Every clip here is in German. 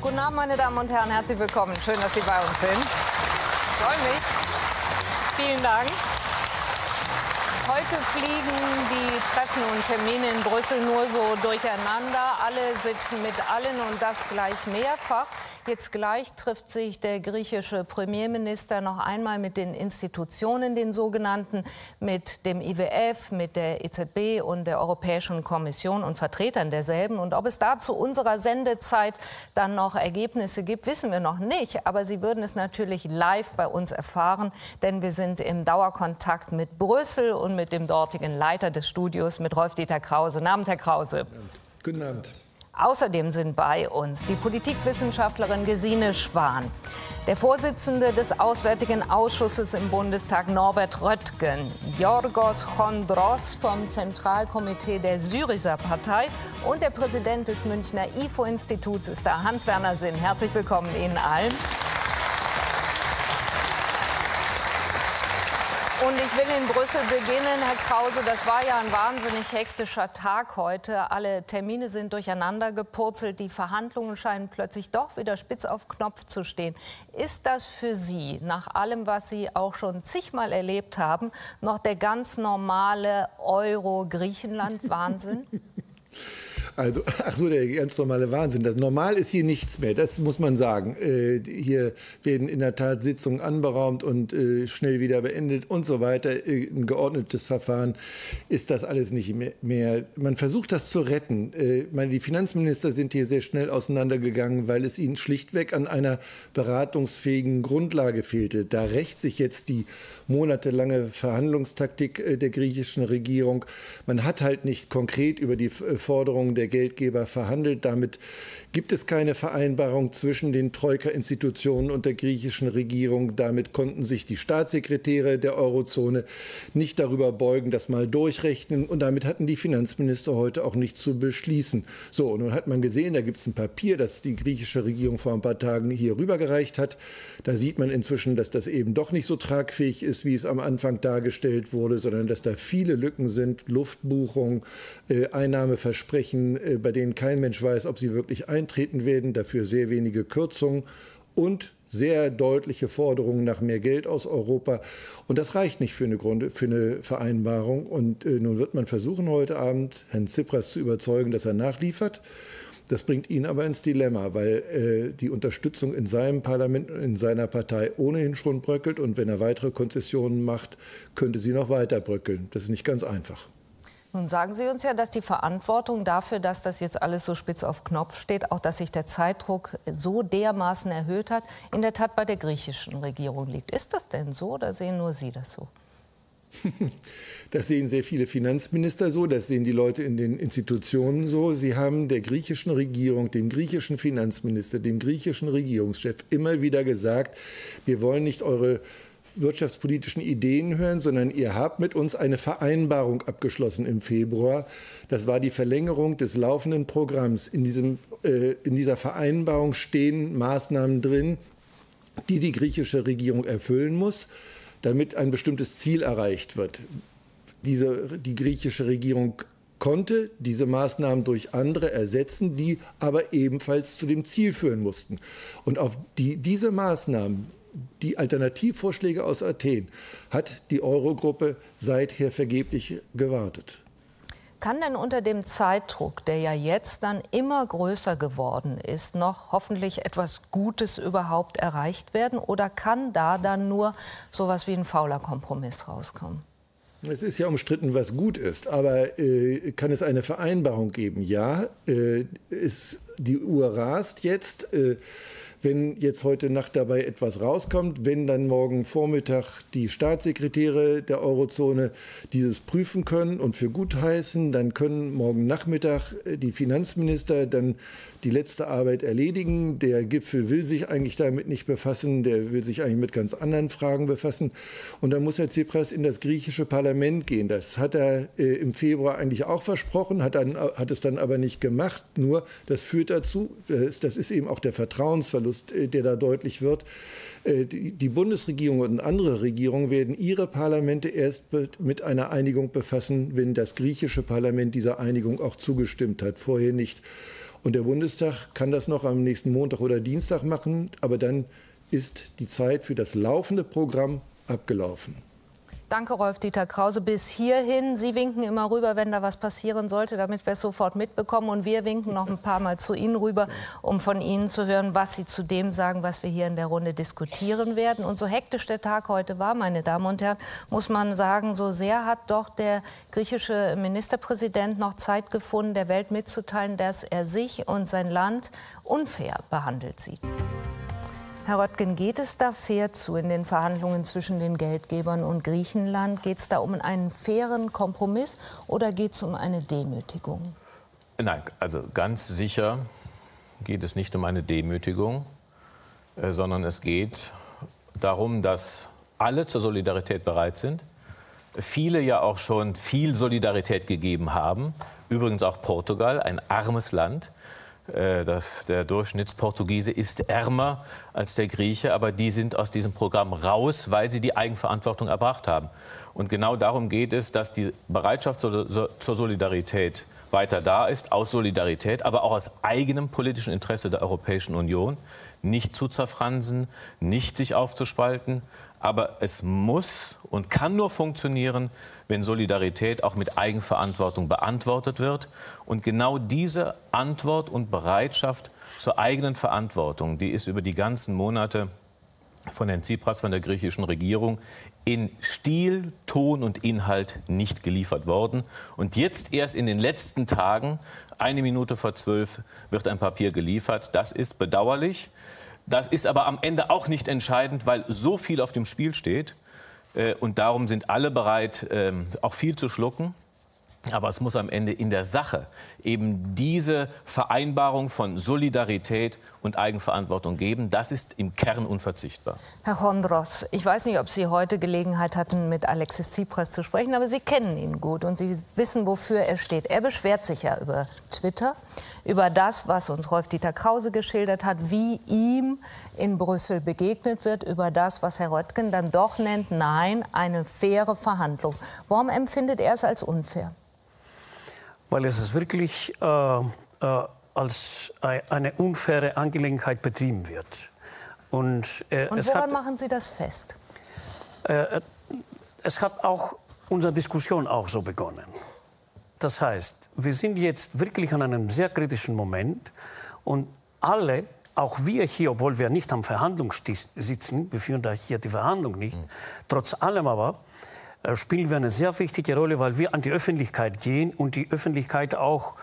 Guten Abend, meine Damen und Herren, herzlich willkommen. Schön, dass Sie bei uns sind. Ich freue mich. Vielen Dank. Heute fliegen die Treffen und Termine in Brüssel nur so durcheinander. Alle sitzen mit allen und das gleich mehrfach. Jetzt gleich trifft sich der griechische Premierminister noch einmal mit den Institutionen, den sogenannten, mit dem IWF, mit der EZB und der Europäischen Kommission und Vertretern derselben. Und ob es da zu unserer Sendezeit dann noch Ergebnisse gibt, wissen wir noch nicht. Aber Sie würden es natürlich live bei uns erfahren, denn wir sind im Dauerkontakt mit Brüssel und mit dem dortigen Leiter des Studios, mit Rolf-Dieter Krause. Guten Abend, Herr Krause. Guten Abend. Außerdem sind bei uns die Politikwissenschaftlerin Gesine Schwan, der Vorsitzende des Auswärtigen Ausschusses im Bundestag Norbert Röttgen, Yorgos Chondros vom Zentralkomitee der Syriza-Partei und der Präsident des Münchner IFO-Instituts ist da, Hans-Werner Sinn. Herzlich willkommen Ihnen allen. Und ich will in Brüssel beginnen, Herr Krause. Das war ja ein wahnsinnig hektischer Tag heute. Alle Termine sind durcheinander gepurzelt. Die Verhandlungen scheinen plötzlich doch wieder spitz auf Knopf zu stehen. Ist das für Sie, nach allem, was Sie auch schon zigmal erlebt haben, noch der ganz normale Euro-Griechenland-Wahnsinn? Also, ach so, der ganz normale Wahnsinn. Das normal ist hier nichts mehr, das muss man sagen. Hier werden in der Tat Sitzungen anberaumt und schnell wieder beendet und so weiter. Ein geordnetes Verfahren ist das alles nicht mehr. Man versucht das zu retten. Die Finanzminister sind hier sehr schnell auseinandergegangen, weil es ihnen schlichtweg an einer beratungsfähigen Grundlage fehlte. Da rächt sich jetzt die monatelange Verhandlungstaktik der griechischen Regierung. Man hat halt nicht konkret über die Forderungen der Geldgeber verhandelt. Damit gibt es keine Vereinbarung zwischen den Troika-Institutionen und der griechischen Regierung. Damit konnten sich die Staatssekretäre der Eurozone nicht darüber beugen, das mal durchrechnen. Und damit hatten die Finanzminister heute auch nichts zu beschließen. So, und nun hat man gesehen, da gibt es ein Papier, das die griechische Regierung vor ein paar Tagen hier rübergereicht hat. Da sieht man inzwischen, dass das eben doch nicht so tragfähig ist, wie es am Anfang dargestellt wurde, sondern dass da viele Lücken sind, Luftbuchungen, Einnahmeversprechen, bei denen kein Mensch weiß, ob sie wirklich eintreten werden, dafür sehr wenige Kürzungen und sehr deutliche Forderungen nach mehr Geld aus Europa. Und das reicht nicht für eine Vereinbarung. Und nun wird man versuchen, heute Abend Herrn Tsipras zu überzeugen, dass er nachliefert. Das bringt ihn aber ins Dilemma, weil die Unterstützung in seinem Parlament und in seiner Partei ohnehin schon bröckelt. Und wenn er weitere Konzessionen macht, könnte sie noch weiter bröckeln. Das ist nicht ganz einfach. Nun sagen Sie uns ja, dass die Verantwortung dafür, dass das jetzt alles so spitz auf Knopf steht, auch dass sich der Zeitdruck so dermaßen erhöht hat, in der Tat bei der griechischen Regierung liegt. Ist das denn so oder sehen nur Sie das so? Das sehen sehr viele Finanzminister so, das sehen die Leute in den Institutionen so. Sie haben der griechischen Regierung, dem griechischen Finanzminister, dem griechischen Regierungschef immer wieder gesagt, wir wollen nicht eure wirtschaftspolitischen Ideen hören, sondern ihr habt mit uns eine Vereinbarung abgeschlossen im Februar. Das war die Verlängerung des laufenden Programms. In dieser Vereinbarung stehen Maßnahmen drin, die die griechische Regierung erfüllen muss, damit ein bestimmtes Ziel erreicht wird. Die griechische Regierung konnte diese Maßnahmen durch andere ersetzen, die aber ebenfalls zu dem Ziel führen mussten. Und auf diese Maßnahmen, die Alternativvorschläge aus Athen, hat die Eurogruppe seither vergeblich gewartet. Kann denn unter dem Zeitdruck, der ja jetzt dann immer größer geworden ist, noch hoffentlich etwas Gutes überhaupt erreicht werden? Oder kann da dann nur so etwas wie ein fauler Kompromiss rauskommen? Es ist ja umstritten, was gut ist, aber kann es eine Vereinbarung geben? Ja, die Uhr rast jetzt. Wenn jetzt heute Nacht dabei etwas rauskommt, wenn dann morgen Vormittag die Staatssekretäre der Eurozone dieses prüfen können und für gut heißen, dann können morgen Nachmittag die Finanzminister dann die letzte Arbeit erledigen. Der Gipfel will sich eigentlich damit nicht befassen, der will sich eigentlich mit ganz anderen Fragen befassen. Und dann muss Herr Tsipras in das griechische Parlament gehen. Das hat er im Februar eigentlich auch versprochen, hat es dann aber nicht gemacht. Nur das führt dazu, das ist eben auch der Vertrauensverlust, der da deutlich wird. Die Bundesregierung und andere Regierungen werden ihre Parlamente erst mit einer Einigung befassen, wenn das griechische Parlament dieser Einigung auch zugestimmt hat, vorher nicht. Und der Bundestag kann das noch am nächsten Montag oder Dienstag machen, aber dann ist die Zeit für das laufende Programm abgelaufen. Danke, Rolf-Dieter Krause. Bis hierhin. Sie winken immer rüber, wenn da was passieren sollte, damit wir es sofort mitbekommen. Und wir winken noch ein paar Mal zu Ihnen rüber, um von Ihnen zu hören, was Sie zu dem sagen, was wir hier in der Runde diskutieren werden. Und so hektisch der Tag heute war, meine Damen und Herren, muss man sagen, so sehr hat doch der griechische Ministerpräsident noch Zeit gefunden, der Welt mitzuteilen, dass er sich und sein Land unfair behandelt sieht. Herr Röttgen, geht es da fair zu in den Verhandlungen zwischen den Geldgebern und Griechenland? Geht es da um einen fairen Kompromiss oder geht es um eine Demütigung? Nein, also ganz sicher geht es nicht um eine Demütigung, sondern es geht darum, dass alle zur Solidarität bereit sind. Viele ja auch schon viel Solidarität gegeben haben. Übrigens auch Portugal, ein armes Land. Der Durchschnittsportugiese ist ärmer als der Grieche, aber die sind aus diesem Programm raus, weil sie die Eigenverantwortung erbracht haben. Und genau darum geht es, dass die Bereitschaft zur Solidarität weiter da ist, aus Solidarität, aber auch aus eigenem politischen Interesse der Europäischen Union, nicht zu zerfransen, nicht sich aufzuspalten. Aber es muss und kann nur funktionieren, wenn Solidarität auch mit Eigenverantwortung beantwortet wird. Und genau diese Antwort und Bereitschaft zur eigenen Verantwortung, die ist über die ganzen Monate von Herrn Tsipras, von der griechischen Regierung, in Stil, Ton und Inhalt nicht geliefert worden. Und jetzt erst in den letzten Tagen, 1:01 wird ein Papier geliefert. Das ist bedauerlich. Das ist aber am Ende auch nicht entscheidend, weil so viel auf dem Spiel steht. Und darum sind alle bereit, auch viel zu schlucken. Aber es muss am Ende in der Sache eben diese Vereinbarung von Solidarität und Eigenverantwortung geben. Das ist im Kern unverzichtbar. Herr Chondros, ich weiß nicht, ob Sie heute Gelegenheit hatten, mit Alexis Tsipras zu sprechen, aber Sie kennen ihn gut und Sie wissen, wofür er steht. Er beschwert sich ja über Twitter, über das, was uns Rolf-Dieter Krause geschildert hat, wie ihm in Brüssel begegnet wird, über das, was Herr Röttgen dann doch nennt, nein, eine faire Verhandlung. Warum empfindet er es als unfair? Weil es wirklich als eine unfaire Angelegenheit betrieben wird. Und woran machen Sie das fest? Es hat auch unsere Diskussion auch so begonnen. Das heißt, wir sind jetzt wirklich an einem sehr kritischen Moment und alle, auch wir hier, obwohl wir nicht am Verhandlungstisch sitzen, wir führen da hier die Verhandlung nicht, trotz allem aber spielen wir eine sehr wichtige Rolle, weil wir an die Öffentlichkeit gehen und die Öffentlichkeit auch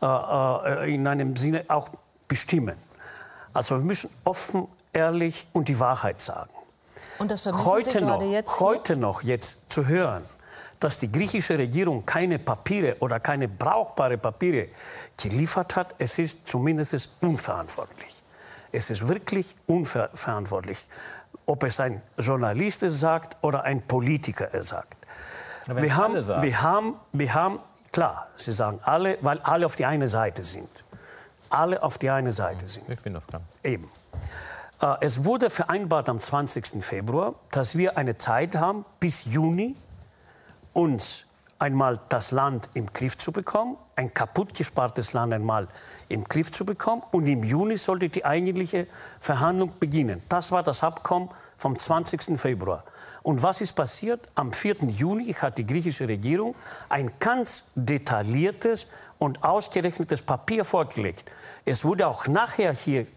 in einem Sinne auch bestimmen. Also wir müssen offen, ehrlich und die Wahrheit sagen. Und das vermissen Sie gerade jetzt? Heute noch jetzt zu hören, dass die griechische Regierung keine Papiere oder keine brauchbare Papiere geliefert hat, es ist zumindest unverantwortlich. Es ist wirklich unverantwortlich. Ob es ein Journalist es sagt oder ein Politiker es sagt. Wir haben, klar, Sie sagen alle, weil alle auf die eine Seite sind. Alle auf die eine Seite sind. Ich bin auf dran. Eben. Es wurde vereinbart am 20. Februar, dass wir eine Zeit haben, bis Juni uns einmal das Land im Griff zu bekommen, ein kaputtgespartes Land einmal im Griff zu bekommen. Und im Juni sollte die eigentliche Verhandlung beginnen. Das war das Abkommen vom 20. Februar. Und was ist passiert? Am 4. Juni hat die griechische Regierung ein ganz detailliertes und ausgerechnetes Papier vorgelegt. Es wurde auch nachher hier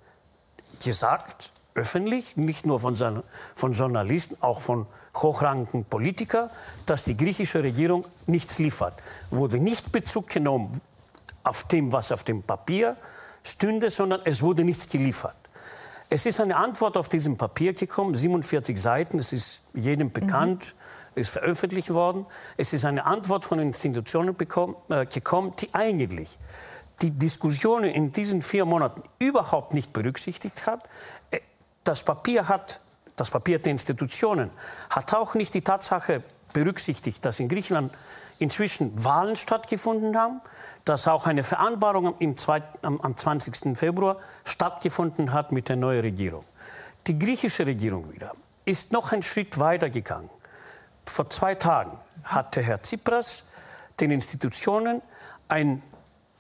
gesagt, öffentlich, nicht nur von Journalisten, auch von hochrangigen Politikern, dass die griechische Regierung nichts liefert. Wurde nicht Bezug genommen auf dem, was auf dem Papier stünde, sondern es wurde nichts geliefert. Es ist eine Antwort auf diesem Papier gekommen, 47 Seiten, es ist jedem bekannt, ist veröffentlicht worden. Es ist eine Antwort von Institutionen gekommen, die eigentlich die Diskussionen in diesen 4 Monaten überhaupt nicht berücksichtigt hat. Das Papier der Institutionen hat auch nicht die Tatsache berücksichtigt, dass in Griechenland inzwischen Wahlen stattgefunden haben, dass auch eine Vereinbarung am 20. Februar stattgefunden hat mit der neuen Regierung. Die griechische Regierung wieder ist noch einen Schritt weiter gegangen. Vor 2 Tagen hatte Herr Tsipras den Institutionen ein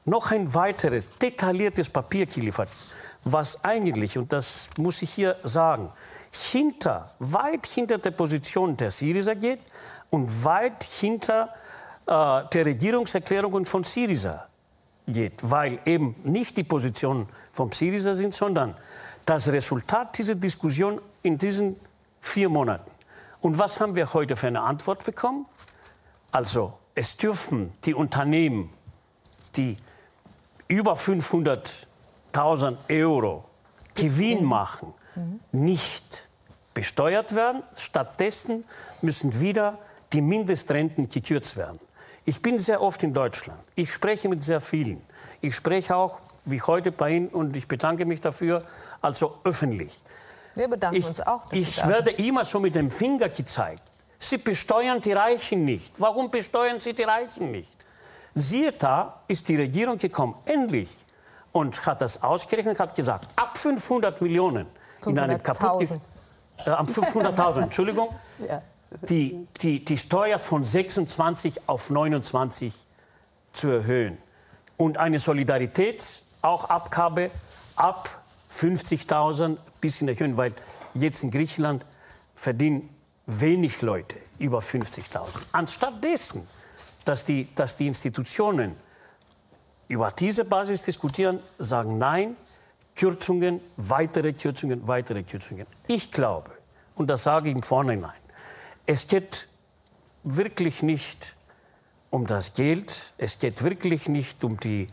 noch ein weiteres detailliertes Papier geliefert, was eigentlich, und das muss ich hier sagen, weit hinter der Position der Syriza geht und weit hinter der Regierungserklärungen von Syriza geht, weil eben nicht die Positionen vom Syriza sind, sondern das Resultat dieser Diskussion in diesen 4 Monaten. Und was haben wir heute für eine Antwort bekommen? Also, es dürfen die Unternehmen, die über 500.000 € Gewinn machen, nicht besteuert werden. Stattdessen müssen wieder die Mindestrenten gekürzt werden. Ich bin sehr oft in Deutschland. Ich spreche mit sehr vielen. Ich spreche auch, wie heute bei Ihnen, und ich bedanke mich dafür, also öffentlich. Wir bedanken uns auch. Ich werde immer so mit dem Finger gezeigt. Sie besteuern die Reichen nicht. Warum besteuern Sie die Reichen nicht? Siehe da, ist die Regierung gekommen, endlich, und hat das ausgerechnet, hat gesagt, ab 500 Millionen in einem kaputten... 500.000, Entschuldigung. Ja. Die Steuer von 26 auf 29 zu erhöhen. Und eine Solidaritätsabgabe ab 50.000 bisschen erhöhen, weil jetzt in Griechenland verdienen wenig Leute über 50.000. Anstatt dessen, dass die Institutionen über diese Basis diskutieren, sagen nein, Kürzungen, weitere Kürzungen, weitere Kürzungen. Ich glaube, und das sage ich im Vorhinein, es geht wirklich nicht um das Geld, es geht wirklich nicht um die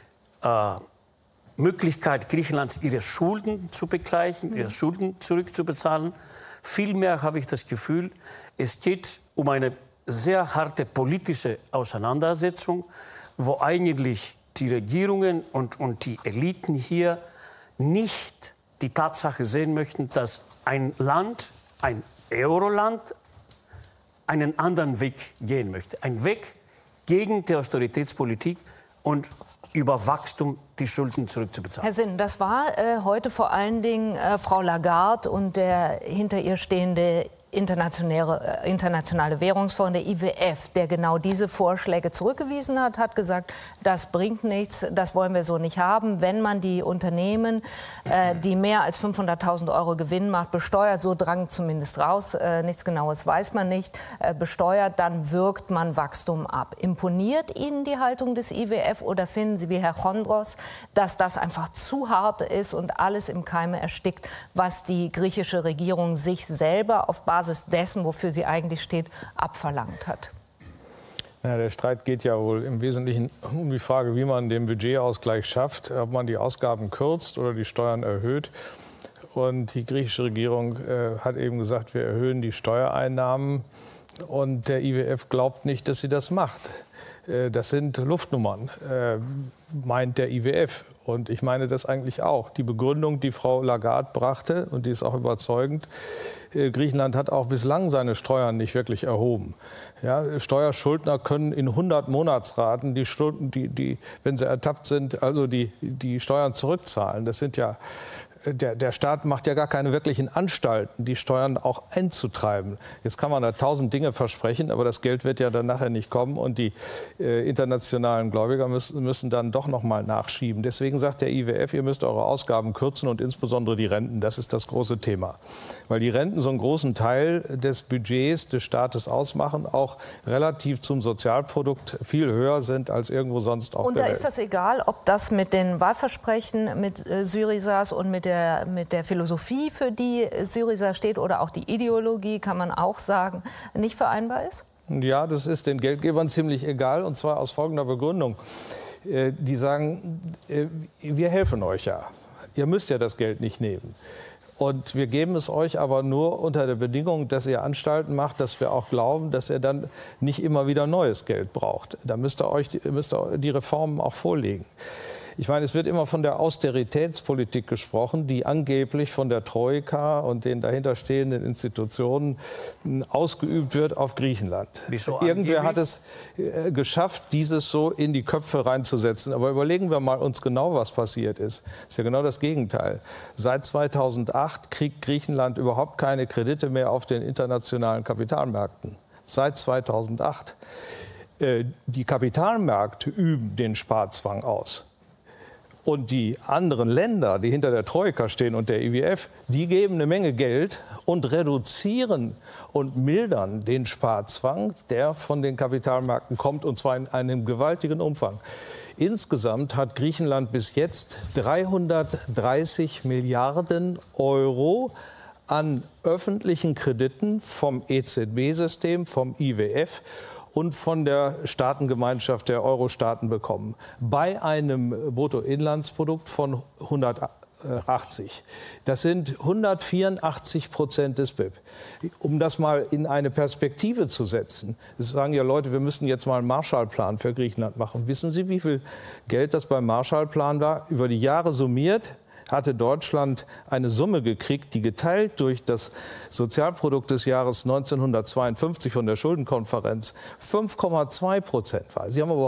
Möglichkeit Griechenlands, ihre Schulden zu begleichen, ihre Schulden zurückzubezahlen. Vielmehr habe ich das Gefühl, es geht um eine sehr harte politische Auseinandersetzung, wo eigentlich die Regierungen und die Eliten hier nicht die Tatsache sehen möchten, dass ein Land, ein Euroland, einen anderen Weg gehen möchte. Ein Weg gegen die Austeritätspolitik und über Wachstum die Schulden zurückzubezahlen. Herr Sinn, das war heute vor allen Dingen Frau Lagarde und der hinter ihr stehende Internationale Währungsfonds, der IWF, der genau diese Vorschläge zurückgewiesen hat, hat gesagt, das bringt nichts, das wollen wir so nicht haben. Wenn man die Unternehmen, die mehr als 500.000 € Gewinn macht, besteuert, so drang zumindest raus, nichts Genaues weiß man nicht, besteuert, dann wirkt man Wachstum ab. Imponiert Ihnen die Haltung des IWF oder finden Sie wie Herr Chondros, dass das einfach zu hart ist und alles im Keime erstickt, was die griechische Regierung sich selber auf Basis dessen, wofür sie eigentlich steht, abverlangt hat? Ja, der Streit geht ja wohl im Wesentlichen um die Frage, wie man den Budgetausgleich schafft, ob man die Ausgaben kürzt oder die Steuern erhöht. Und die griechische Regierung hat eben gesagt, wir erhöhen die Steuereinnahmen. Und der IWF glaubt nicht, dass sie das macht. Das sind Luftnummern, meint der IWF. Und ich meine das eigentlich auch. Die Begründung, die Frau Lagarde brachte, und die ist auch überzeugend, Griechenland hat auch bislang seine Steuern nicht wirklich erhoben. Ja, Steuerschuldner können in 100 Monatsraten, wenn sie ertappt sind, also die Steuern zurückzahlen. Das sind ja... Der Staat macht ja gar keine wirklichen Anstalten, die Steuern auch einzutreiben. Jetzt kann man da 1000 Dinge versprechen, aber das Geld wird ja dann nachher nicht kommen und die internationalen Gläubiger müssen dann doch noch mal nachschieben. Deswegen sagt der IWF, ihr müsst eure Ausgaben kürzen und insbesondere die Renten. Das ist das große Thema. Weil die Renten so einen großen Teil des Budgets des Staates ausmachen, auch relativ zum Sozialprodukt viel höher sind als irgendwo sonst auf der Welt. Und da ist das egal, ob das mit den Wahlversprechen, mit Syrizas und mit der Philosophie, für die Syriza steht, oder auch die Ideologie, kann man auch sagen, nicht vereinbar ist? Ja, das ist den Geldgebern ziemlich egal, und zwar aus folgender Begründung. Die sagen, wir helfen euch ja. Ihr müsst ja das Geld nicht nehmen. Und wir geben es euch aber nur unter der Bedingung, dass ihr Anstalten macht, dass wir auch glauben, dass ihr dann nicht immer wieder neues Geld braucht. Da müsst ihr die Reformen auch vorlegen. Ich meine, es wird immer von der Austeritätspolitik gesprochen, die angeblich von der Troika und den dahinterstehenden Institutionen ausgeübt wird auf Griechenland. Wieso Irgendwer hat es geschafft, dieses so in die Köpfe reinzusetzen. Aber überlegen wir mal uns genau, was passiert ist. Das ist ja genau das Gegenteil. Seit 2008 kriegt Griechenland überhaupt keine Kredite mehr auf den internationalen Kapitalmärkten. Seit 2008. Die Kapitalmärkte üben den Sparzwang aus. Und die anderen Länder, die hinter der Troika stehen und der IWF, die geben eine Menge Geld und reduzieren und mildern den Sparzwang, der von den Kapitalmärkten kommt, und zwar in einem gewaltigen Umfang. Insgesamt hat Griechenland bis jetzt 330 Milliarden Euro an öffentlichen Krediten vom EZB-System, vom IWF und von der Staatengemeinschaft der Euro-Staaten bekommen. Bei einem Bruttoinlandsprodukt von 180. Das sind 184% des BIP. Um das mal in eine Perspektive zu setzen, das sagen ja Leute, wir müssen jetzt mal einen Marshallplan für Griechenland machen. Wissen Sie, wie viel Geld das beim Marshallplan war? Über die Jahre summiert hatte Deutschland eine Summe gekriegt, die geteilt durch das Sozialprodukt des Jahres 1952 von der Schuldenkonferenz 5,2% war. Sie haben aber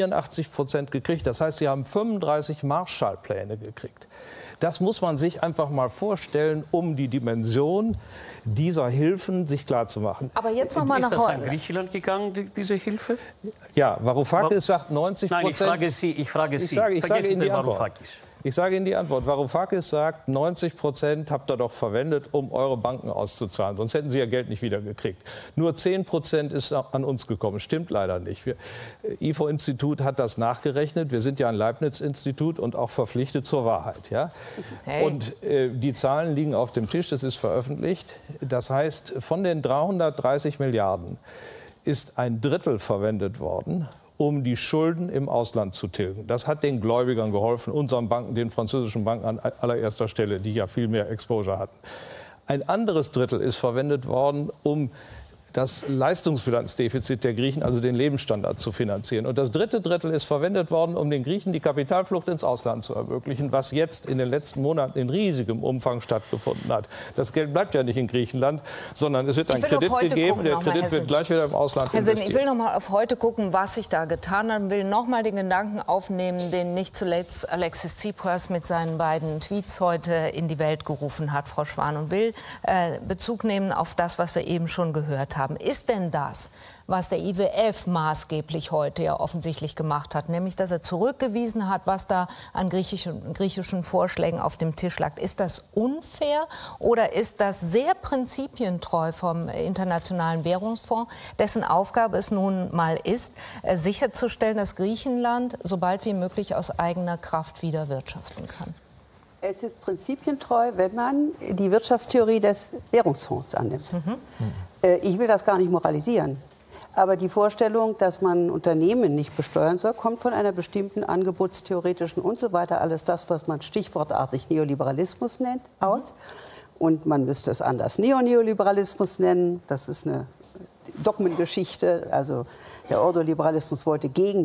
184% gekriegt. Das heißt, Sie haben 35 Marshallpläne gekriegt. Das muss man sich einfach mal vorstellen, um die Dimension dieser Hilfen sich klarzumachen. Aber jetzt noch mal nach Ist das an Griechenland gegangen, diese Hilfe? Ja, Varoufakis sagt 90%. Nein, ich frage Sie. Vergessen Sie Varoufakis. Ich sage Ihnen die Antwort. Varoufakis sagt, 90% habt ihr doch verwendet, um eure Banken auszuzahlen. Sonst hätten Sie ja Geld nicht wieder gekriegt. Nur 10% ist an uns gekommen. Stimmt leider nicht. IFO-Institut hat das nachgerechnet. Wir sind ja ein Leibniz-Institut und auch verpflichtet zur Wahrheit. Ja? Hey. Und die Zahlen liegen auf dem Tisch. Das ist veröffentlicht. Das heißt, von den 330 Milliarden ist ein Drittel verwendet worden, um die Schulden im Ausland zu tilgen. Das hat den Gläubigern geholfen, unseren Banken, den französischen Banken an allererster Stelle, die ja viel mehr Exposure hatten. Ein anderes Drittel ist verwendet worden, um das Leistungsbilanzdefizit der Griechen, also den Lebensstandard, zu finanzieren. Und das dritte Drittel ist verwendet worden, um den Griechen die Kapitalflucht ins Ausland zu ermöglichen, was jetzt in den letzten Monaten in riesigem Umfang stattgefunden hat. Das Geld bleibt ja nicht in Griechenland, sondern es wird ein Kredit gegeben. Der Kredit wird gleich wieder im Ausland investiert. Ich will noch mal auf heute gucken, was sich da getan hat. Ich will noch mal den Gedanken aufnehmen, den nicht zuletzt Alexis Tsipras mit seinen beiden Tweets heute in die Welt gerufen hat, Frau Schwan, und will Bezug nehmen auf das, was wir eben schon gehört haben. Ist denn das, was der IWF maßgeblich heute ja offensichtlich gemacht hat, nämlich dass er zurückgewiesen hat, was da an griechischen Vorschlägen auf dem Tisch lag, ist das unfair oder ist das sehr prinzipientreu vom Internationalen Währungsfonds, dessen Aufgabe es nun mal ist, sicherzustellen, dass Griechenland so bald wie möglich aus eigener Kraft wieder wirtschaften kann? Es ist prinzipientreu, wenn man die Wirtschaftstheorie des Währungsfonds annimmt. Ich will das gar nicht moralisieren. Aber die Vorstellung, dass man Unternehmen nicht besteuern soll, kommt von einer bestimmten angebotstheoretischen und so weiter, alles das, was man stichwortartig Neoliberalismus nennt, aus. Und man müsste es anders Neoliberalismus nennen. Das ist eine Dogmengeschichte. Also der Ordoliberalismus wollte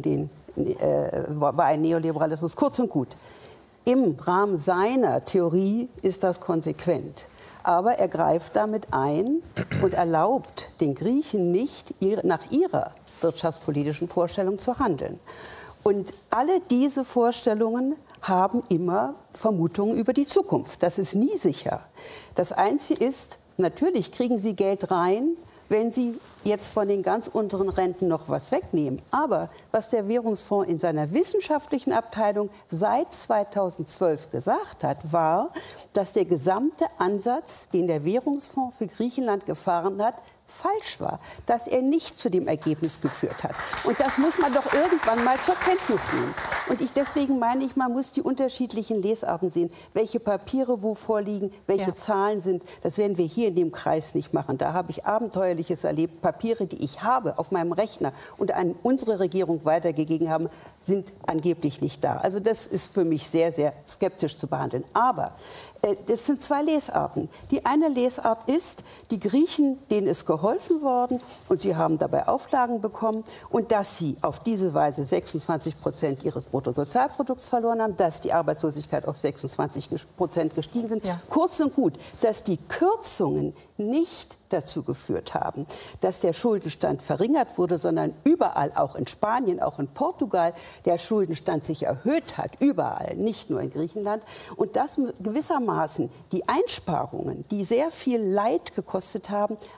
war ein Neoliberalismus. Kurz und gut. Im Rahmen seiner Theorie ist das konsequent. Aber er greift damit ein und erlaubt den Griechen nicht, nach ihrer wirtschaftspolitischen Vorstellung zu handeln. Und alle diese Vorstellungen haben immer Vermutungen über die Zukunft. Das ist nie sicher. Das Einzige ist, natürlich kriegen sie Geld rein, wenn sie jetzt von den ganz unteren Renten noch was wegnehmen. Aber was der Währungsfonds in seiner wissenschaftlichen Abteilung seit 2012 gesagt hat, war, dass der gesamte Ansatz, den der Währungsfonds für Griechenland gefahren hat, falsch war, dass er nicht zu dem Ergebnis geführt hat. Und das muss man doch irgendwann mal zur Kenntnis nehmen. Und deswegen meine ich, man muss die unterschiedlichen Lesarten sehen, welche Papiere wo vorliegen, welche Zahlen sind. Das werden wir hier in dem Kreis nicht machen. Da habe ich Abenteuerliches erlebt. Papiere, die ich habe auf meinem Rechner und an unsere Regierung weitergegeben haben, sind angeblich nicht da. Also das ist für mich sehr, sehr skeptisch zu behandeln. Aber das sind zwei Lesarten. Die eine Lesart ist, die Griechen, denen ist geholfen worden und sie haben dabei Auflagen bekommen und dass sie auf diese Weise 26% ihres Bruttosozialprodukts verloren haben, dass die Arbeitslosigkeit auf 26% gestiegen sind. Ja. Kurz und gut, dass die Kürzungen nicht dazu geführt haben, dass der Schuldenstand verringert wurde, sondern überall, auch in Spanien, auch in Portugal, der Schuldenstand sich erhöht hat, überall, nicht nur in Griechenland. Und dass gewissermaßen die Einsparungen, die sehr viel Leid gekostet haben,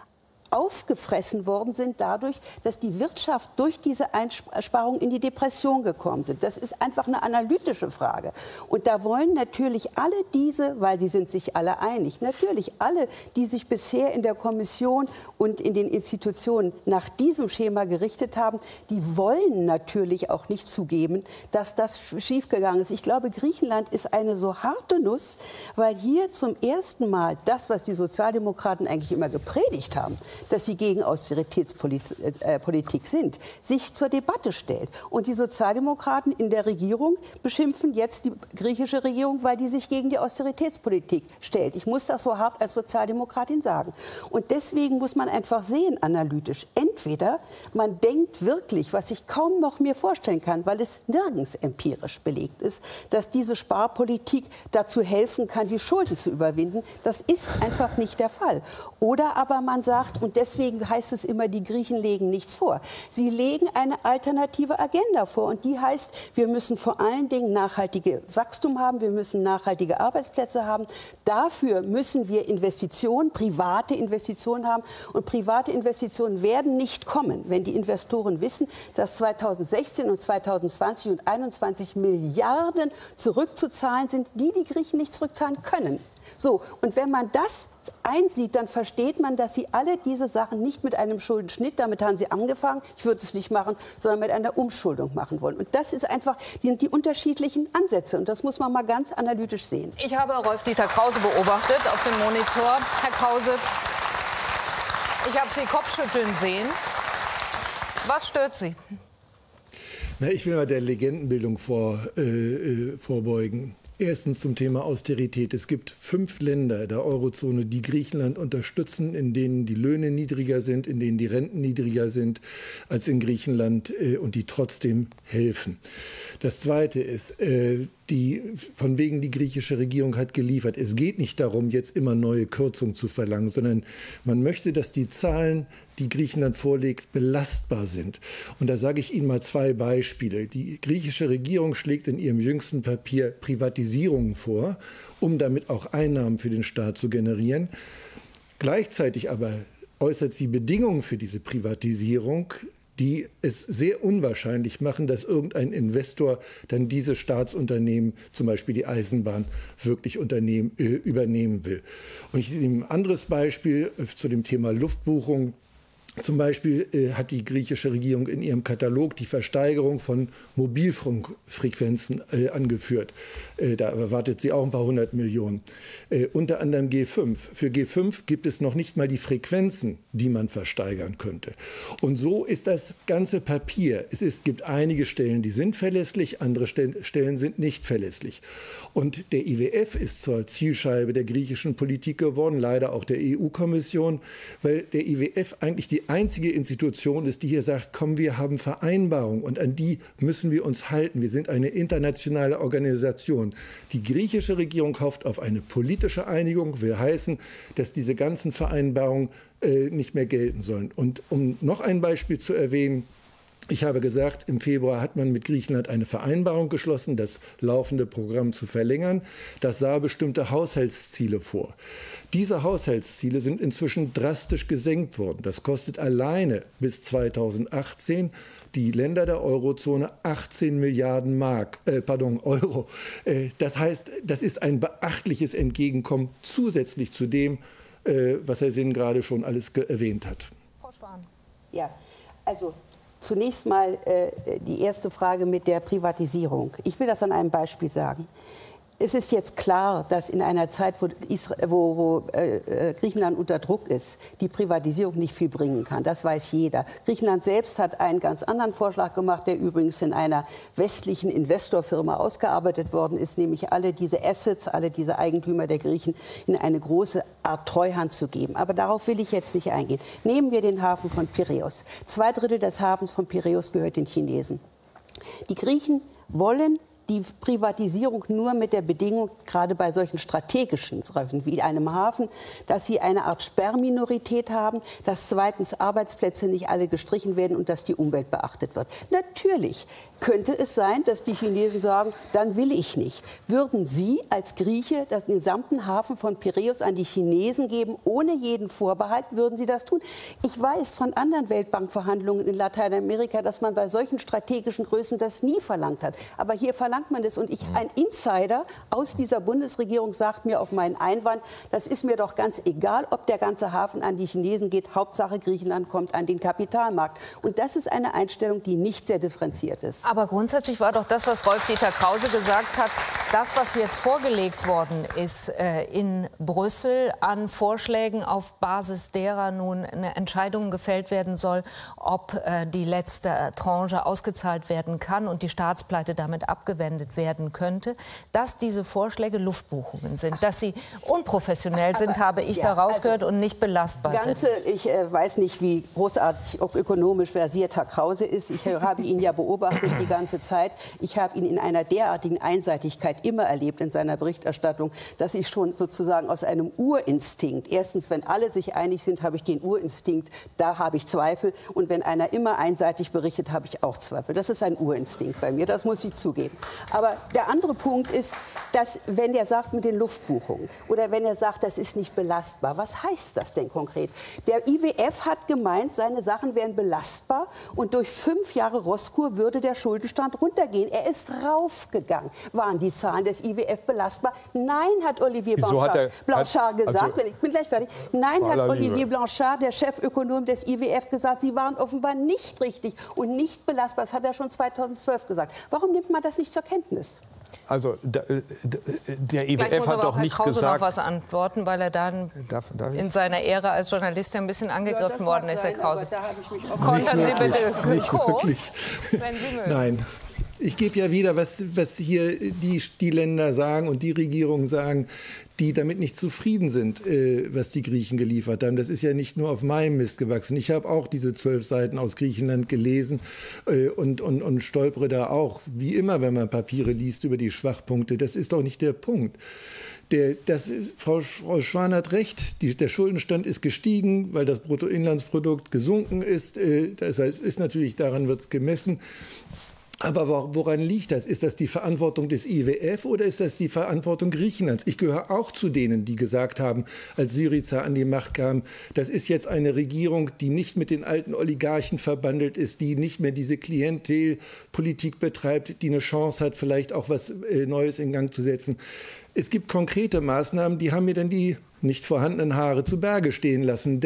aufgefressen worden sind dadurch, dass die Wirtschaft durch diese Einsparungen in die Depression gekommen sind. Das ist einfach eine analytische Frage. Und da wollen natürlich alle diese, weil sie sind sich alle einig, natürlich alle, die sich bisher in der Kommission und in den Institutionen nach diesem Schema gerichtet haben, die wollen natürlich auch nicht zugeben, dass das schiefgegangen ist. Ich glaube, Griechenland ist eine so harte Nuss, weil hier zum ersten Mal das, was die Sozialdemokraten eigentlich immer gepredigt haben, dass sie gegen Austeritätspolitik sind, sich zur Debatte stellt. Und die Sozialdemokraten in der Regierung beschimpfen jetzt die griechische Regierung, weil die sich gegen die Austeritätspolitik stellt. Ich muss das so hart als Sozialdemokratin sagen. Und deswegen muss man einfach sehen, analytisch, entweder man denkt wirklich, was ich kaum noch mir vorstellen kann, weil es nirgends empirisch belegt ist, dass diese Sparpolitik dazu helfen kann, die Schulden zu überwinden. Das ist einfach nicht der Fall. Oder aber man sagt, und deswegen heißt es immer, die Griechen legen nichts vor. Sie legen eine alternative Agenda vor. Und die heißt, wir müssen vor allen Dingen nachhaltige Wachstum haben, wir müssen nachhaltige Arbeitsplätze haben. Dafür müssen wir Investitionen, private Investitionen haben. Und private Investitionen werden nicht kommen, wenn die Investoren wissen, dass 2016 und 2020 und 2021 Milliarden zurückzuzahlen sind, die die Griechen nicht zurückzahlen können. So, und wenn man das einsieht, dann versteht man, dass sie alle diese Sachen nicht mit einem Schuldenschnitt, damit haben sie angefangen, ich würde es nicht machen, sondern mit einer Umschuldung machen wollen. Und das ist einfach die unterschiedlichen Ansätze. Und das muss man mal ganz analytisch sehen. Ich habe Rolf-Dieter Krause beobachtet auf dem Monitor. Herr Krause, ich habe Sie Kopfschütteln sehen. Was stört Sie? Na, ich will mal der Legendenbildung vorbeugen. Erstens zum Thema Austerität. Es gibt 5 Länder der Eurozone, die Griechenland unterstützen, in denen die Löhne niedriger sind, in denen die Renten niedriger sind als in Griechenland und die trotzdem helfen. Das Zweite ist, von wegen die griechische Regierung hat geliefert. Es geht nicht darum, jetzt immer neue Kürzungen zu verlangen, sondern man möchte, dass die Zahlen, die Griechenland vorlegt, belastbar sind. Und da sage ich Ihnen mal 2 Beispiele. Die griechische Regierung schlägt in ihrem jüngsten Papier Privatisierungen vor, um damit auch Einnahmen für den Staat zu generieren. Gleichzeitig aber äußert sie Bedingungen für diese Privatisierung, die es sehr unwahrscheinlich machen, dass irgendein Investor dann diese Staatsunternehmen, zum Beispiel die Eisenbahn, wirklich übernehmen will. Und ich nehme ein anderes Beispiel zu dem Thema Luftbuchung. Zum Beispiel hat die griechische Regierung in ihrem Katalog die Versteigerung von Mobilfunkfrequenzen angeführt. Da erwartet sie auch ein paar 100 Millionen. Unter anderem G5. Für G5 gibt es noch nicht mal die Frequenzen, die man versteigern könnte. Und so ist das ganze Papier. Es gibt einige Stellen, die sind verlässlich, andere Stellen sind nicht verlässlich. Und der IWF ist zur Zielscheibe der griechischen Politik geworden, leider auch der EU-Kommission, weil der IWF eigentlich die einzige Institution ist, die hier sagt, komm, wir haben Vereinbarungen und an die müssen wir uns halten. Wir sind eine internationale Organisation. Die griechische Regierung hofft auf eine politische Einigung, will heißen, dass diese ganzen Vereinbarungen nicht mehr gelten sollen. Und um noch ein Beispiel zu erwähnen, ich habe gesagt, im Februar hat man mit Griechenland eine Vereinbarung geschlossen, das laufende Programm zu verlängern. Das sah bestimmte Haushaltsziele vor. Diese Haushaltsziele sind inzwischen drastisch gesenkt worden. Das kostet alleine bis 2018 die Länder der Eurozone 18 Milliarden Euro. Das heißt, das ist ein beachtliches Entgegenkommen zusätzlich zu dem, was Herr Sinn gerade schon alles erwähnt hat. Frau Spahn. Ja, also zunächst mal die erste Frage mit der Privatisierung. Ich will das an einem Beispiel sagen. Es ist jetzt klar, dass in einer Zeit, wo Griechenland unter Druck ist, die Privatisierung nicht viel bringen kann. Das weiß jeder. Griechenland selbst hat einen ganz anderen Vorschlag gemacht, der übrigens in einer westlichen Investorfirma ausgearbeitet worden ist, nämlich alle diese Assets, alle diese Eigentümer der Griechen in eine große Art Treuhand zu geben. Aber darauf will ich jetzt nicht eingehen. Nehmen wir den Hafen von Piräus. 2/3 des Hafens von Piräus gehört den Chinesen. Die Griechen wollen die Privatisierung nur mit der Bedingung, gerade bei solchen strategischen Sachen wie einem Hafen, dass sie eine Art Sperrminorität haben, dass zweitens Arbeitsplätze nicht alle gestrichen werden und dass die Umwelt beachtet wird. Natürlich könnte es sein, dass die Chinesen sagen, dann will ich nicht. Würden Sie als Grieche den gesamten Hafen von Piräus an die Chinesen geben, ohne jeden Vorbehalt, würden Sie das tun? Ich weiß von anderen Weltbankverhandlungen in Lateinamerika, dass man bei solchen strategischen Größen das nie verlangt hat. Aber hier verlangt man das. Und ein Insider aus dieser Bundesregierung sagt mir auf meinen Einwand, das ist mir doch ganz egal, ob der ganze Hafen an die Chinesen geht. Hauptsache Griechenland kommt an den Kapitalmarkt. Und das ist eine Einstellung, die nicht sehr differenziert ist. Aber grundsätzlich war doch das, was Rolf-Dieter Krause gesagt hat, das, was jetzt vorgelegt worden ist in Brüssel an Vorschlägen, auf Basis derer nun eine Entscheidung gefällt werden soll, ob die letzte Tranche ausgezahlt werden kann und die Staatspleite damit abgewendet werden könnte, dass diese Vorschläge Luftbuchungen sind, dass sie unprofessionell sind, habe ich da rausgehört, und nicht belastbar sind. Ich weiß nicht, wie großartig ökonomisch versiert Herr Krause ist. Ich habe ihn ja beobachtet die ganze Zeit. Ich habe ihn in einer derartigen Einseitigkeit immer erlebt in seiner Berichterstattung, dass ich schon sozusagen aus einem Urinstinkt, erstens, wenn alle sich einig sind, habe ich den Urinstinkt, da habe ich Zweifel. Und wenn einer immer einseitig berichtet, habe ich auch Zweifel. Das ist ein Urinstinkt bei mir, das muss ich zugeben. Aber der andere Punkt ist, dass wenn er sagt mit den Luftbuchungen oder wenn er sagt, das ist nicht belastbar, was heißt das denn konkret? Der IWF hat gemeint, seine Sachen wären belastbar und durch 5 Jahre Rosskur würde der Schuldenstand runtergehen. Er ist raufgegangen. Waren die Zahlen des IWF belastbar? Nein, hat Olivier Blanchard gesagt. Ich bin gleich fertig. Nein, hat Olivier Blanchard, der Chefökonom des IWF, gesagt, sie waren offenbar nicht richtig und nicht belastbar. Das hat er schon 2012 gesagt. Warum nimmt man das nicht zur Kenntnis? Also der IWF hat doch nicht Krause gesagt... noch was antworten, weil er dann in seiner Ehre als Journalist ein bisschen angegriffen worden ist, Herr Krause. Kontern Sie bitte nicht kurz, wirklich. wenn Sie mögen. Nein. Ich gebe ja wieder, was hier die Länder sagen und die Regierungen sagen, die damit nicht zufrieden sind, was die Griechen geliefert haben. Das ist ja nicht nur auf meinem Mist gewachsen. Ich habe auch diese 12 Seiten aus Griechenland gelesen und stolpere da auch, wie immer, wenn man Papiere liest, über die Schwachpunkte. Das ist doch nicht der Punkt. Frau Schwan hat recht, der Schuldenstand ist gestiegen, weil das Bruttoinlandsprodukt gesunken ist. Das heißt, ist natürlich, daran wird es gemessen. Aber woran liegt das? Ist das die Verantwortung des IWF oder ist das die Verantwortung Griechenlands? Ich gehöre auch zu denen, die gesagt haben, als Syriza an die Macht kam, das ist jetzt eine Regierung, die nicht mit den alten Oligarchen verbandelt ist, die nicht mehr diese Klientelpolitik betreibt, die eine Chance hat, vielleicht auch was Neues in Gang zu setzen. Es gibt konkrete Maßnahmen, die haben mir dann die nicht vorhandenen Haare zu Berge stehen lassen.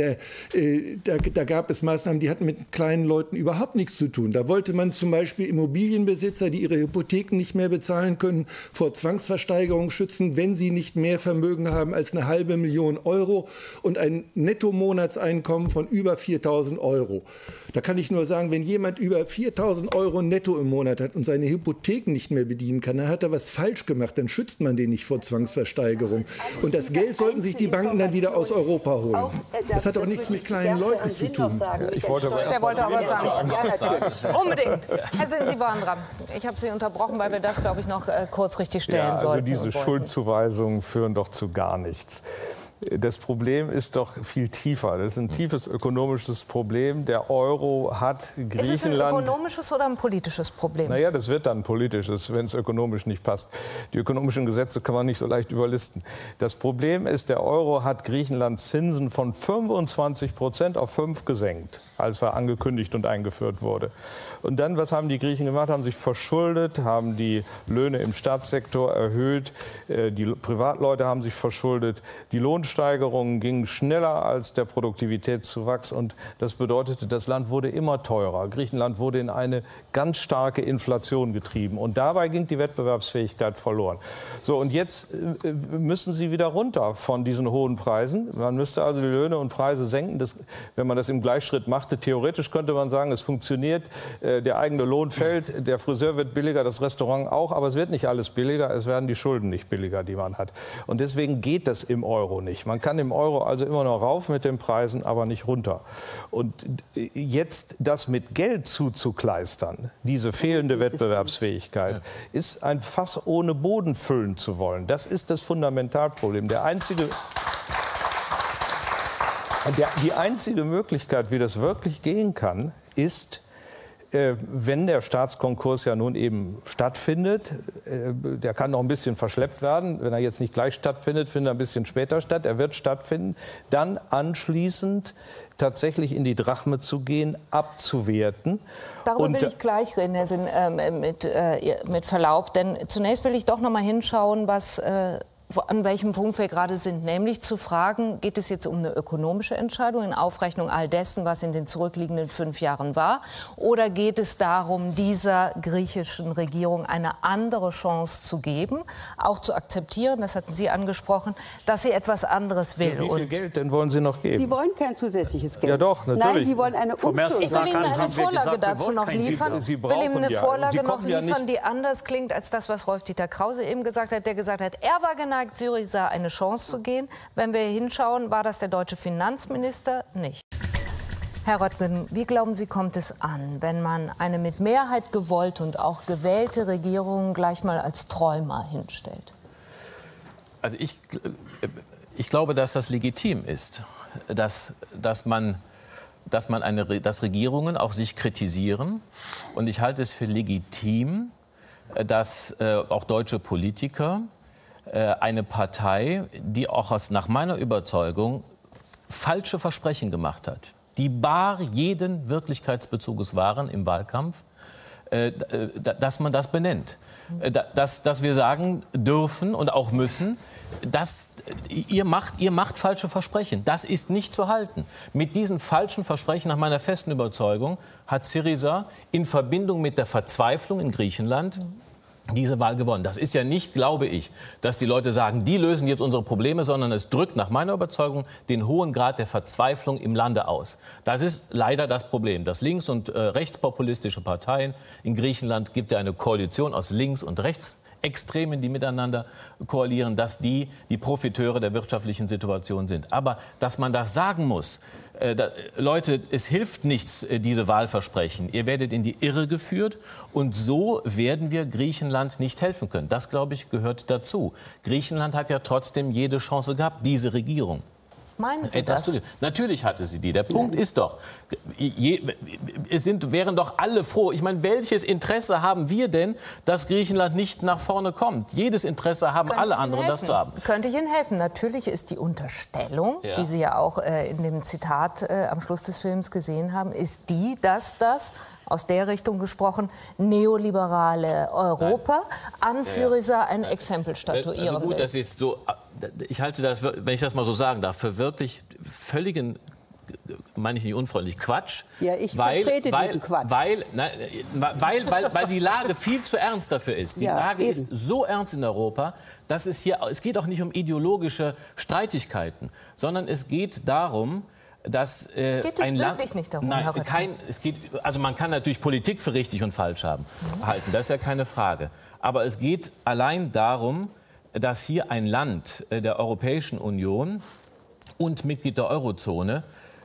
Da gab es Maßnahmen, die hatten mit kleinen Leuten überhaupt nichts zu tun. Da wollte man zum Beispiel Immobilienbesitzer, die ihre Hypotheken nicht mehr bezahlen können, vor Zwangsversteigerung schützen, wenn sie nicht mehr Vermögen haben als 500.000 Euro und ein Netto-Monatseinkommen von über 4.000 Euro. Da kann ich nur sagen, wenn jemand über 4.000 Euro netto im Monat hat und seine Hypotheken nicht mehr bedienen kann, dann hat er was falsch gemacht, dann schützt man den nicht vor Zwangsversteigerung. Und das Geld sollten sich die Banken dann wieder aus Europa holen. Das hat auch nichts mit kleinen Leuten zu tun. Der wollte aber sagen. Ja, natürlich. Unbedingt. Herr Sinn, Sie waren dran. Ich habe Sie unterbrochen, weil wir das, glaube ich, noch kurz richtig stellen sollten. Also diese Schuldzuweisungen führen doch zu gar nichts. Das Problem ist doch viel tiefer. Das ist ein tiefes ökonomisches Problem. Der Euro hat Griechenland... Ist es ein ökonomisches oder ein politisches Problem? Naja, das wird dann ein politisches, wenn es ökonomisch nicht passt. Die ökonomischen Gesetze kann man nicht so leicht überlisten. Das Problem ist, der Euro hat Griechenland Zinsen von 25% auf 5% gesenkt, als er angekündigt und eingeführt wurde. Und dann, was haben die Griechen gemacht? Haben sich verschuldet, haben die Löhne im Staatssektor erhöht, die Privatleute haben sich verschuldet, die Lohnsteigerungen gingen schneller als der Produktivitätszuwachs und das bedeutete, das Land wurde immer teurer. Griechenland wurde in eine ganz starke Inflation getrieben und dabei ging die Wettbewerbsfähigkeit verloren. So, und jetzt müssen sie wieder runter von diesen hohen Preisen. Man müsste also die Löhne und Preise senken. Wenn man das im Gleichschritt machte, theoretisch könnte man sagen, es funktioniert. Der eigene Lohn fällt, der Friseur wird billiger, das Restaurant auch, aber es wird nicht alles billiger, es werden die Schulden nicht billiger, die man hat. Und deswegen geht das im Euro nicht. schwierig. Man kann im Euro also immer noch rauf mit den Preisen, aber nicht runter. Und jetzt das mit Geld zuzukleistern, diese fehlende Wettbewerbsfähigkeit, ist ein Fass ohne Boden füllen zu wollen. Das ist das Fundamentalproblem. Die einzige Möglichkeit, wie das wirklich gehen kann, ist, wenn der Staatskonkurs ja nun eben stattfindet, der kann noch ein bisschen verschleppt werden, wenn er jetzt nicht gleich stattfindet, findet er ein bisschen später statt, er wird stattfinden, dann anschließend tatsächlich in die Drachme zu gehen, abzuwerten. Darüber will ich gleich reden, Herr Sinn, mit Verlaub, denn zunächst will ich doch noch mal hinschauen, an welchem Punkt wir gerade sind, nämlich zu fragen, geht es jetzt um eine ökonomische Entscheidung in Aufrechnung all dessen, was in den zurückliegenden 5 Jahren war, oder geht es darum, dieser griechischen Regierung eine andere Chance zu geben, auch zu akzeptieren, das hatten Sie angesprochen, dass sie etwas anderes will. Ja, wie viel Geld denn wollen Sie noch geben? Sie wollen kein zusätzliches Geld. Ja doch, natürlich. Nein, Sie wollen eine Umschuldung. Ich will Ihnen eine Vorlage dazu noch liefern. Sie will Ihnen eine Vorlage noch ja liefern, die anders klingt als das, was Rolf-Dieter Krause eben gesagt hat, der gesagt hat, er war geneigt, Syriza eine Chance zu gehen. Wenn wir hinschauen, war das der deutsche Finanzminister nicht. Herr Röttgen, wie glauben Sie, kommt es an, wenn man eine mit Mehrheit gewollte und auch gewählte Regierung gleich mal als Träumer hinstellt? Also ich glaube, dass das legitim ist, dass Regierungen auch sich kritisieren. Und ich halte es für legitim, dass auch deutsche Politiker eine Partei, die auch nach meiner Überzeugung falsche Versprechen gemacht hat, die bar jeden Wirklichkeitsbezuges waren im Wahlkampf, dass man das benennt. Dass wir sagen dürfen und auch müssen, ihr macht falsche Versprechen. Das ist nicht zu halten. Mit diesen falschen Versprechen, nach meiner festen Überzeugung, hat Syriza in Verbindung mit der Verzweiflung in Griechenland diese Wahl gewonnen. Das ist ja nicht, glaube ich, dass die Leute sagen, die lösen jetzt unsere Probleme, sondern es drückt nach meiner Überzeugung den hohen Grad der Verzweiflung im Lande aus. Das ist leider das Problem, dass links- und rechtspopulistische Parteien in Griechenland gibt ja eine Koalition aus Links- und Rechtsextremen, die miteinander koalieren, dass die Profiteure der wirtschaftlichen Situation sind. Aber dass man das sagen muss, Leute, es hilft nichts, diese Wahlversprechen. Ihr werdet in die Irre geführt und so werden wir Griechenland nicht helfen können. Das, glaube ich, gehört dazu. Griechenland hat ja trotzdem jede Chance gehabt, diese Regierung. Meinen Sie das? Natürlich hatte sie die. Der Punkt ist doch, wären doch alle froh. Ich meine, welches Interesse haben wir denn, dass Griechenland nicht nach vorne kommt? Jedes Interesse haben alle anderen, das zu haben. Könnte ich Ihnen helfen? Natürlich ist die Unterstellung, die Sie ja auch in dem Zitat am Schluss des Films gesehen haben, ist die, dass das, aus der Richtung gesprochen, neoliberale Europa an Syriza ein Exempel statuieren Also gut, will. das ist so. Ich halte das, wenn ich das mal so sagen darf, für wirklich völligen, meine ich nicht unfreundlich, Quatsch. Ja, ich vertrete diesen Quatsch. Weil die Lage viel zu ernst dafür ist. Die Lage ist so ernst in Europa, dass es geht auch nicht um ideologische Streitigkeiten, sondern es geht darum, dass geht es wirklich nicht darum, nein, also man kann natürlich Politik für richtig und falsch halten, das ist ja keine Frage. Aber es geht allein darum, dass hier ein Land der Europäischen Union und Mitglied der Eurozone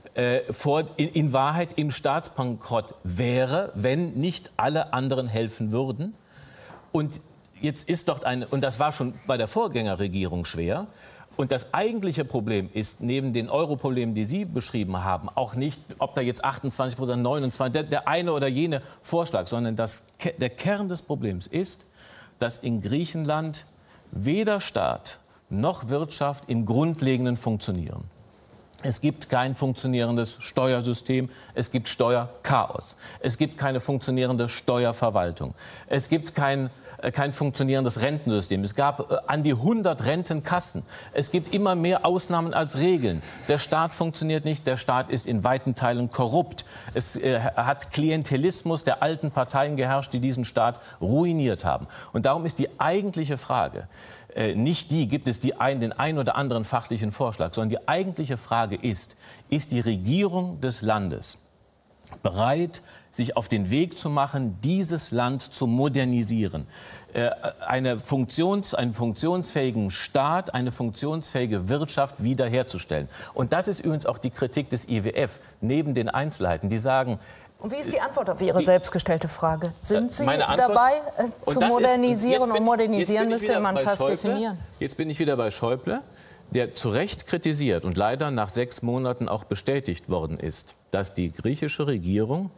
in Wahrheit im Staatsbankrott wäre, wenn nicht alle anderen helfen würden. Und jetzt ist dort und das war schon bei der Vorgängerregierung schwer. Und das eigentliche Problem ist, neben den Euro-Problemen, die Sie beschrieben haben, auch nicht, ob da jetzt 28%, 29%, der eine oder jene Vorschlag, sondern der Kern des Problems ist, dass in Griechenland weder Staat noch Wirtschaft im Grundlegenden funktionieren. Es gibt kein funktionierendes Steuersystem, es gibt Steuerchaos, es gibt keine funktionierende Steuerverwaltung, es gibt kein funktionierendes Rentensystem. Es gab an die 100 Rentenkassen. Es gibt immer mehr Ausnahmen als Regeln. Der Staat funktioniert nicht, der Staat ist in weiten Teilen korrupt. Es hat Klientelismus der alten Parteien geherrscht, die diesen Staat ruiniert haben. Und darum ist die eigentliche Frage, nicht gibt es den ein oder anderen fachlichen Vorschlag, sondern die eigentliche Frage ist die Regierung des Landes bereit, sich auf den Weg zu machen, dieses Land zu modernisieren. Einen funktionsfähigen Staat, eine funktionsfähige Wirtschaft wiederherzustellen. Und das ist übrigens auch die Kritik des IWF, neben den Einzelheiten, die sagen... Und wie ist die Antwort auf Ihre selbstgestellte Frage? Sind Sie dabei, zu modernisieren? Und modernisieren müsste man fast definieren. Jetzt bin ich wieder bei Schäuble, der zu Recht kritisiert und leider nach 6 Monaten auch bestätigt worden ist, dass die griechische Regierung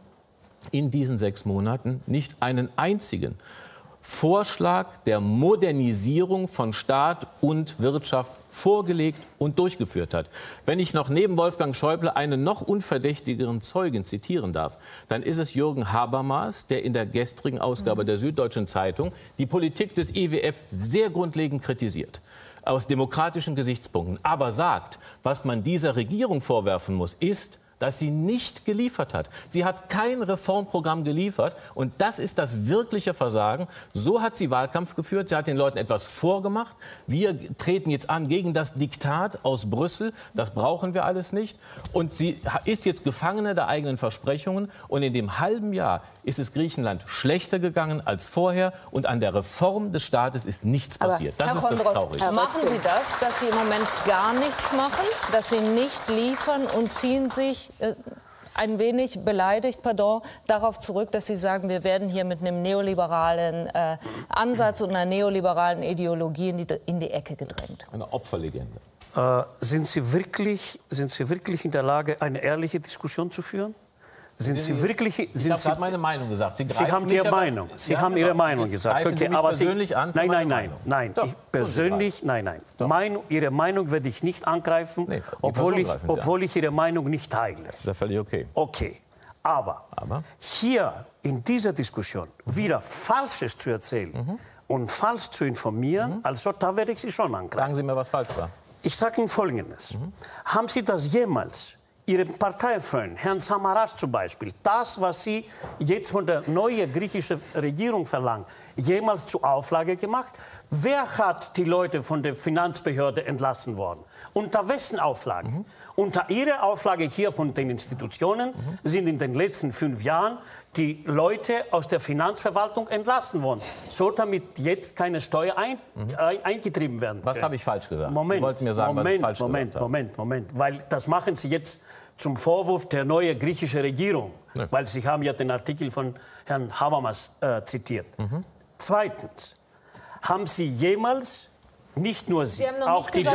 in diesen 6 Monaten nicht einen einzigen Vorschlag der Modernisierung von Staat und Wirtschaft vorgelegt und durchgeführt hat. Wenn ich noch neben Wolfgang Schäuble einen noch unverdächtigeren Zeugen zitieren darf, dann ist es Jürgen Habermas, der in der gestrigen Ausgabe der Süddeutschen Zeitung die Politik des IWF sehr grundlegend kritisiert. Aus demokratischen Gesichtspunkten. Aber sagt, was man dieser Regierung vorwerfen muss, ist, dass sie nicht geliefert hat. Sie hat kein Reformprogramm geliefert. Und das ist das wirkliche Versagen. So hat sie Wahlkampf geführt. Sie hat den Leuten etwas vorgemacht. Wir treten jetzt an gegen das Diktat aus Brüssel. Das brauchen wir alles nicht. Und sie ist jetzt Gefangene der eigenen Versprechungen. Und in dem halben Jahr ist es Griechenland schlechter gegangen als vorher. Und an der Reform des Staates ist nichts passiert. Das ist das Traurige. Machen Sie das, dass Sie im Moment gar nichts machen, dass Sie nicht liefern und ziehen sich ein wenig beleidigt, darauf zurück, dass Sie sagen, wir werden hier mit einem neoliberalen Ansatz und einer neoliberalen Ideologie in die Ecke gedrängt? Eine Opferlegende. Sind Sie wirklich in der Lage, eine ehrliche Diskussion zu führen? Sind Sie wirklich? Ich habe gerade meine Meinung gesagt. Sie haben Ihre Meinung. Sie haben Ihre Meinung gesagt. Okay, aber persönlich an? Nein. Doch, persönlich, nein. Ihre Meinung werde ich nicht angreifen, nee, obwohl ich Ihre Meinung nicht teile. Das ist ja völlig okay. Okay, aber hier in dieser Diskussion wieder Falsches zu erzählen und falsch zu informieren, also da werde ich Sie schon angreifen. Sagen Sie mir, was falsch war. Ich sage Ihnen Folgendes. Haben Sie das jemals Ihren Parteifreund, Herrn Samaras zum Beispiel, das, was Sie jetzt von der neuen griechischen Regierung verlangen, jemals zur Auflage gemacht? Wer hat die Leute von der Finanzbehörde entlassen worden? Unter wessen Auflagen? Unter Ihrer Auflage hier von den Institutionen sind in den letzten 5 Jahren die Leute aus der Finanzverwaltung entlassen worden. So damit jetzt keine Steuer eingetrieben werden können. Was habe ich falsch gesagt? Sie wollten mir sagen, was ich falsch gesagt habe. Moment. Weil das machen Sie jetzt zum Vorwurf der neuen griechischen Regierung. Nee. Weil Sie haben ja den Artikel von Herrn Habermas zitiert. Zweitens, haben Sie jemals, nicht nur Sie, auch die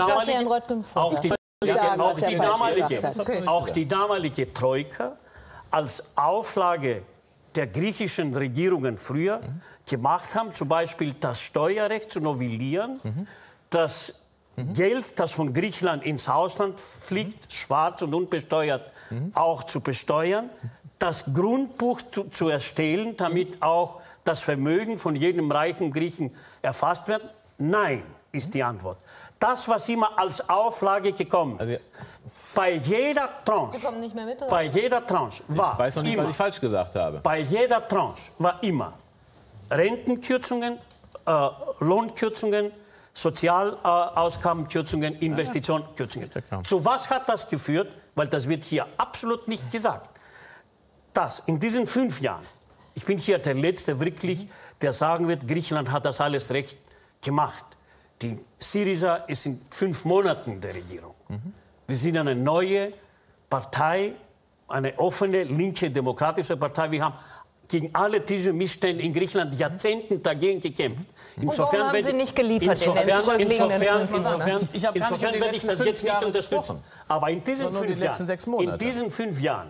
damalige Troika als Auflage der griechischen Regierungen früher gemacht haben, zum Beispiel das Steuerrecht zu novellieren, das Geld, das von Griechenland ins Ausland fliegt, schwarz und unbesteuert, auch zu besteuern, das Grundbuch zu erstellen, damit auch das Vermögen von jedem reichen Griechen erfasst wird? Nein, ist die Antwort. Das, was immer als Auflage gekommen ist, bei jeder Tranche, Sie kommen nicht mehr mit, oder? Bei jeder Tranche war ich weiß noch nicht, was ich falsch gesagt habe. Bei jeder Tranche war immer Rentenkürzungen, Lohnkürzungen, Sozialausgabenkürzungen, Investitionskürzungen. Zu was hat das geführt? Weil das wird hier absolut nicht gesagt. Dass in diesen 5 Jahren, ich bin hier der Letzte wirklich, der sagen wird, Griechenland hat das alles recht gemacht. Die Syriza ist in 5 Monaten in der Regierung. Wir sind eine neue Partei, eine offene, linke, demokratische Partei. Wir haben gegen alle diese Missstände in Griechenland Jahrzehnten dagegen gekämpft. Insofern haben Sie nicht geliefert insofern werde ich das jetzt nicht unterstützen. Aber in diesen 5 Jahren,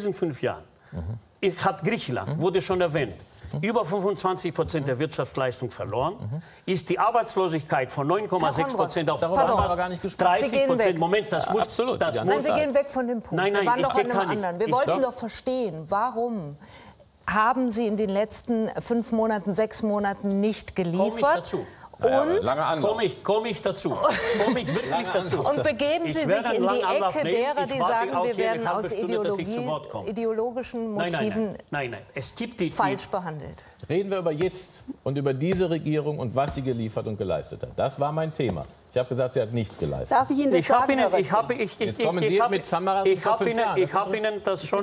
hat Griechenland, wurde schon erwähnt, über 25% der Wirtschaftsleistung verloren, ist die Arbeitslosigkeit von 9,6% auf 30%. Moment, das muss... Absolut, nein, Sie gehen weg von dem Punkt. Nein, wir waren doch an einem anderen. Wir wollten doch verstehen, warum haben Sie in den letzten 5 Monaten, 6 Monaten nicht geliefert? Komme ich dazu. Komme ich wirklich dazu. Und begeben Sie sich in die Ecke derer, die sagen, wir werden aus ideologischen Motiven falsch behandelt. Reden wir über jetzt und über diese Regierung und was sie geliefert und geleistet hat. Das war mein Thema. Ich Ich habe gesagt, sie hat nichts geleistet. Darf ich Ihnen das sagen? Jetzt kommen Sie mit Samaras ich habe Ihnen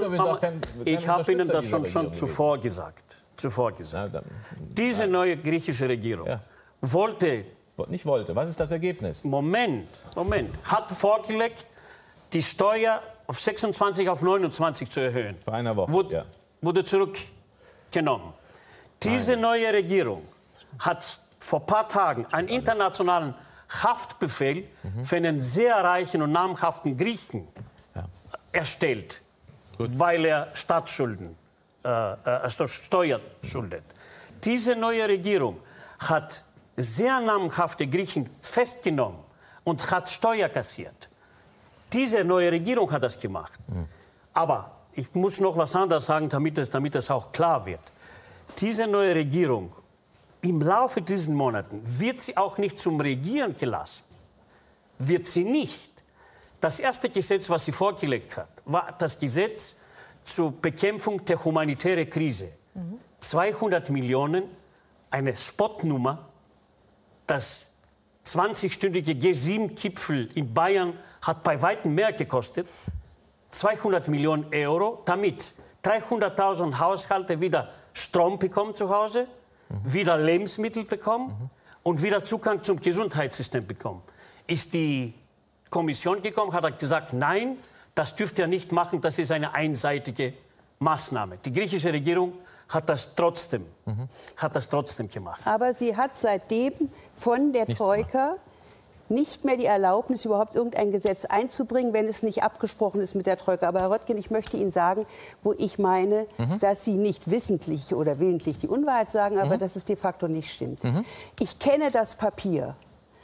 das schon zuvor gesagt. Diese neue griechische Regierung wollte... Nicht wollte. Was ist das Ergebnis? Moment. Hat vorgelegt, die Steuer auf 26 auf 29 zu erhöhen. Vor einer Woche, wurde zurückgenommen. Diese neue Regierung hat vor ein paar Tagen einen internationalen Haftbefehl für einen sehr reichen und namhaften Griechen erstellt, weil er Staatsschulden, Steuern schuldet. Diese neue Regierung hat sehr namhafte Griechen festgenommen und hat Steuer kassiert. Diese neue Regierung hat das gemacht. Aber ich muss noch was anderes sagen, damit es auch klar wird. Diese neue Regierung, im Laufe dieser Monaten, wird sie auch nicht zum Regieren gelassen. Wird sie nicht. Das erste Gesetz, was sie vorgelegt hat, war das Gesetz zur Bekämpfung der humanitären Krise. 200 Millionen, eine Spottnummer. Das 20-stündige G7-Gipfel in Bayern hat bei weitem mehr gekostet. 200 Millionen Euro, damit 300.000 Haushalte wieder Strom bekommen zu Hause, wieder Lebensmittel bekommen und wieder Zugang zum Gesundheitssystem bekommen. Ist die Kommission gekommen, hat gesagt, nein, das dürft ihr nicht machen, das ist eine einseitige Maßnahme. Die griechische Regierung hat das trotzdem gemacht. Aber sie hat seitdem von der Troika nicht mehr die Erlaubnis, überhaupt irgendein Gesetz einzubringen, wenn es nicht abgesprochen ist mit der Troika. Aber Herr Röttgen, ich möchte Ihnen sagen, wo ich meine, dass Sie nicht wissentlich oder willentlich die Unwahrheit sagen, aber dass es de facto nicht stimmt. Ich kenne das Papier.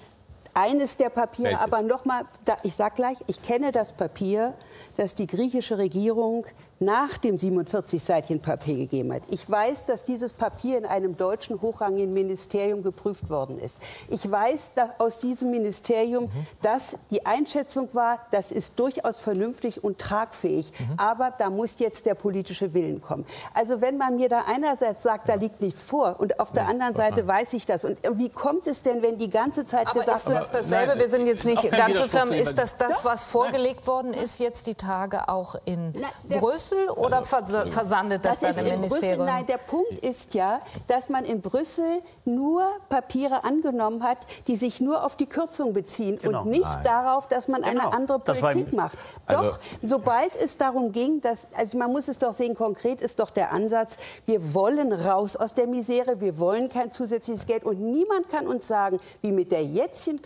Eines der Papiere, Welches? aber nochmal, ich sage gleich, ich kenne das Papier, das die griechische Regierung nach dem 47-seitigen Papier gegeben hat. Ich weiß, dass dieses Papier in einem deutschen hochrangigen Ministerium geprüft worden ist. Ich weiß dass aus diesem Ministerium, dass die Einschätzung war, das ist durchaus vernünftig und tragfähig. Aber da muss jetzt der politische Willen kommen. Also wenn man mir da einerseits sagt, da liegt nichts vor und auf der anderen Seite weiß ich das. Und wie kommt es denn, wenn die ganze Zeit gesagt wird... Ist das dasselbe? Wir sind jetzt nicht ganz so firm. Ist das was vorgelegt worden ist jetzt die Tage auch in Brüssel? Oder versandet das dann im Ministerium? Nein, der Punkt ist ja, dass man in Brüssel nur Papiere angenommen hat, die sich nur auf die Kürzung beziehen und nicht darauf, dass man eine andere Politik macht. Doch, sobald es darum ging, also man muss es doch sehen, konkret ist doch der Ansatz, wir wollen raus aus der Misere, wir wollen kein zusätzliches Geld und niemand kann uns sagen, wie mit der jetzigen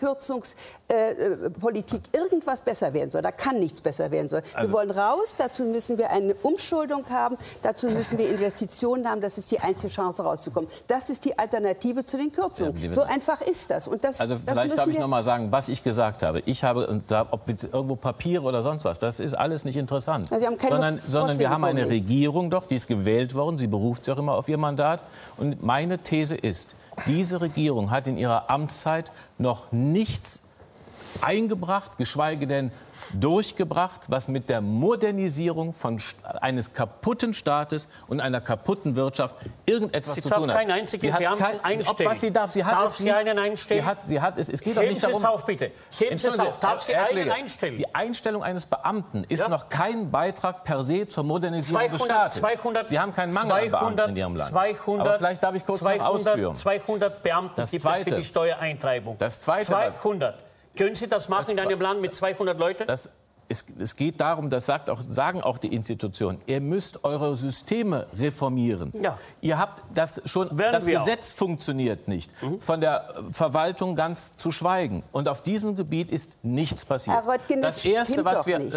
Kürzungspolitik irgendwas besser werden soll. Da kann nichts besser werden soll. Wir wollen raus, dazu müssen wir eine Umschuldung haben, dazu müssen wir Investitionen haben, das ist die einzige Chance rauszukommen. Das ist die Alternative zu den Kürzungen. So einfach ist das. Und das vielleicht darf ich noch mal sagen, was ich gesagt habe. Ich habe, ob irgendwo Papiere oder sonst was, das ist alles nicht interessant. Also sondern wir haben eine Regierung doch, die ist gewählt worden, sie beruft sich auch immer auf ihr Mandat. Und meine These ist, diese Regierung hat in ihrer Amtszeit noch nichts eingebracht, geschweige denn durchgebracht, was mit der Modernisierung eines kaputten Staates und einer kaputten Wirtschaft irgendetwas zu tun hat. Sie darf keinen einzigen Beamten einstellen. Was sie darf, sie hat es sie nicht. einen einstellen? Es geht doch nicht darum... Heben Sie es auf, bitte. Heben Sie es auf. Darf sie einen einstellen? Die Einstellung eines Beamten ist noch kein Beitrag per se zur Modernisierung des Staates. Sie haben keinen Mangel an Beamten in Ihrem Land. Aber vielleicht darf ich kurz noch ausführen. 200 Beamten gibt es für die Steuereintreibung. Das Zweite, 200. Können Sie das machen in einem Land mit 200 Leuten? Es geht darum, das sagen auch die Institutionen, ihr müsst eure Systeme reformieren. Ja. Ihr habt das schon, das Gesetz funktioniert nicht. Von der Verwaltung ganz zu schweigen. Und auf diesem Gebiet ist nichts passiert. Das Erste,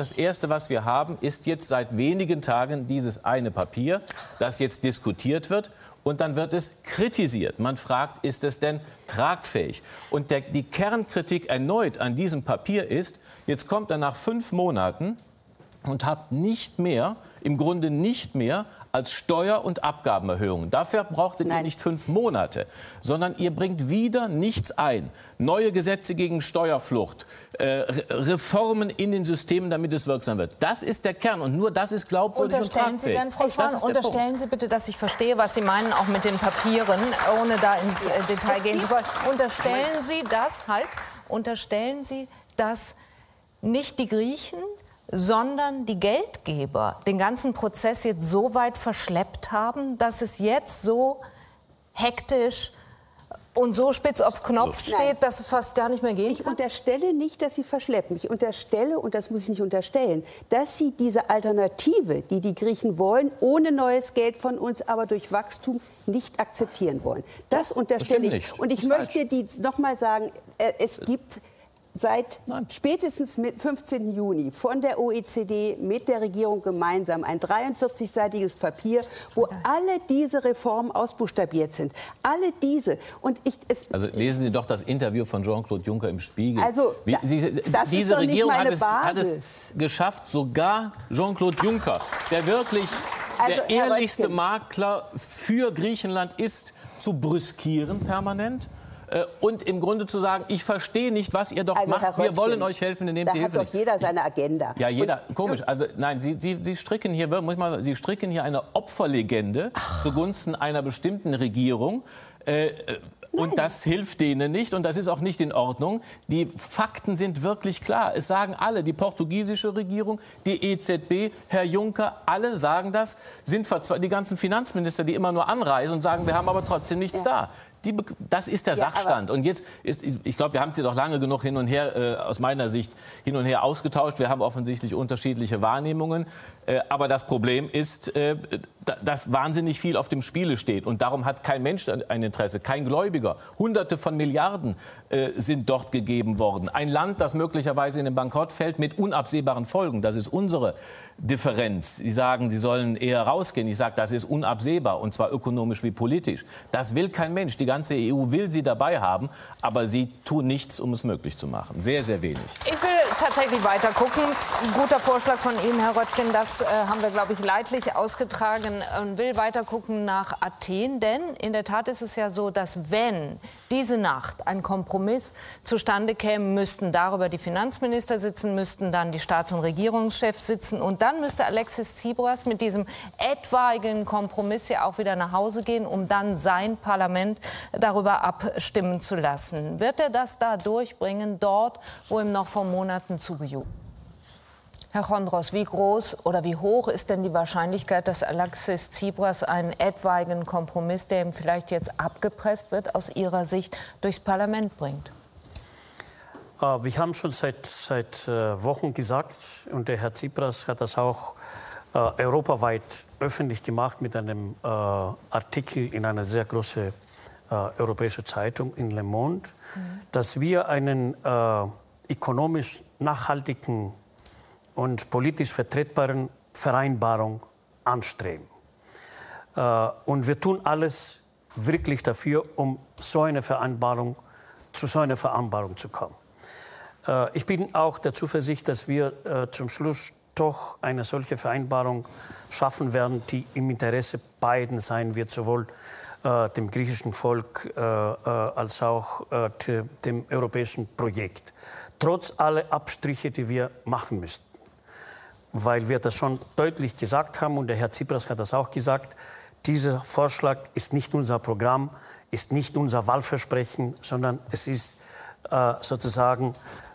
was wir haben, ist jetzt seit wenigen Tagen dieses eine Papier, das jetzt diskutiert wird. Und dann wird es kritisiert. Man fragt, ist es denn tragfähig? Und die Kernkritik erneut an diesem Papier ist, jetzt kommt er nach 5 Monaten und habt im Grunde nicht mehr als Steuer- und Abgabenerhöhungen. Dafür brauchtet ihr nicht 5 Monate, sondern ihr bringt wieder nichts ein. Neue Gesetze gegen Steuerflucht, Reformen in den Systemen, damit es wirksam wird. Das ist der Kern und nur das ist glaubwürdig und tragfähig. Sie denn, Frau Schwan, unterstellen Sie bitte, dass ich verstehe, was Sie meinen, auch mit den Papieren, ohne da ins Detail gehen zu wollen. Unterstellen Sie das halt unterstellen Sie, dass nicht die Griechen, sondern die Geldgeber den ganzen Prozess jetzt so weit verschleppt haben, dass es jetzt so hektisch und so spitz auf Knopf steht, dass es fast gar nicht mehr geht? Ich unterstelle nicht, dass sie verschleppen. Ich unterstelle, und das muss ich nicht unterstellen, dass sie diese Alternative, die die Griechen wollen, ohne neues Geld von uns, aber durch Wachstum nicht akzeptieren wollen. Das unterstelle ich. Und ich möchte noch mal sagen, es gibt seit spätestens mit 15. Juni von der OECD mit der Regierung gemeinsam ein 43-seitiges Papier, wo alle diese Reformen ausbuchstabiert sind. Alle diese. Und also lesen Sie doch das Interview von Jean-Claude Juncker im Spiegel. Also, das diese ist doch Regierung nicht meine hat es geschafft, sogar Jean-Claude Juncker, der wirklich der ehrlichste Makler für Griechenland ist, zu brüskieren permanent. Und im Grunde zu sagen, ich verstehe nicht, was ihr doch macht. Wir wollen euch helfen, indem Sie Hilfe. Da hat doch jeder seine Agenda. Ja, jeder. Komisch. Also nein, Sie stricken hier eine Opferlegende zugunsten einer bestimmten Regierung. Und das hilft denen nicht und das ist auch nicht in Ordnung. Die Fakten sind wirklich klar. Es sagen alle, die portugiesische Regierung, die EZB, Herr Juncker, alle sagen das. Sind die ganzen Finanzminister, die immer nur anreisen und sagen, wir haben aber trotzdem nichts da. Das ist der Sachstand. Und jetzt ich glaube, wir haben sie doch lange genug hin und her, aus meiner Sicht, hin und her ausgetauscht. Wir haben offensichtlich unterschiedliche Wahrnehmungen. Aber das Problem ist, dass wahnsinnig viel auf dem Spiele steht. Und darum hat kein Mensch ein Interesse, kein Gläubiger. Hunderte von Milliarden sind dort gegeben worden. Ein Land, das möglicherweise in den Bankrott fällt mit unabsehbaren Folgen. Das ist unsere Differenz. Sie sagen, sie sollen eher rausgehen. Ich sage, das ist unabsehbar, und zwar ökonomisch wie politisch. Das will kein Mensch. Die ganze EU will sie dabei haben, aber sie tun nichts, um es möglich zu machen. Sehr, sehr wenig. Ich will tatsächlich weiter gucken. Ein guter Vorschlag von Ihnen, Herr Röttgen. Das haben wir, glaube ich, leidlich ausgetragen und will weiter gucken nach Athen. Denn in der Tat ist es ja so, dass wenn diese Nacht ein Kompromiss zustande käme, müssten darüber die Finanzminister sitzen, müssten dann die Staats- und Regierungschefs sitzen. Und dann müsste Alexis Tsipras mit diesem etwaigen Kompromiss ja auch wieder nach Hause gehen, um dann sein Parlament darüber abstimmen zu lassen. Wird er das da durchbringen, dort, wo ihm noch vor Monaten zugejubelt? Herr Chondros, wie groß oder wie hoch ist denn die Wahrscheinlichkeit, dass Alexis Tsipras einen etwaigen Kompromiss, der ihm vielleicht jetzt abgepresst wird, aus Ihrer Sicht durchs Parlament bringt? Wir haben schon seit Wochen gesagt, und der Herr Tsipras hat das auch europaweit öffentlich gemacht mit einem Artikel in einer sehr großen europäischen Zeitung, in Le Monde, dass wir einen ökonomisch nachhaltigen und politisch vertretbaren Vereinbarung anstreben. Und wir tun alles wirklich dafür, um zu so einer Vereinbarung zu kommen. Ich bin auch der Zuversicht, dass wir zum Schluss doch eine solche Vereinbarung schaffen werden, die im Interesse beiden sein wird, sowohl dem griechischen Volk als auch dem europäischen Projekt. Trotz aller Abstriche, die wir machen müssten. Weil wir das schon deutlich gesagt haben, und der Herr Tsipras hat das auch gesagt, dieser Vorschlag ist nicht unser Programm, ist nicht unser Wahlversprechen, sondern es ist sozusagen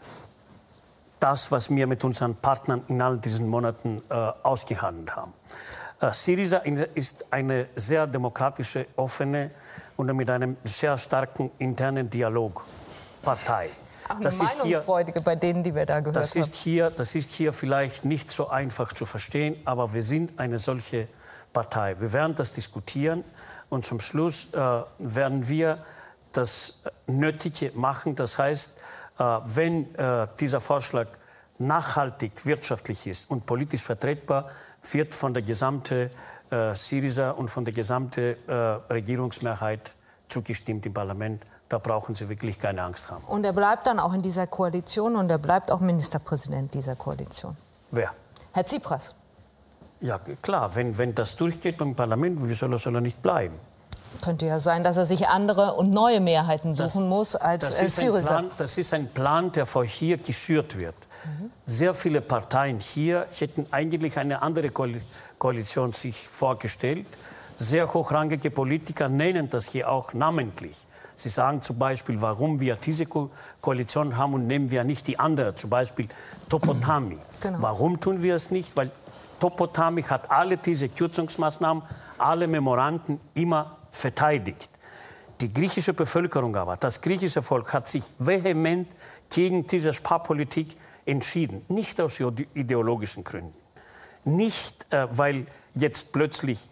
das, was wir mit unseren Partnern in all diesen Monaten ausgehandelt haben. Syriza ist eine sehr demokratische, offene und mit einem sehr starken internen Dialog Partei. Auch eine Meinungsfreudige bei denen, die wir da gehört haben. Das ist hier vielleicht nicht so einfach zu verstehen, aber wir sind eine solche Partei. Wir werden das diskutieren und zum Schluss werden wir das Nötige machen. Das heißt, wenn dieser Vorschlag nachhaltig wirtschaftlich ist und politisch vertretbar, wird von der gesamten Syriza und von der gesamten Regierungsmehrheit zugestimmt im Parlament. Da brauchen Sie wirklich keine Angst haben. Und er bleibt dann auch in dieser Koalition und er bleibt auch Ministerpräsident dieser Koalition. Wer? Herr Tsipras. Ja, klar, wenn das durchgeht im Parlament, wieso soll er nicht bleiben? Könnte ja sein, dass er sich andere und neue Mehrheiten suchen muss als Syriza. Das ist ein Plan, der vor hier geschürt wird. Sehr viele Parteien hier hätten eigentlich eine andere Koalition sich vorgestellt. Sehr hochrangige Politiker nennen das hier auch namentlich. Sie sagen zum Beispiel, warum wir diese Koalition haben und nehmen wir nicht die andere, zum Beispiel Topotami. Genau. Warum tun wir es nicht? Weil Topotami hat alle diese Kürzungsmaßnahmen, alle Memoranden immer verteidigt. Die griechische Bevölkerung aber, das griechische Volk hat sich vehement gegen diese Sparpolitik entschieden. Nicht aus ideologischen Gründen. Nicht, weil jetzt plötzlich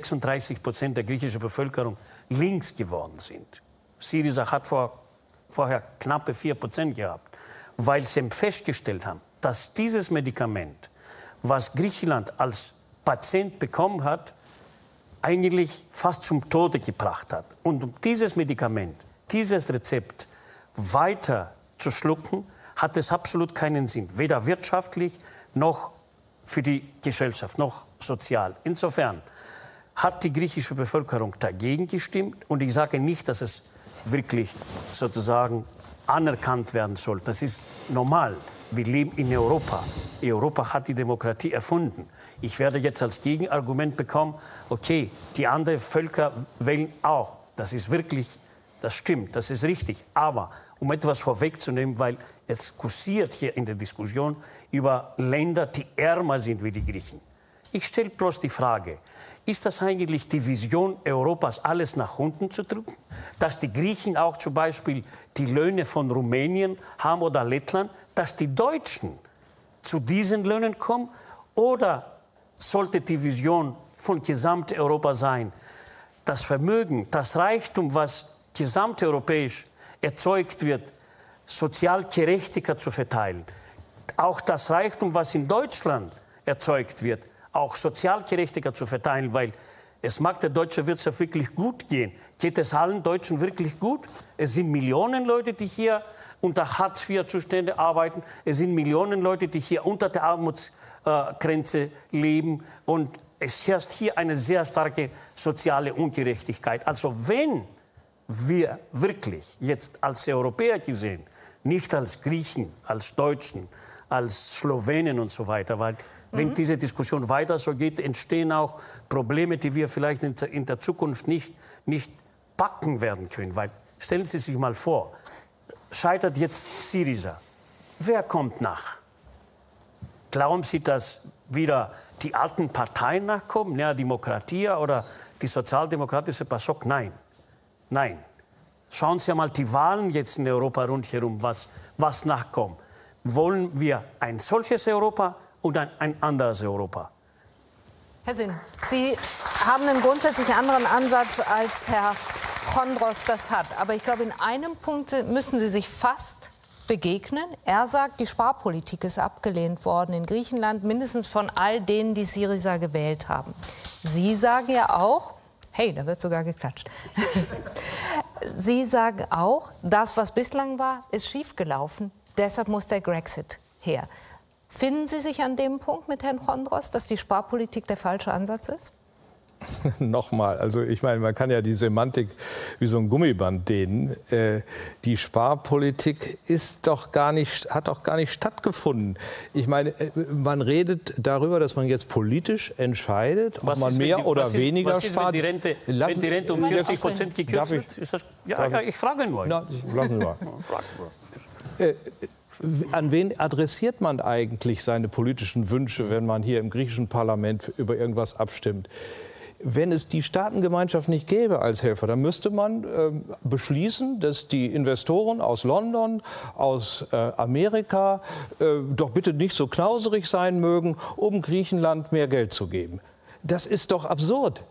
36% der griechischen Bevölkerung links geworden sind. Syriza hat vorher knappe 4% gehabt. Weil sie festgestellt haben, dass dieses Medikament, was Griechenland als Patient bekommen hat, eigentlich fast zum Tode gebracht hat. Und um dieses Medikament, dieses Rezept weiter zu schlucken, hat es absolut keinen Sinn. Weder wirtschaftlich noch für die Gesellschaft, noch sozial. Insofern hat die griechische Bevölkerung dagegen gestimmt. Und ich sage nicht, dass es wirklich sozusagen anerkannt werden soll. Das ist normal. Wir leben in Europa. Europa hat die Demokratie erfunden. Ich werde jetzt als Gegenargument bekommen, okay, die anderen Völker wählen auch. Das ist wirklich, das stimmt, das ist richtig. Aber um etwas vorwegzunehmen, weil es kursiert hier in der Diskussion über Länder, die ärmer sind wie die Griechen. Ich stelle bloß die Frage, ist das eigentlich die Vision Europas, alles nach unten zu drücken? Dass die Griechen auch zum Beispiel die Löhne von Rumänien haben oder Lettland, dass die Deutschen zu diesen Löhnen kommen? Oder sollte die Vision von Gesamteuropa sein, das Vermögen, das Reichtum, was gesamteuropäisch erzeugt wird, sozial gerechtiger zu verteilen? Auch das Reichtum, was in Deutschland erzeugt wird, auch sozial gerechtiger zu verteilen, weil es mag der deutschen Wirtschaft wirklich gut gehen. Geht es allen Deutschen wirklich gut? Es sind Millionen Leute, die hier unter Hartz-IV-Zustände arbeiten. Es sind Millionen Leute, die hier unter der Armutsgrenze leben. Und es herrscht hier eine sehr starke soziale Ungerechtigkeit. Also wenn wir wirklich jetzt als Europäer gesehen, nicht als Griechen, als Deutschen, als Slowenen und so weiter, weil wenn diese Diskussion weiter so geht, entstehen auch Probleme, die wir vielleicht in der Zukunft nicht packen werden können. Weil, stellen Sie sich mal vor, scheitert jetzt Syriza. Wer kommt nach? Glauben Sie, dass wieder die alten Parteien nachkommen? Ja, Demokratia oder die sozialdemokratische PASOK? Nein. Nein. Schauen Sie mal die Wahlen jetzt in Europa rundherum, was nachkommt. Wollen wir ein solches Europa oder ein anderes Europa? Herr Sinn, Sie haben einen grundsätzlich anderen Ansatz, als Herr Chondros das hat. Aber ich glaube, in einem Punkt müssen Sie sich fast begegnen. Er sagt, die Sparpolitik ist abgelehnt worden in Griechenland, mindestens von all denen, die Syriza gewählt haben. Sie sagen ja auch, hey, da wird sogar geklatscht. Sie sagen auch, das, was bislang war, ist schiefgelaufen. Deshalb muss der Grexit her. Finden Sie sich an dem Punkt mit Herrn Chondros, dass die Sparpolitik der falsche Ansatz ist? Nochmal, also ich meine, man kann ja die Semantik wie so ein Gummiband dehnen. Die Sparpolitik hat doch gar nicht stattgefunden. Ich meine, man redet darüber, dass man jetzt politisch entscheidet, ob man mehr oder weniger spart. Wenn die Rente um 40% gekürzt wird? Ist das, ja, ich frage nur. Na, lassen Sie mal. An wen adressiert man eigentlich seine politischen Wünsche, wenn man hier im griechischen Parlament über irgendwas abstimmt? Wenn es die Staatengemeinschaft nicht gäbe als Helfer, dann müsste man beschließen, dass die Investoren aus London, aus Amerika doch bitte nicht so knauserig sein mögen, um Griechenland mehr Geld zu geben. Das ist doch absurd.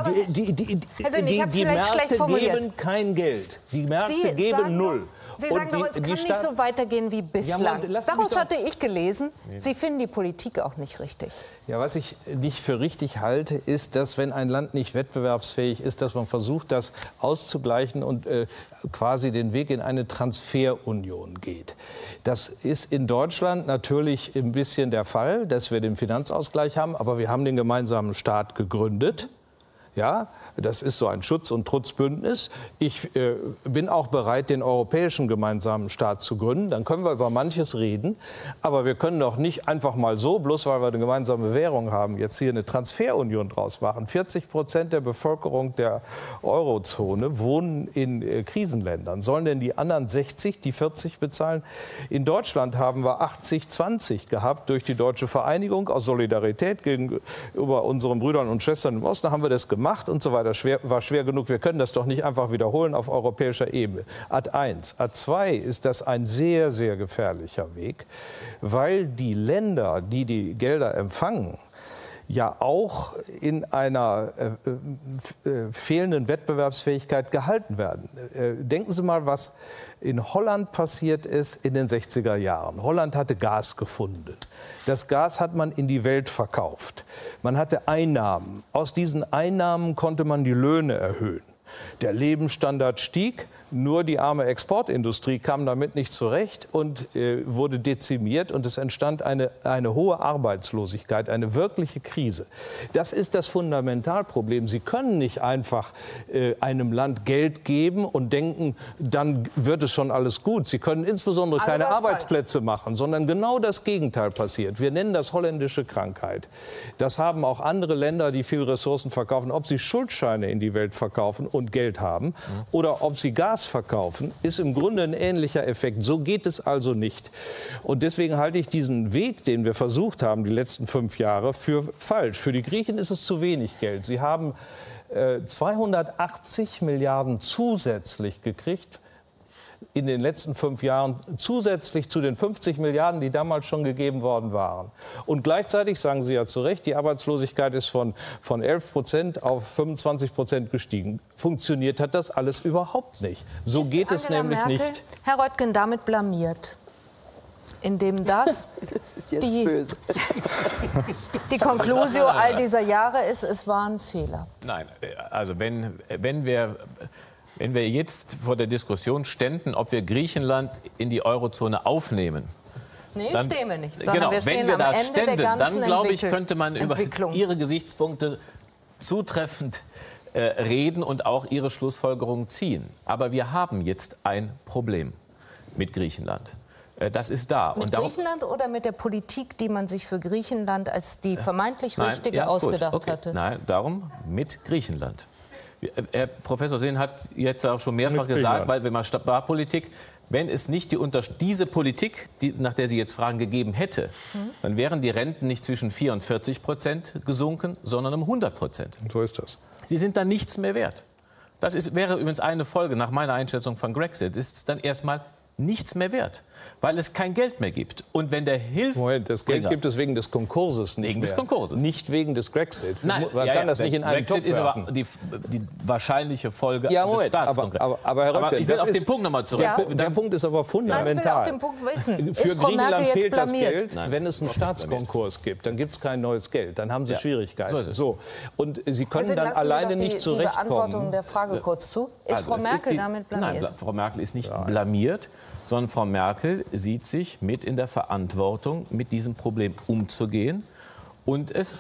Die Märkte geben kein Geld. Die Märkte geben null. Sie sagen doch, es kann nicht so weitergehen wie bislang. Ja, daraus hatte ich gelesen, Sie finden die Politik auch nicht richtig. Ja, was ich nicht für richtig halte, ist, dass wenn ein Land nicht wettbewerbsfähig ist, dass man versucht, das auszugleichen und quasi den Weg in eine Transferunion geht. Das ist in Deutschland natürlich ein bisschen der Fall, dass wir den Finanzausgleich haben, aber wir haben den gemeinsamen Staat gegründet. Ja, das ist so ein Schutz- und Trutzbündnis. Ich bin auch bereit, den europäischen gemeinsamen Staat zu gründen. Dann können wir über manches reden. Aber wir können doch nicht einfach mal so, bloß weil wir eine gemeinsame Währung haben, jetzt hier eine Transferunion draus machen. 40% der Bevölkerung der Eurozone wohnen in Krisenländern. Sollen denn die anderen 60, die 40 bezahlen? In Deutschland haben wir 80-20 gehabt durch die Deutsche Vereinigung aus Solidarität gegenüber unseren Brüdern und Schwestern im Osten. Haben wir das gemacht und so weiter. War schwer genug. Wir können das doch nicht einfach wiederholen auf europäischer Ebene. Ad 1. Ad 2 ist das ein sehr, sehr gefährlicher Weg, weil die Länder, die die Gelder empfangen, ja auch in einer fehlenden Wettbewerbsfähigkeit gehalten werden. Denken Sie mal, was in Holland passiert ist in den 60er Jahren. Holland hatte Gas gefunden. Das Gas hat man in die Welt verkauft. Man hatte Einnahmen. Aus diesen Einnahmen konnte man die Löhne erhöhen. Der Lebensstandard stieg, nur die arme Exportindustrie kam damit nicht zurecht und wurde dezimiert und es entstand eine hohe Arbeitslosigkeit, eine wirkliche Krise. Das ist das Fundamentalproblem. Sie können nicht einfach einem Land Geld geben und denken, dann wird es schon alles gut. Sie können insbesondere keine Arbeitsplätze machen, sondern genau das Gegenteil passiert. Wir nennen das holländische Krankheit. Das haben auch andere Länder, die viel Ressourcen verkaufen. Ob sie Schuldscheine in die Welt verkaufen und Geld haben oder ob sie Gas verkaufen, ist im Grunde ein ähnlicher Effekt. So geht es also nicht. Und deswegen halte ich diesen Weg, den wir versucht haben, die letzten 5 Jahre, für falsch. Für die Griechen ist es zu wenig Geld. Sie haben 280 Milliarden zusätzlich gekriegt in den letzten 5 Jahren, zusätzlich zu den 50 Milliarden, die damals schon gegeben worden waren. Und gleichzeitig, sagen Sie ja zu Recht, die Arbeitslosigkeit ist von 11% auf 25% gestiegen. Funktioniert hat das alles überhaupt nicht. So geht es nämlich nicht. Herr Röttgen, damit blamiert, indem das ist jetzt böse. Die Conclusio all dieser Jahre ist, es war ein Fehler. Nein, also wenn wir jetzt vor der Diskussion ständen, ob wir Griechenland in die Eurozone aufnehmen. Nee, dann, stehen wir nicht. Sondern genau, wir stehen wenn wir am da Ende ständen, der ganzen dann glaube ich, könnte man über Entwicklung. Ihre Gesichtspunkte zutreffend reden und auch Ihre Schlussfolgerungen ziehen. Aber wir haben jetzt ein Problem mit Griechenland. Das ist da. Mit Griechenland oder mit der Politik, die man sich für Griechenland als die vermeintlich richtige ja, ausgedacht hatte? Nein, darum mit Griechenland. Herr Professor Sehn hat jetzt auch schon mehrfach gesagt, weil wir mal Sparpolitik, wenn es nicht diese Politik, nach der Sie jetzt fragen, gegeben hätte, dann wären die Renten nicht zwischen 4 und 40% gesunken, sondern um 100%. So ist das. Sie sind dann nichts mehr wert. Das wäre übrigens eine Folge nach meiner Einschätzung von Grexit. Ist es dann erstmal nichts mehr wert, weil es kein Geld mehr gibt. Und wenn der Moment, das Geld gibt es wegen des Konkurses nicht wegen des Konkurses. Nicht wegen des Grexit. Nein, man kann das nicht in einen Brexit Topf ist werfen. aber die wahrscheinliche Folge des Staatskonkurses. Aber Herr Röttgen, ich will auf den Punkt nochmal zurück. Ja. Der Punkt ist aber fundamental. Nein, ich will auf den Punkt wissen. Für Ist Frau Griechenland Merkel jetzt fehlt das blamiert? Geld, wenn es einen Staatskonkurs gibt. Dann gibt es kein neues Geld. Dann haben Sie Schwierigkeiten. So ist es. So. Und Sie können Also dann lassen Sie alleine doch nicht die zurechtkommen. Beantwortung der Frage kurz zu. Ist Also, Frau Merkel damit blamiert? Nein, Frau Merkel ist nicht blamiert, sondern Frau Merkel sieht sich mit in der Verantwortung, mit diesem Problem umzugehen und es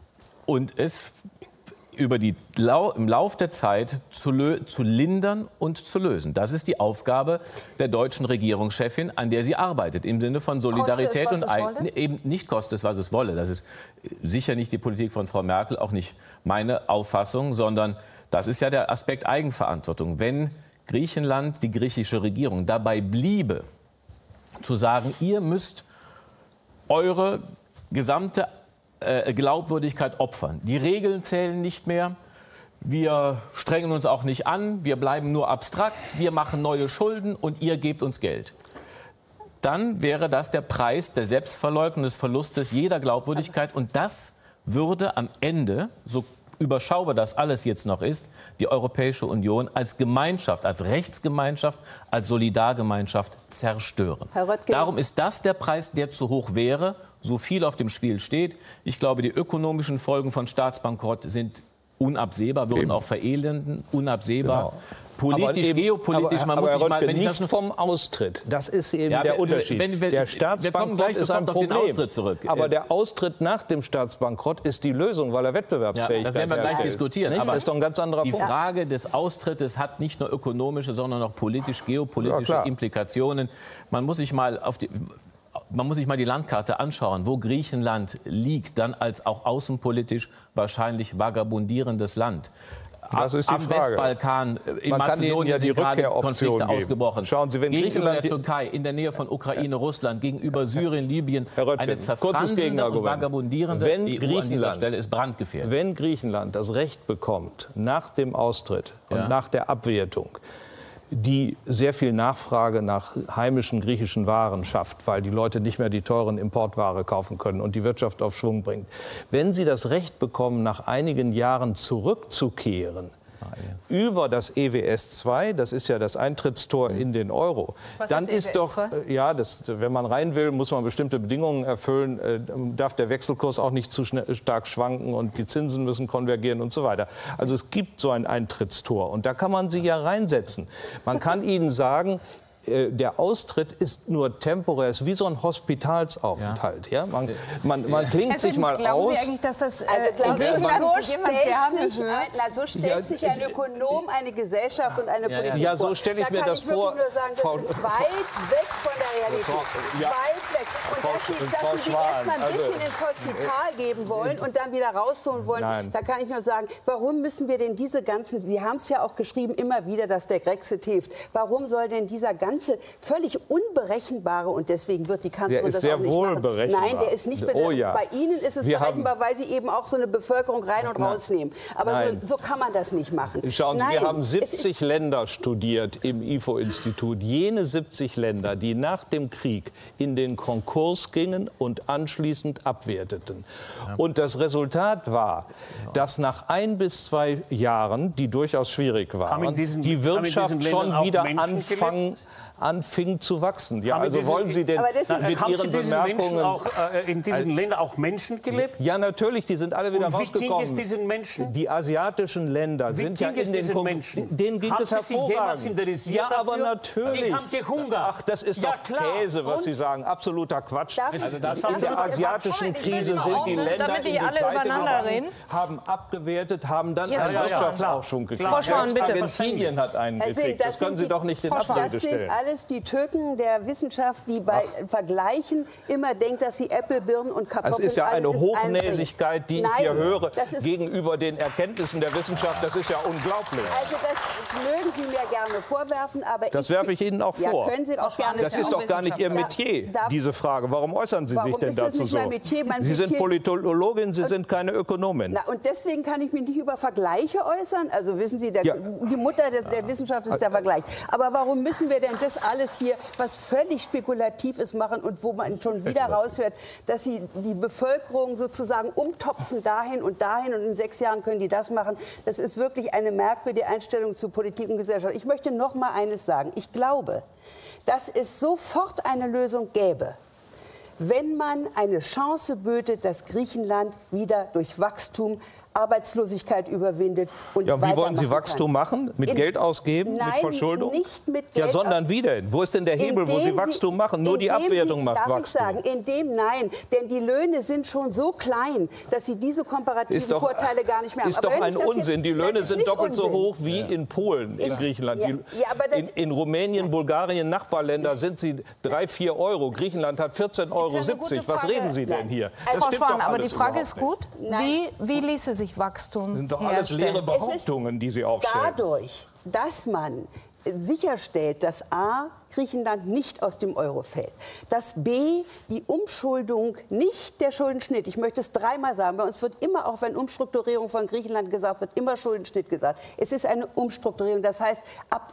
im Lauf der Zeit zu lindern und zu lösen. Das ist die Aufgabe der deutschen Regierungschefin, an der sie arbeitet, im Sinne von Solidarität koste es, was es wolle? Eben nicht koste es, was es wolle. Das ist sicher nicht die Politik von Frau Merkel, auch nicht meine Auffassung, sondern das ist ja der Aspekt Eigenverantwortung. Wenn Griechenland, die griechische Regierung, dabei bliebe, zu sagen, ihr müsst eure gesamte Glaubwürdigkeit opfern. Die Regeln zählen nicht mehr. Wir strengen uns auch nicht an. Wir bleiben nur abstrakt. Wir machen neue Schulden und ihr gebt uns Geld. Dann wäre das der Preis der Selbstverleugnung, des Verlustes jeder Glaubwürdigkeit. Und das würde am Ende, so überschaubar das alles jetzt noch ist, die Europäische Union als Gemeinschaft, als Rechtsgemeinschaft, als Solidargemeinschaft zerstören. Herr Röttgen. Darum ist das der Preis, der zu hoch wäre, so viel auf dem Spiel steht. Ich glaube, die ökonomischen Folgen von Staatsbankrott sind unabsehbar, würden auch verelenden, unabsehbar. Genau. Politisch, geopolitisch, man muss sich mal... Wenn ich nicht vom Austritt, das ist eben der Unterschied. Der Staatsbankrott ist ein Problem, auf den Austritt zurück. Aber der Austritt nach dem Staatsbankrott ist die Lösung, weil er Wettbewerbsfähigkeit das werden wir gleich diskutieren. Aber das ist doch ein ganz anderer Punkt. Die Frage des Austrittes hat nicht nur ökonomische, sondern auch politisch-geopolitische Implikationen. Man muss sich mal die Landkarte anschauen, wo Griechenland liegt, dann als auch außenpolitisch wahrscheinlich vagabundierendes Land. Das ist die Am Frage. Westbalkan, in Man kann Mazedonien ihnen ja die sind gerade Rückkehroption Konflikte geben. ausgebrochen. Schauen Sie, wenn gegenüber Griechenland der Türkei, in der Nähe von Ukraine, Russland, gegenüber Syrien, Libyen, Herr Röttgen, eine zerfranzende und vagabundierende EU an dieser Stelle ist brandgefährdet. Wenn Griechenland das Recht bekommt, nach dem Austritt und nach der Abwertung, die sehr viel Nachfrage nach heimischen griechischen Waren schafft, weil die Leute nicht mehr die teuren Importware kaufen können und die Wirtschaft auf Schwung bringt. Wenn sie das Recht bekommen, nach einigen Jahren zurückzukehren, über das EWS II, das ist ja das Eintrittstor in den Euro, dann ist doch, wenn man rein will, muss man bestimmte Bedingungen erfüllen, darf der Wechselkurs auch nicht zu stark schwanken und die Zinsen müssen konvergieren und so weiter. Also es gibt so ein Eintrittstor und da kann man sie ja reinsetzen. Man kann ihnen sagen, der Austritt ist nur temporär, ist wie so ein Hospitalsaufenthalt. Ja? Man klingt sich mal glauben aus. Sie eigentlich, dass das so stellt sich ein Ökonom, eine Gesellschaft und eine Politik vor. Ja, so stelle ich mir das vor. Da kann ich wirklich nur sagen, das ist weit weg von der Realität. Weit weg. Und dass Sie die erstmal ein bisschen ins Hospital geben wollen und dann wieder rausholen wollen, da kann ich nur sagen, warum müssen wir denn diese ganzen, Sie haben es ja auch geschrieben, immer wieder, dass der Grexit hilft. Warum soll denn dieser ganze völlig unberechenbare, und deswegen wird die Kanzlerin das auch nicht machen. Nein, der ist nicht berechenbar. Bei Ihnen ist es berechenbar, weil Sie eben auch so eine Bevölkerung rein und rausnehmen. Aber so kann man das nicht machen. Schauen Sie, wir haben 70 Länder studiert im IFO-Institut. Jene 70 Länder, die nach dem Krieg in den Konkurs gingen und anschließend abwerteten. Und das Resultat war, dass nach 1 bis 2 Jahren, die durchaus schwierig waren, die Wirtschaft schon wieder anfing zu wachsen. Ja, also wollen Sie denn mit Ihren Bemerkungen... in diesen Ländern auch Menschen gelebt? Ja, natürlich, die sind alle wieder rausgekommen. Wie ging es diesen Menschen? Die asiatischen Länder sind ja in den Menschen. Denen ging es hervorragend. Ja, aber natürlich. Die haben gehungert. Ach, das ist doch Käse, was Sie sagen. Absoluter Quatsch. In der asiatischen Krise sind die Länder in die Pleite gegangen, haben abgewertet, haben dann einen Wirtschaftsaufschwung gekriegt. Argentinien hat einen gekriegt. Das können Sie doch nicht in Abrede stellen. Alles die Türken der Wissenschaft, die bei Vergleichen immer denkt, dass sie Äpfel, Birnen und Kartoffeln... Das ist ja eine Hochnäsigkeit, die ich hier höre, gegenüber den Erkenntnissen der Wissenschaft. Das ist ja unglaublich. Also das mögen Sie mir gerne vorwerfen, aber... Das werfe ich Ihnen auch vor. Ja, können Sie auch gerne. Das ist doch gar nicht Ihr Metier, diese Frage. Warum äußern Sie sich denn dazu so? Sie sind Politologin, Sie sind keine Ökonomin. Und deswegen kann ich mich nicht über Vergleiche äußern. Also wissen Sie, die Mutter der Wissenschaft ist der Vergleich. Aber warum müssen wir denn das alles hier, was völlig spekulativ ist, machen und wo man schon wieder raushört, dass sie die Bevölkerung sozusagen umtopfen dahin und in 6 Jahren können die das machen. Das ist wirklich eine merkwürdige Einstellung zu Politik und Gesellschaft. Ich möchte noch mal eines sagen. Ich glaube, dass es sofort eine Lösung gäbe, wenn man eine Chance böte, dass Griechenland wieder durch Wachstum Arbeitslosigkeit überwindet und wie wollen Sie Wachstum machen? Mit Geld ausgeben? Nein, mit Verschuldung? Nicht mit Geld. Ja, sondern wie denn? Wo ist denn der Hebel, wo Sie Wachstum machen? Nur die Abwertung macht Wachstum. Darf ich sagen, nein, denn die Löhne sind schon so klein, dass Sie diese komparativen Vorteile gar nicht mehr haben. Ist doch ein Unsinn. Die Löhne sind doppelt so hoch wie in Polen, in Griechenland. In Rumänien, Bulgarien, Nachbarländer sind sie 3-4 Euro. Griechenland hat 14,70 Euro. Was reden Sie denn hier? Frau Schwan, aber die Frage ist gut. Wie ließe sich Wachstum Das sind doch alles leere Behauptungen, die Sie aufstellen. Dadurch, dass man sicherstellt, dass A, Griechenland nicht aus dem Euro fällt, dass B, die Umschuldung, nicht der Schuldenschnitt, ich möchte es 3-mal sagen, bei uns wird immer, auch wenn Umstrukturierung von Griechenland gesagt wird, immer Schuldenschnitt gesagt. Es ist eine Umstrukturierung, das heißt,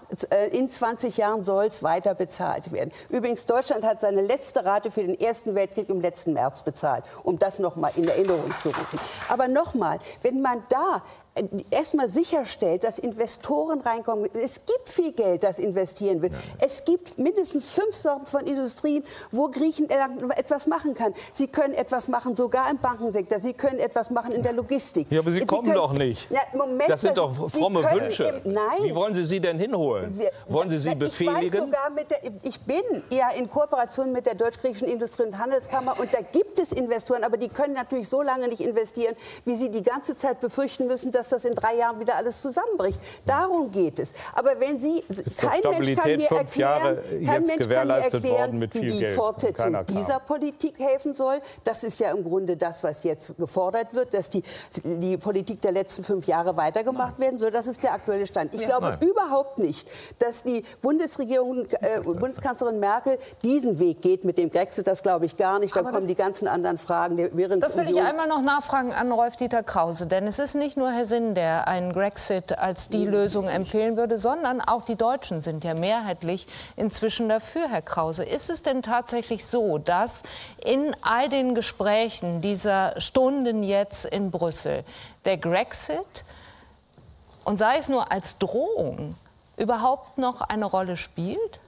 in 20 Jahren soll es weiter bezahlt werden. Übrigens, Deutschland hat seine letzte Rate für den Ersten Weltkrieg im letzten März bezahlt, um das noch mal in Erinnerung zu rufen. Aber noch mal, wenn man da erstmal sicherstellt, dass Investoren reinkommen. Es gibt viel Geld, das investieren will. Es gibt mindestens 5 Sorten von Industrien, wo Griechenland etwas machen kann. Sie können etwas machen, sogar im Bankensektor. Sie können etwas machen in der Logistik. Ja, aber Sie kommen doch nicht. Ja, Moment, das sind doch fromme Wünsche. Nein. Wie wollen Sie sie denn hinholen? Wollen Sie sie befehligen? Ich bin ja in Kooperation mit der Deutsch-Griechischen Industrie- und Handelskammer und da gibt es Investoren, aber die können natürlich so lange nicht investieren, wie sie die ganze Zeit befürchten müssen, dass das in 3 Jahren wieder alles zusammenbricht. Darum geht es. Aber wenn Sie, kein Mensch kann mir erklären, wie die Fortsetzung dieser Politik helfen soll. Das ist ja im Grunde das, was jetzt gefordert wird, dass die Politik der letzten 5 Jahre weitergemacht werden soll. Das ist der aktuelle Stand. Ich glaube überhaupt nicht, dass die Bundesregierung, Bundeskanzlerin Merkel diesen Weg geht mit dem Grexit. Das glaube ich gar nicht. Dann kommen die ganzen anderen Fragen. Das will ich einmal noch nachfragen an Rolf-Dieter Krause. Denn es ist nicht nur Herr Sinn, der einen Grexit als die Lösung empfehlen würde, sondern auch die Deutschen sind ja mehrheitlich inzwischen dafür, Herr Krause. Ist es denn tatsächlich so, dass in all den Gesprächen dieser Stunden jetzt in Brüssel der Grexit, und sei es nur als Drohung, überhaupt noch eine Rolle spielt?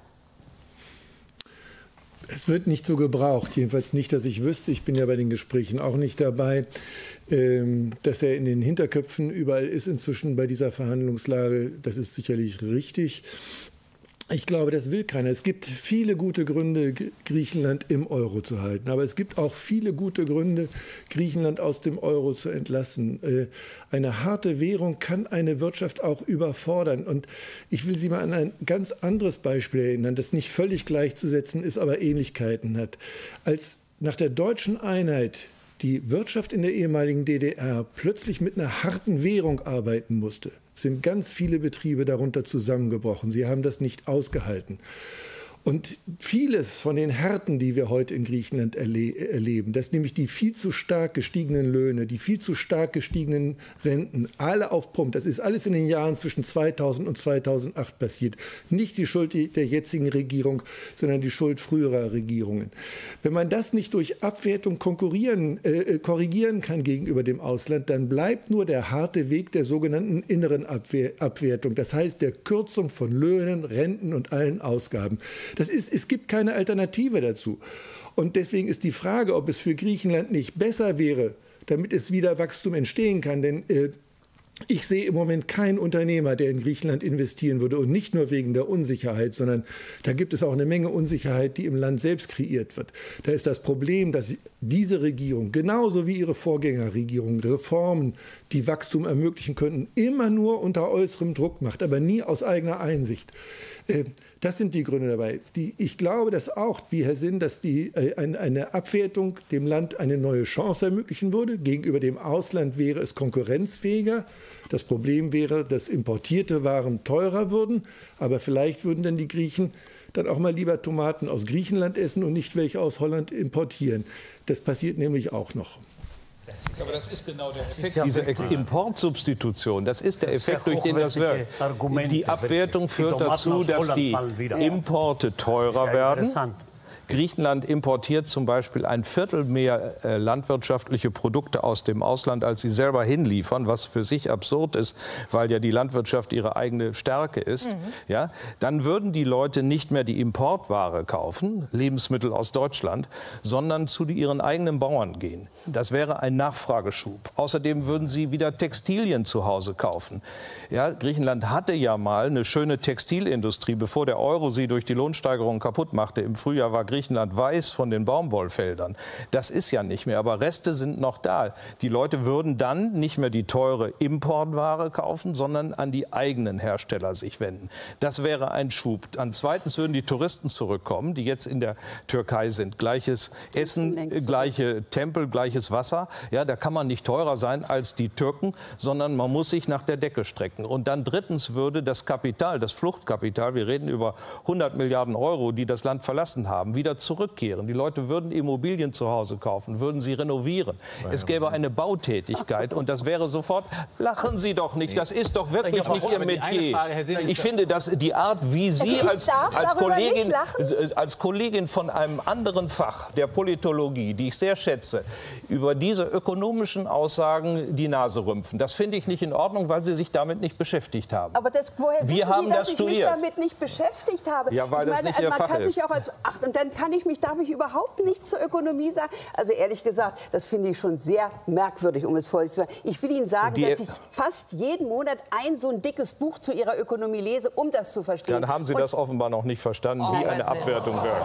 Es wird nicht so gebraucht, jedenfalls nicht, dass ich wüsste. Ich bin ja bei den Gesprächen auch nicht dabei. Dass er in den Hinterköpfen überall ist inzwischen bei dieser Verhandlungslage, das ist sicherlich richtig. Ich glaube, das will keiner. Es gibt viele gute Gründe, Griechenland im Euro zu halten. Aber es gibt auch viele gute Gründe, Griechenland aus dem Euro zu entlassen. Eine harte Währung kann eine Wirtschaft auch überfordern. Und ich will Sie mal an ein ganz anderes Beispiel erinnern, das nicht völlig gleichzusetzen ist, aber Ähnlichkeiten hat. Als nach der deutschen Einheit die Wirtschaft in der ehemaligen DDR plötzlich mit einer harten Währung arbeiten musste, sind ganz viele Betriebe darunter zusammengebrochen. Sie haben das nicht ausgehalten. Und vieles von den Härten, die wir heute in Griechenland erleben, dass nämlich die viel zu stark gestiegenen Löhne, die viel zu stark gestiegenen Renten, alle auf Pump, das ist alles in den Jahren zwischen 2000 und 2008 passiert. Nicht die Schuld der jetzigen Regierung, sondern die Schuld früherer Regierungen. Wenn man das nicht durch Abwertung korrigieren kann gegenüber dem Ausland, dann bleibt nur der harte Weg der sogenannten inneren Abwertung. Das heißt der Kürzung von Löhnen, Renten und allen Ausgaben. Es gibt keine Alternative dazu. Und deswegen ist die Frage, ob es für Griechenland nicht besser wäre, damit es wieder Wachstum entstehen kann. Denn ich sehe im Moment keinen Unternehmer, der in Griechenland investieren würde. Und nicht nur wegen der Unsicherheit, sondern da gibt es auch eine Menge Unsicherheit, die im Land selbst kreiert wird. Da ist das Problem, dass diese Regierung, genauso wie ihre Vorgängerregierung, Reformen, die Wachstum ermöglichen könnten, immer nur unter äußerem Druck macht, aber nie aus eigener Einsicht. Das sind die Gründe dabei. Ich glaube, dass auch, wie Herr Sinn, dass eine Abwertung dem Land eine neue Chance ermöglichen würde. Gegenüber dem Ausland wäre es konkurrenzfähiger. Das Problem wäre, dass importierte Waren teurer würden. Aber vielleicht würden dann die Griechen dann auch mal lieber Tomaten aus Griechenland essen und nicht welche aus Holland importieren. Das passiert nämlich auch noch. Aber das ist genau der Effekt, diese Importsubstitution. Das ist der Effekt, durch den das wirkt. Die Abwertung führt dazu, dass die Importe teurer werden. Griechenland importiert zum Beispiel 1/4 mehr landwirtschaftliche Produkte aus dem Ausland, als sie selber hinliefern, was für sich absurd ist, weil ja die Landwirtschaft ihre eigene Stärke ist. Ja, dann würden die Leute nicht mehr die Importware kaufen, Lebensmittel aus Deutschland, sondern zu ihren eigenen Bauern gehen. Das wäre ein Nachfrageschub. Außerdem würden sie wieder Textilien zu Hause kaufen. Ja, Griechenland hatte ja mal eine schöne Textilindustrie, bevor der Euro sie durch die Lohnsteigerung kaputt machte. Im Frühjahr war Griechenland weiß von den Baumwollfeldern. Das ist ja nicht mehr, aber Reste sind noch da. Die Leute würden dann nicht mehr die teure Importware kaufen, sondern an die eigenen Hersteller sich wenden. Das wäre ein Schub. Dann zweitens würden die Touristen zurückkommen, die jetzt in der Türkei sind. Gleiches Essen, gleiche Tempel, gleiches Wasser. Ja, da kann man nicht teurer sein als die Türken, sondern man muss sich nach der Decke strecken. Und dann drittens würde das Kapital, das Fluchtkapital, wir reden über 100 Milliarden Euro, die das Land verlassen haben, wieder zurückkehren. Die Leute würden Immobilien zu Hause kaufen, würden sie renovieren. Es gäbe eine Bautätigkeit und das wäre sofort, lachen Sie doch nicht, das ist doch wirklich nicht Ihr Metier. Ich finde, dass die Art, wie Sie als Kollegin von einem anderen Fach, der Politologie, die ich sehr schätze, über diese ökonomischen Aussagen die Nase rümpfen, das finde ich nicht in Ordnung, weil Sie sich damit nicht beschäftigt haben. Aber woher wir wissen haben Sie, dass das ich studiert. mich damit nicht beschäftigt habe? Ja, weil das nicht Ihr Fach ist. Und dann darf ich überhaupt nichts zur Ökonomie sagen. Also ehrlich gesagt, das finde ich schon sehr merkwürdig, um es vorsichtig zu sagen. Ich will Ihnen sagen, dass ich fast jeden Monat so ein dickes Buch zu Ihrer Ökonomie lese, um das zu verstehen. Dann haben Sie das offenbar noch nicht verstanden, wie eine Abwertung wirkt.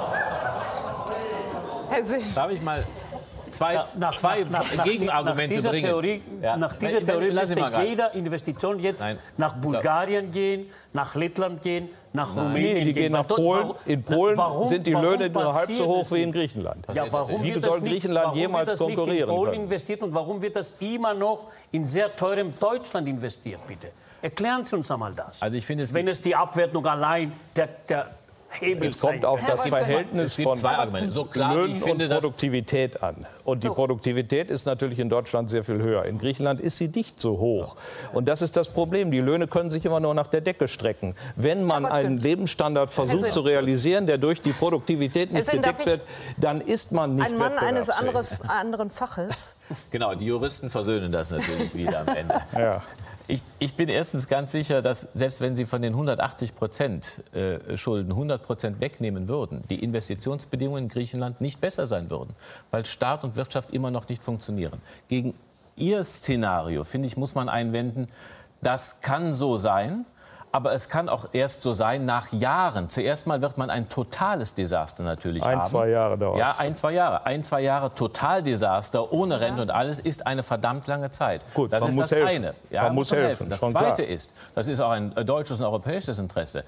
Herr Sinn. Darf ich mal zwei Gegenargumente bringen? Nach dieser Theorie müsste jeder Investition jetzt nach Bulgarien gehen, nach Lettland gehen, nach Rumänien die gehen nach Polen. In Polen sind die Löhne nur halb so hoch wie in Griechenland. Ja, warum wie soll Griechenland jemals konkurrieren in Polen können? investiert und warum wird das immer noch in sehr teurem Deutschland investiert, bitte? Erklären Sie uns einmal das. Also ich finde, wenn es die Abwertung allein der Hebel es kommt auf das Verhältnis von Löhnen und Produktivität an. Und die Produktivität ist natürlich in Deutschland sehr viel höher. In Griechenland ist sie nicht so hoch. Und das ist das Problem. Die Löhne können sich immer nur nach der Decke strecken. Wenn man einen Lebensstandard versucht zu realisieren, der durch die Produktivität nicht gedeckt wird, dann ist man nicht wettbewerbsfähig. Ein Mann eines anderen Faches. Genau, die Juristen versöhnen das natürlich wieder am Ende. Ja. Ich bin erstens ganz sicher, dass selbst wenn Sie von den 180% Schulden 100% wegnehmen würden, die Investitionsbedingungen in Griechenland nicht besser sein würden, weil Staat und Wirtschaft immer noch nicht funktionieren. Gegen Ihr Szenario, finde ich, muss man einwenden, das kann so sein. Aber es kann auch erst so sein nach Jahren. Zuerst mal wird man ein totales Desaster natürlich haben. 1-2 Jahre dauert es. Ja, 1-2 Jahre. 1-2 Jahre Totaldesaster ohne Rente und alles ist eine verdammt lange Zeit. Gut, das ist das eine. Ja, man muss helfen. Das Zweite ist, das ist auch ein deutsches und europäisches Interesse.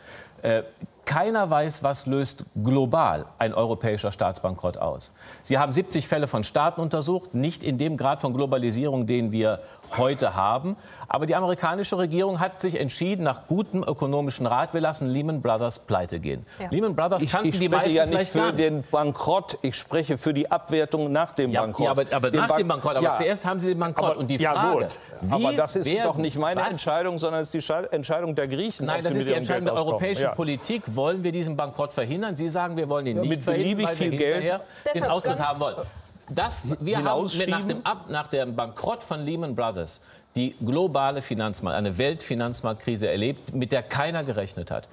Keiner weiß, was löst global ein europäischer Staatsbankrott aus. Sie haben 70 Fälle von Staaten untersucht, nicht in dem Grad von Globalisierung, den wir heute haben. Aber die amerikanische Regierung hat sich entschieden, nach gutem ökonomischen Rat, wir lassen Lehman Brothers pleite gehen. Ja. Lehman Brothers kannten die meisten ja vielleicht nicht gar für den Bankrott, ich spreche für die Abwertung nach dem Bankrott. Ja, aber nach dem Bankrott. Aber zuerst haben Sie den Bankrott. Und die Frage, aber das ist doch nicht meine Entscheidung, sondern es ist die Entscheidung der Griechen. Nein, das ist die Entscheidung der europäischen Politik. Wollen wir diesen Bankrott verhindern? Sie sagen, wir wollen ihn nicht verhindern, weil wir hinterher den Austritt haben wollen. Wir haben nach dem Bankrott von Lehman Brothers die globale eine Weltfinanzmarktkrise erlebt, mit der keiner gerechnet hat.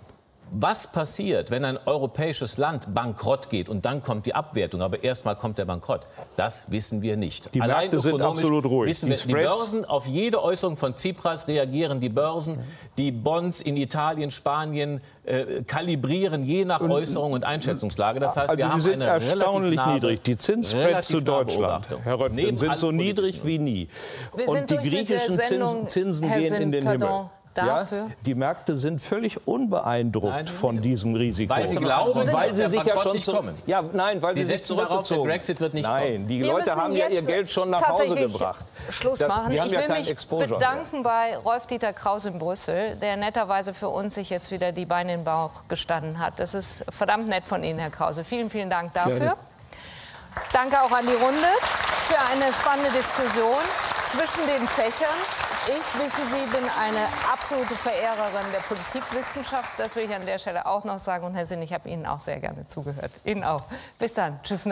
Was passiert, wenn ein europäisches Land bankrott geht und dann kommt die Abwertung, aber erstmal kommt der Bankrott? Das wissen wir nicht. Die Märkte sind absolut ruhig. Die Börsen, auf jede Äußerung von Tsipras reagieren die Börsen. Die Bonds in Italien, Spanien kalibrieren je nach Äußerung und Einschätzungslage. Das heißt, wir haben sind eine erstaunlich niedrig. Die Zinsspreads zu Deutschland, Herr Röttgen, sind so niedrig wie nie. Und die griechischen Zinsen gehen in den Himmel. Ja, die Märkte sind völlig unbeeindruckt von diesem Risiko. Weil sie glauben, weil sie sich ja schon kommen. Ja, nein, weil sie sich zurückgezogen haben. Der Brexit wird nicht kommen. Die Leute haben ja ihr Geld schon nach Hause gebracht. Schluss machen. Ich will mich bedanken bei Rolf-Dieter Krause in Brüssel, der netterweise für uns sich jetzt wieder die Beine in den Bauch gestanden hat. Das ist verdammt nett von Ihnen, Herr Krause. Vielen, vielen Dank dafür. Ja. Danke auch an die Runde für eine spannende Diskussion zwischen den Fächern. Ich, wissen Sie, bin eine absolute Verehrerin der Politikwissenschaft. Das will ich an der Stelle auch noch sagen. Und Herr Sinn, ich habe Ihnen auch sehr gerne zugehört. Ihnen auch. Bis dann. Tschüss.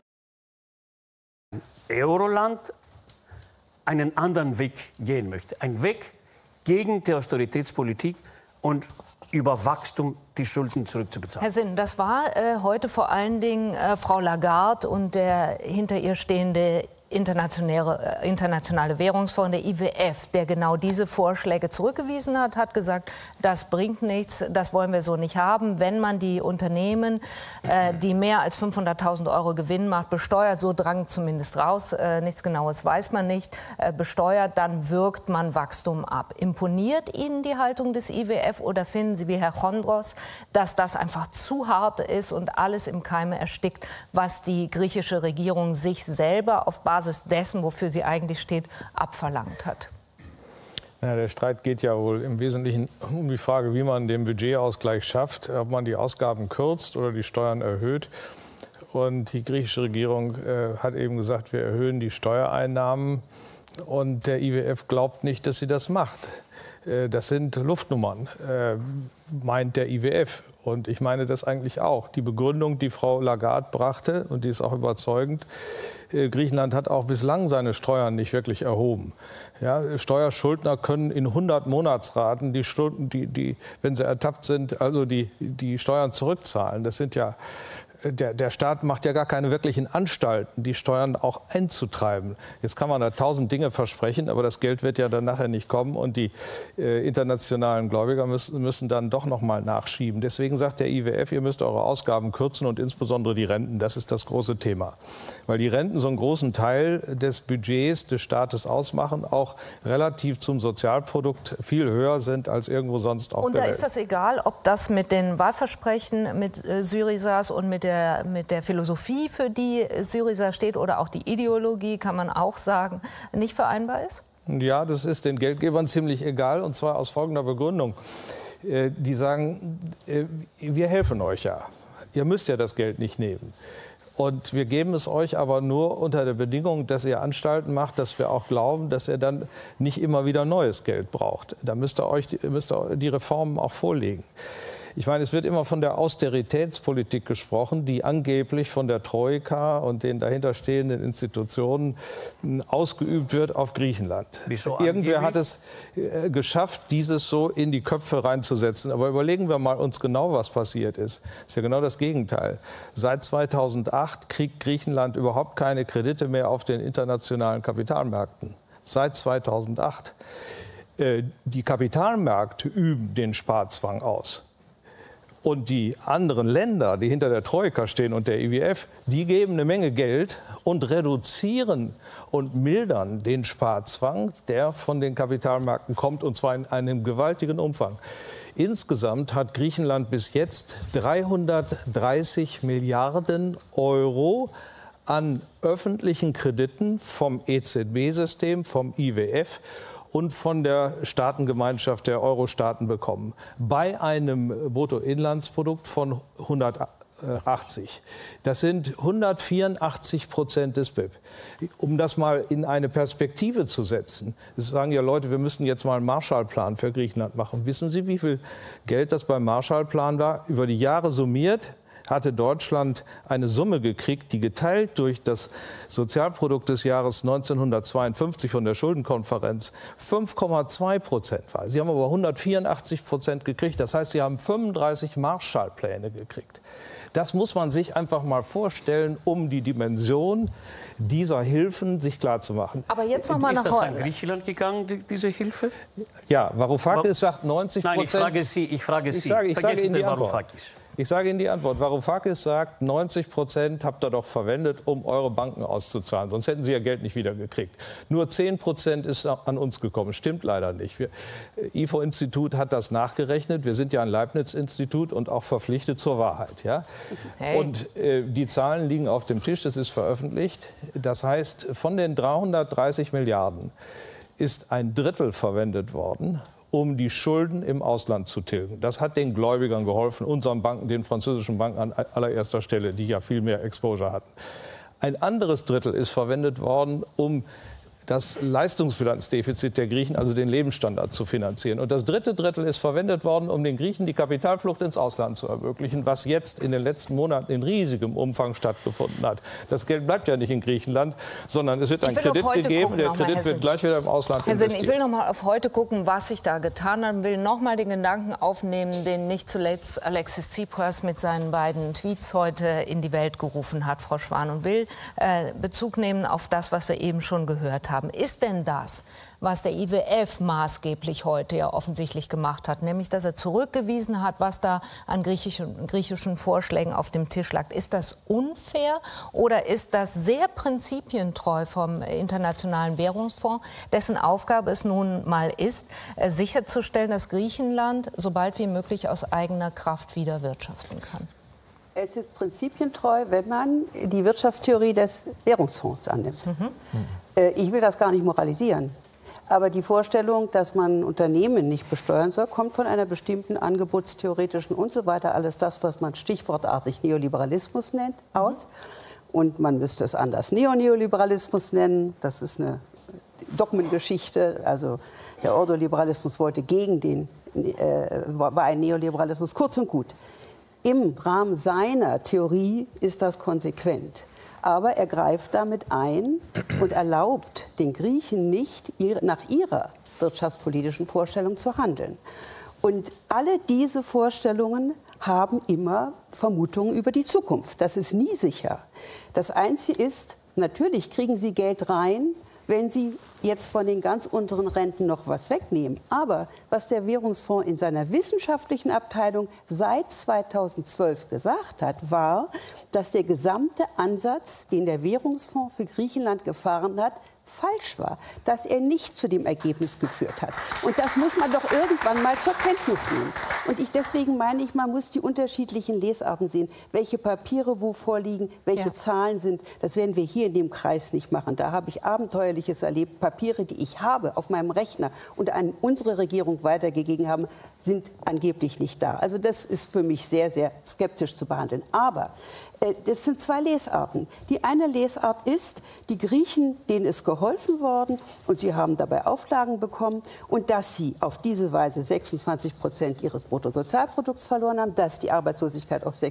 Euroland einen anderen Weg gehen möchte. Ein Weg gegen die Austeritätspolitik und über Wachstum die Schulden zurückzubezahlen. Herr Sinn, das war heute vor allen Dingen Frau Lagarde und der hinter ihr stehende Internationale Währungsfonds, der IWF, der genau diese Vorschläge zurückgewiesen hat, hat gesagt, das bringt nichts, das wollen wir so nicht haben. Wenn man die Unternehmen, die mehr als 500.000 € Gewinn macht, besteuert, so drang zumindest raus, nichts Genaues weiß man nicht, besteuert, dann wirkt man Wachstum ab. Imponiert Ihnen die Haltung des IWF oder finden Sie wie Herr Chondros, dass das einfach zu hart ist und alles im Keime erstickt, was die griechische Regierung sich selber auf Basis dessen, wofür sie eigentlich steht, abverlangt hat? Ja, der Streit geht ja wohl im Wesentlichen um die Frage, wie man den Budgetausgleich schafft, ob man die Ausgaben kürzt oder die Steuern erhöht. Und die griechische Regierung hat eben gesagt, wir erhöhen die Steuereinnahmen. Und der IWF glaubt nicht, dass sie das macht. Das sind Luftnummern, meint der IWF. Und ich meine das eigentlich auch. Die Begründung, die Frau Lagarde brachte, und die ist auch überzeugend, Griechenland hat auch bislang seine Steuern nicht wirklich erhoben. Ja, Steuerschuldner können in 100 Monatsraten wenn sie ertappt sind, also die Steuern zurückzahlen. Das sind ja der Staat macht ja gar keine wirklichen Anstalten, die Steuern auch einzutreiben. Jetzt kann man da 1000 Dinge versprechen, aber das Geld wird ja dann nachher nicht kommen und die internationalen Gläubiger müssen dann doch noch mal nachschieben. Deswegen sagt der IWF, ihr müsst eure Ausgaben kürzen und insbesondere die Renten. Das ist das große Thema. Weil die Renten so einen großen Teil des Budgets des Staates ausmachen, auch relativ zum Sozialprodukt viel höher sind als irgendwo sonst auf der Welt. Und da ist das egal, ob das mit den Wahlversprechen, mit Syrizas und mit der Philosophie, für die Syriza steht, oder auch die Ideologie, kann man auch sagen, nicht vereinbar ist? Ja, das ist den Geldgebern ziemlich egal, und zwar aus folgender Begründung. Die sagen, wir helfen euch ja. Ihr müsst ja das Geld nicht nehmen. Und wir geben es euch aber nur unter der Bedingung, dass ihr Anstalten macht, dass wir auch glauben, dass ihr dann nicht immer wieder neues Geld braucht. Da müsst ihr die Reformen auch vorlegen. Ich meine, es wird immer von der Austeritätspolitik gesprochen, die angeblich von der Troika und den dahinterstehenden Institutionen ausgeübt wird auf Griechenland. Irgendwer hat es geschafft, dieses so in die Köpfe reinzusetzen. Aber überlegen wir mal uns genau, was passiert ist. Das ist ja genau das Gegenteil. Seit 2008 kriegt Griechenland überhaupt keine Kredite mehr auf den internationalen Kapitalmärkten. Seit 2008. Die Kapitalmärkte üben den Sparzwang aus. Und die anderen Länder, die hinter der Troika stehen und der IWF, die geben eine Menge Geld und reduzieren und mildern den Sparzwang, der von den Kapitalmärkten kommt, und zwar in einem gewaltigen Umfang. Insgesamt hat Griechenland bis jetzt 330 Milliarden Euro an öffentlichen Krediten vom EZB-System, vom IWF und von der Staatengemeinschaft der Euro-Staaten bekommen. Bei einem Bruttoinlandsprodukt von 180. Das sind 184% des BIP. Um das mal in eine Perspektive zu setzen, das sagen ja Leute, wir müssen jetzt mal einen Marshallplan für Griechenland machen. Wissen Sie, wie viel Geld das beim Marshallplan war? Über die Jahre summiert hatte Deutschland eine Summe gekriegt, die geteilt durch das Sozialprodukt des Jahres 1952 von der Schuldenkonferenz 5,2% war. Sie haben aber 184% gekriegt. Das heißt, Sie haben 35 Marshallpläne gekriegt. Das muss man sich einfach mal vorstellen, um die Dimension dieser Hilfen sich klarzumachen. Aber jetzt noch mal ist das an Griechenland gegangen, diese Hilfe? Ja, Varoufakis sagt 90%. Nein, ich frage Sie. Vergessen Sie Varoufakis. Ich sage Ihnen die Antwort. Varoufakis sagt, 90% habt ihr doch verwendet, um eure Banken auszuzahlen. Sonst hätten Sie ja Geld nicht wiedergekriegt. Nur 10% ist an uns gekommen. Stimmt leider nicht. IFO-Institut hat das nachgerechnet. Wir sind ja ein Leibniz-Institut und auch verpflichtet zur Wahrheit. Ja? Hey. Und die Zahlen liegen auf dem Tisch. Das ist veröffentlicht. Das heißt, von den 330 Milliarden ist ein Drittel verwendet worden, um die Schulden im Ausland zu tilgen. Das hat den Gläubigern geholfen, unseren Banken, den französischen Banken an allererster Stelle, die ja viel mehr Exposure hatten. Ein anderes Drittel ist verwendet worden, um das Leistungsbilanzdefizit der Griechen, also den Lebensstandard, zu finanzieren. Und das dritte Drittel ist verwendet worden, um den Griechen die Kapitalflucht ins Ausland zu ermöglichen, was jetzt in den letzten Monaten in riesigem Umfang stattgefunden hat. Das Geld bleibt ja nicht in Griechenland, sondern es wird ein Kredit gegeben. Der Kredit wird gleich wieder im Ausland investiert. Herr Sinn, ich will noch mal auf heute gucken, was sich da getan hat. Ich will noch mal den Gedanken aufnehmen, den nicht zuletzt Alexis Tsipras mit seinen beiden Tweets heute in die Welt gerufen hat, Frau Schwan, und will Bezug nehmen auf das, was wir eben schon gehört haben. Ist denn das, was der IWF maßgeblich heute ja offensichtlich gemacht hat, nämlich dass er zurückgewiesen hat, was da an griechischen Vorschlägen auf dem Tisch lag, ist das unfair oder ist das sehr prinzipientreu vom Internationalen Währungsfonds, dessen Aufgabe es nun mal ist, sicherzustellen, dass Griechenland so bald wie möglich aus eigener Kraft wieder wirtschaften kann? Es ist prinzipientreu, wenn man die Wirtschaftstheorie des Währungsfonds annimmt. Ich will das gar nicht moralisieren. Aber die Vorstellung, dass man Unternehmen nicht besteuern soll, kommt von einer bestimmten angebotstheoretischen und so weiter, alles das, was man stichwortartig Neoliberalismus nennt, aus. Und man müsste es anders Neoliberalismus nennen. Das ist eine Dogmengeschichte. Also der Ordoliberalismus wollte war ein Neoliberalismus. Kurz und gut. Im Rahmen seiner Theorie ist das konsequent. Aber er greift damit ein und erlaubt den Griechen nicht, nach ihrer wirtschaftspolitischen Vorstellung zu handeln. Und alle diese Vorstellungen haben immer Vermutungen über die Zukunft. Das ist nie sicher. Das Einzige ist, natürlich kriegen sie Geld rein, wenn sie jetzt von den ganz unteren Renten noch was wegnehmen. Aber was der Währungsfonds in seiner wissenschaftlichen Abteilung seit 2012 gesagt hat, war, dass der gesamte Ansatz, den der Währungsfonds für Griechenland gefahren hat, falsch war, dass er nicht zu dem Ergebnis geführt hat. Und das muss man doch irgendwann mal zur Kenntnis nehmen. Und deswegen meine ich, man muss die unterschiedlichen Lesarten sehen, welche Papiere wo vorliegen, welche Zahlen sind. Das werden wir hier in dem Kreis nicht machen. Da habe ich Abenteuerliches erlebt. Papiere, die ich habe auf meinem Rechner und an unsere Regierung weitergegeben haben, sind angeblich nicht da. Also das ist für mich sehr, sehr skeptisch zu behandeln. Aber das sind zwei Lesarten. Die eine Lesart ist, die Griechen, denen ist geholfen worden und sie haben dabei Auflagen bekommen und dass sie auf diese Weise 26% ihres Bruttosozialprodukts verloren haben, dass die Arbeitslosigkeit auf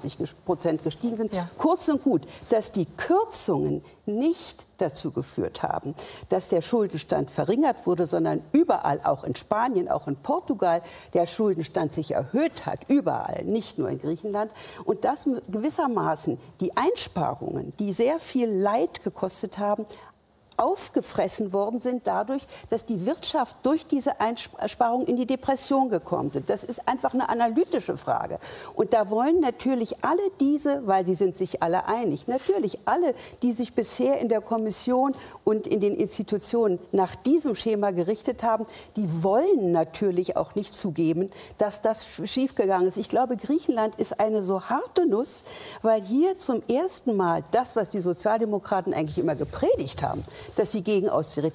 26% gestiegen sind. Ja. Kurz und gut, dass die Kürzungen nicht dazu geführt haben, dass der Schuldenstand verringert wurde, sondern überall, auch in Spanien, auch in Portugal, der Schuldenstand sich erhöht hat, überall, nicht nur in Griechenland. Und dass gewissermaßen die Einsparungen, die sehr viel Leid gekostet haben, aufgefressen worden sind dadurch, dass die Wirtschaft durch diese Einsparungen in die Depression gekommen sind. Das ist einfach eine analytische Frage. Und da wollen natürlich alle diese, weil sie sind sich alle einig, natürlich alle, die sich bisher in der Kommission und in den Institutionen nach diesem Schema gerichtet haben, die wollen natürlich auch nicht zugeben, dass das schiefgegangen ist. Ich glaube, Griechenland ist eine so harte Nuss, weil hier zum ersten Mal das, was die Sozialdemokraten eigentlich immer gepredigt haben, dass sie gegen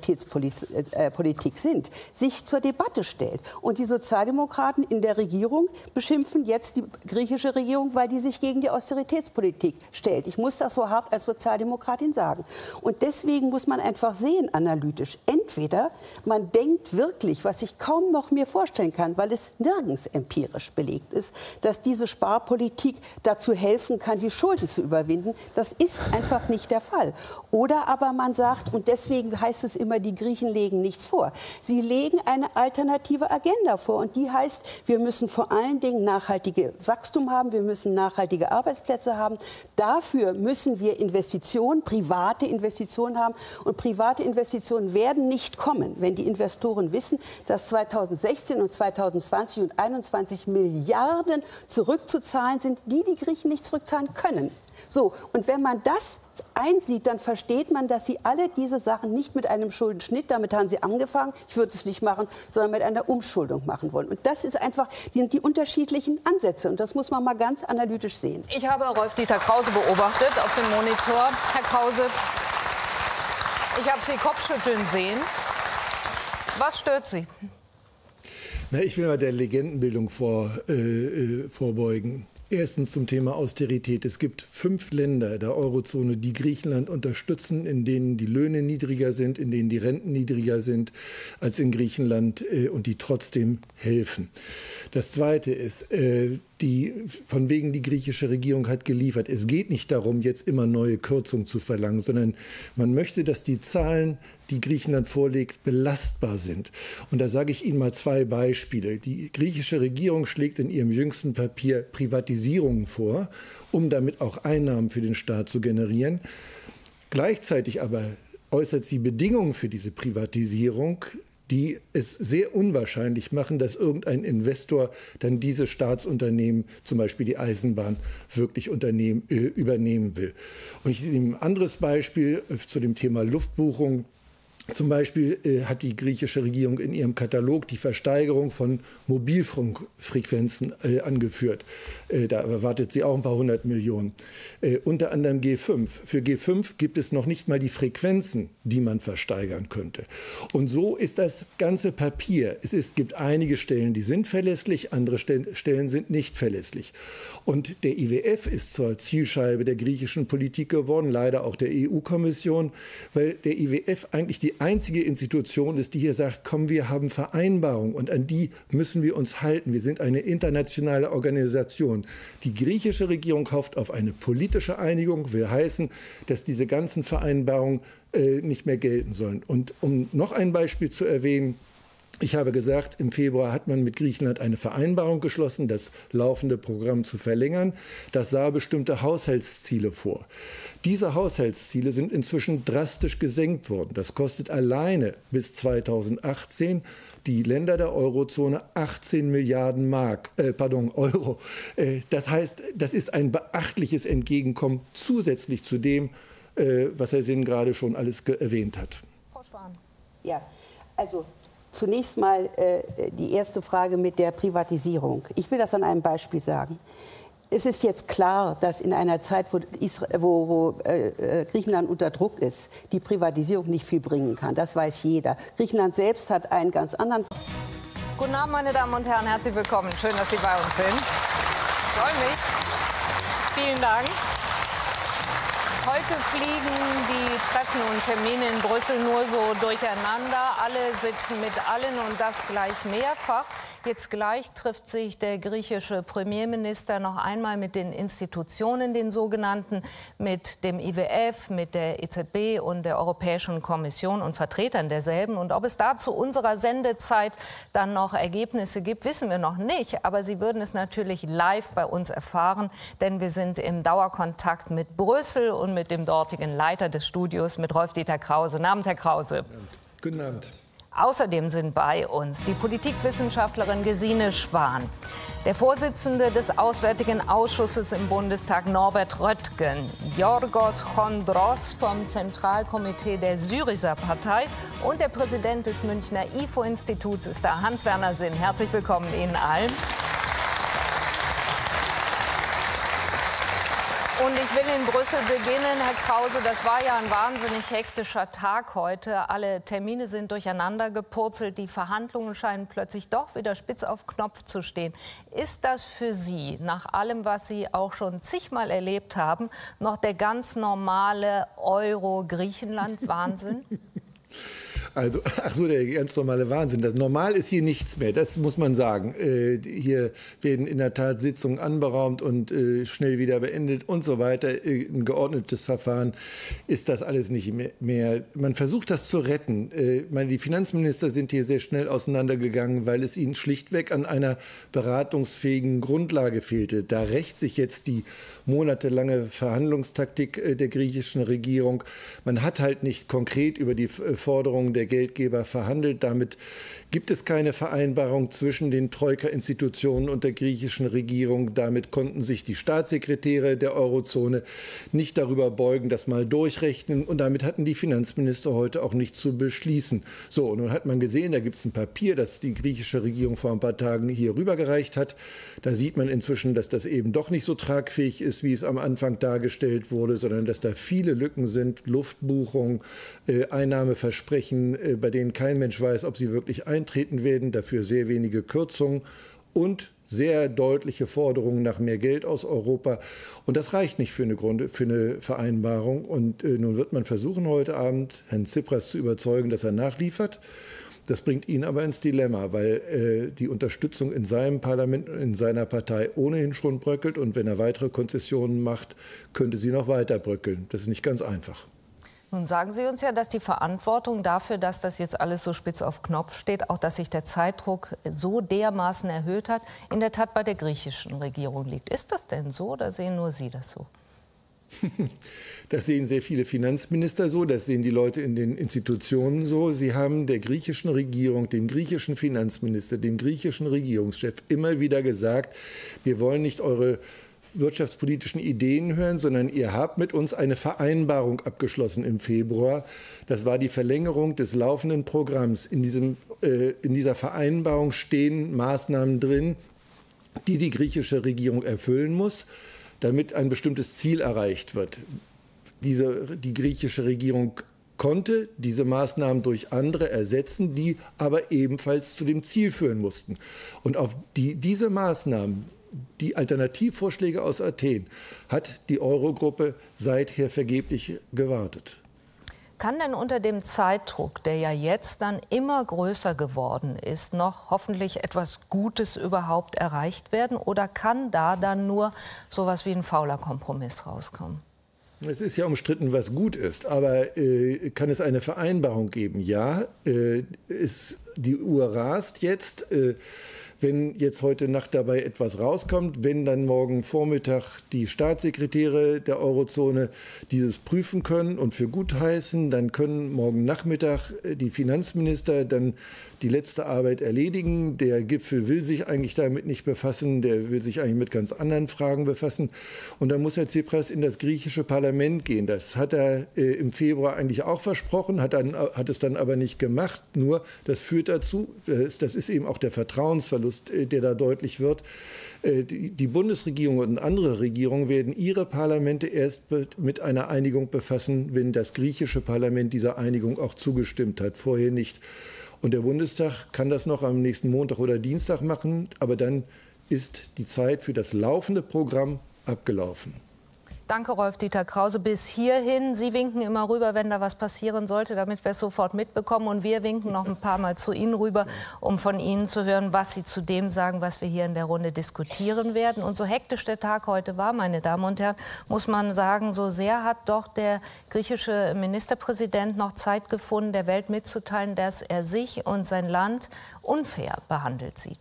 Austeritätspolitik sind, sich zur Debatte stellt. Und die Sozialdemokraten in der Regierung beschimpfen jetzt die griechische Regierung, weil die sich gegen die Austeritätspolitik stellt. Ich muss das so hart als Sozialdemokratin sagen. Und deswegen muss man einfach sehen, analytisch, entweder man denkt wirklich, was ich kaum noch mir vorstellen kann, weil es nirgends empirisch belegt ist, dass diese Sparpolitik dazu helfen kann, die Schulden zu überwinden. Das ist einfach nicht der Fall. Oder aber man sagt, und deswegen heißt es immer, die Griechen legen nichts vor. Sie legen eine alternative Agenda vor. Und die heißt, wir müssen vor allen Dingen nachhaltige Wachstum haben, wir müssen nachhaltige Arbeitsplätze haben. Dafür müssen wir Investitionen, private Investitionen haben. Und private Investitionen werden nicht kommen, wenn die Investoren wissen, dass 2016 und 2020 und 2021 Milliarden zurückzuzahlen sind, die die Griechen nicht zurückzahlen können. So, und wenn man das einsieht, dann versteht man, dass sie alle diese Sachen nicht mit einem Schuldenschnitt, damit haben sie angefangen, ich würde es nicht machen, sondern mit einer Umschuldung machen wollen. Und das ist einfach die unterschiedlichen Ansätze. Und das muss man mal ganz analytisch sehen. Ich habe Rolf-Dieter Krause beobachtet auf dem Monitor. Herr Krause, ich habe Sie Kopfschütteln sehen. Was stört Sie? Na, ich will mal der Legendenbildung vorbeugen. Erstens zum Thema Austerität. Es gibt 5 Länder der Eurozone, die Griechenland unterstützen, in denen die Löhne niedriger sind, in denen die Renten niedriger sind als in Griechenland und die trotzdem helfen. Das Zweite ist, von wegen die griechische Regierung hat geliefert. Es geht nicht darum, jetzt immer neue Kürzungen zu verlangen, sondern man möchte, dass die Zahlen, die Griechenland vorlegt, belastbar sind. Und da sage ich Ihnen mal 2 Beispiele. Die griechische Regierung schlägt in ihrem jüngsten Papier Privatisierungen vor, um damit auch Einnahmen für den Staat zu generieren. Gleichzeitig aber äußert sie Bedingungen für diese Privatisierung, die es sehr unwahrscheinlich machen, dass irgendein Investor dann diese Staatsunternehmen, zum Beispiel die Eisenbahn, wirklich übernehmen will. Und ich nehme ein anderes Beispiel zu dem Thema Luftbuchung. Zum Beispiel hat die griechische Regierung in ihrem Katalog die Versteigerung von Mobilfunkfrequenzen angeführt. Da erwartet sie auch ein paar 100 Millionen. Unter anderem G5. Für G5 gibt es noch nicht mal die Frequenzen, die man versteigern könnte. Und so ist das ganze Papier. Es gibt einige Stellen, die sind verlässlich, andere Stellen sind nicht verlässlich. Und der IWF ist zur Zielscheibe der griechischen Politik geworden, leider auch der EU-Kommission, weil der IWF eigentlich die einzige Institution ist, die hier sagt, komm, wir haben Vereinbarungen und an die müssen wir uns halten. Wir sind eine internationale Organisation. Die griechische Regierung hofft auf eine politische Einigung, will heißen, dass diese ganzen Vereinbarungen nicht mehr gelten sollen. Und um noch ein Beispiel zu erwähnen, ich habe gesagt, im Februar hat man mit Griechenland eine Vereinbarung geschlossen, das laufende Programm zu verlängern. Das sah bestimmte Haushaltsziele vor. Diese Haushaltsziele sind inzwischen drastisch gesenkt worden. Das kostet alleine bis 2018 die Länder der Eurozone 18 Milliarden Euro. Das heißt, das ist ein beachtliches Entgegenkommen zusätzlich zu dem, was Herr Sinn gerade schon alles erwähnt hat. Frau Spahn. Ja, also zunächst mal die erste Frage mit der Privatisierung. Ich will das an einem Beispiel sagen. Es ist jetzt klar, dass in einer Zeit, wo Griechenland unter Druck ist, die Privatisierung nicht viel bringen kann. Das weiß jeder. Griechenland selbst hat einen ganz anderen... Guten Abend, meine Damen und Herren. Herzlich willkommen. Schön, dass Sie bei uns sind. Ich freue mich. Vielen Dank. Heute fliegen die Treffen und Termine in Brüssel nur so durcheinander. Alle sitzen mit allen und das gleich mehrfach. Jetzt gleich trifft sich der griechische Premierminister noch einmal mit den Institutionen, den sogenannten, mit dem IWF, mit der EZB und der Europäischen Kommission und Vertretern derselben. Und ob es da zu unserer Sendezeit dann noch Ergebnisse gibt, wissen wir noch nicht. Aber Sie würden es natürlich live bei uns erfahren, denn wir sind im Dauerkontakt mit Brüssel und mit dem dortigen Leiter des Studios, mit Rolf-Dieter Krause. Guten Abend, Herr Krause. Guten Abend. Außerdem sind bei uns die Politikwissenschaftlerin Gesine Schwan, der Vorsitzende des Auswärtigen Ausschusses im Bundestag Norbert Röttgen, Yorgos Chondros vom Zentralkomitee der Syriza-Partei und der Präsident des Münchner IFO-Instituts ist da, Hans-Werner Sinn. Herzlich willkommen Ihnen allen. Und ich will in Brüssel beginnen, Herr Krause. Das war ja ein wahnsinnig hektischer Tag heute. Alle Termine sind durcheinander gepurzelt. Die Verhandlungen scheinen plötzlich doch wieder spitz auf Knopf zu stehen. Ist das für Sie, nach allem, was Sie auch schon zigmal erlebt haben, noch der ganz normale Euro-Griechenland-Wahnsinn? Also, der ganz normale Wahnsinn. Das normal ist hier nichts mehr, das muss man sagen. Hier werden in der Tat Sitzungen anberaumt und schnell wieder beendet und so weiter. Ein geordnetes Verfahren ist das alles nicht mehr. Man versucht das zu retten. Die Finanzminister sind hier sehr schnell auseinandergegangen, weil es ihnen schlichtweg an einer beratungsfähigen Grundlage fehlte. Da rächt sich jetzt die monatelange Verhandlungstaktik der griechischen Regierung. Man hat halt nicht konkret über die Forderungen der Geldgeber verhandelt. Damit gibt es keine Vereinbarung zwischen den Troika-Institutionen und der griechischen Regierung. Damit konnten sich die Staatssekretäre der Eurozone nicht darüber beugen, das mal durchrechnen. Und damit hatten die Finanzminister heute auch nichts zu beschließen. So, und nun hat man gesehen, da gibt es ein Papier, das die griechische Regierung vor ein paar Tagen hier rübergereicht hat. Da sieht man inzwischen, dass das eben doch nicht so tragfähig ist, wie es am Anfang dargestellt wurde, sondern dass da viele Lücken sind, Luftbuchungen, Einnahmeversprechen, bei denen kein Mensch weiß, ob sie wirklich eintreten werden, dafür sehr wenige Kürzungen und sehr deutliche Forderungen nach mehr Geld aus Europa. Und das reicht nicht für eine Vereinbarung. Und nun wird man versuchen, heute Abend Herrn Tsipras zu überzeugen, dass er nachliefert. Das bringt ihn aber ins Dilemma, weil die Unterstützung in seinem Parlament und in seiner Partei ohnehin schon bröckelt. Und wenn er weitere Konzessionen macht, könnte sie noch weiter bröckeln. Das ist nicht ganz einfach. Nun sagen Sie uns ja, dass die Verantwortung dafür, dass das jetzt alles so spitz auf Knopf steht, auch dass sich der Zeitdruck so dermaßen erhöht hat, in der Tat bei der griechischen Regierung liegt. Ist das denn so oder sehen nur Sie das so? Das sehen sehr viele Finanzminister so, das sehen die Leute in den Institutionen so. Sie haben der griechischen Regierung, dem griechischen Finanzminister, dem griechischen Regierungschef immer wieder gesagt, wir wollen nicht eure wirtschaftspolitischen Ideen hören, sondern ihr habt mit uns eine Vereinbarung abgeschlossen im Februar. Das war die Verlängerung des laufenden Programms. In dieser Vereinbarung stehen Maßnahmen drin, die die griechische Regierung erfüllen muss, damit ein bestimmtes Ziel erreicht wird. Die griechische Regierung konnte diese Maßnahmen durch andere ersetzen, die aber ebenfalls zu dem Ziel führen mussten. Und auf diese Maßnahmen, die Alternativvorschläge aus Athen, hat die Eurogruppe seither vergeblich gewartet. Kann denn unter dem Zeitdruck, der ja jetzt dann immer größer geworden ist, noch hoffentlich etwas Gutes überhaupt erreicht werden? Oder kann da dann nur sowas wie ein fauler Kompromiss rauskommen? Es ist ja umstritten, was gut ist, aber kann es eine Vereinbarung geben? Ja, die Uhr rast jetzt. Wenn jetzt heute Nacht dabei etwas rauskommt, wenn dann morgen Vormittag die Staatssekretäre der Eurozone dieses prüfen können und für gut heißen, dann können morgen Nachmittag die Finanzminister dann die letzte Arbeit erledigen. Der Gipfel will sich eigentlich damit nicht befassen, der will sich eigentlich mit ganz anderen Fragen befassen. Und dann muss Herr Tsipras in das griechische Parlament gehen. Das hat er im Februar eigentlich auch versprochen, hat es dann aber nicht gemacht. Nur das führt dazu, das ist eben auch der Vertrauensverlust, der da deutlich wird. Die Bundesregierung und andere Regierungen werden ihre Parlamente erst mit einer Einigung befassen, wenn das griechische Parlament dieser Einigung auch zugestimmt hat, vorher nicht. Und der Bundestag kann das noch am nächsten Montag oder Dienstag machen, aber dann ist die Zeit für das laufende Programm abgelaufen. Danke, Rolf-Dieter Krause. Bis hierhin. Sie winken immer rüber, wenn da was passieren sollte, damit wir es sofort mitbekommen. Und wir winken noch ein paar Mal zu Ihnen rüber, um von Ihnen zu hören, was Sie zu dem sagen, was wir hier in der Runde diskutieren werden. Und so hektisch der Tag heute war, meine Damen und Herren, muss man sagen, so sehr hat doch der griechische Ministerpräsident noch Zeit gefunden, der Welt mitzuteilen, dass er sich und sein Land unfair behandelt sieht.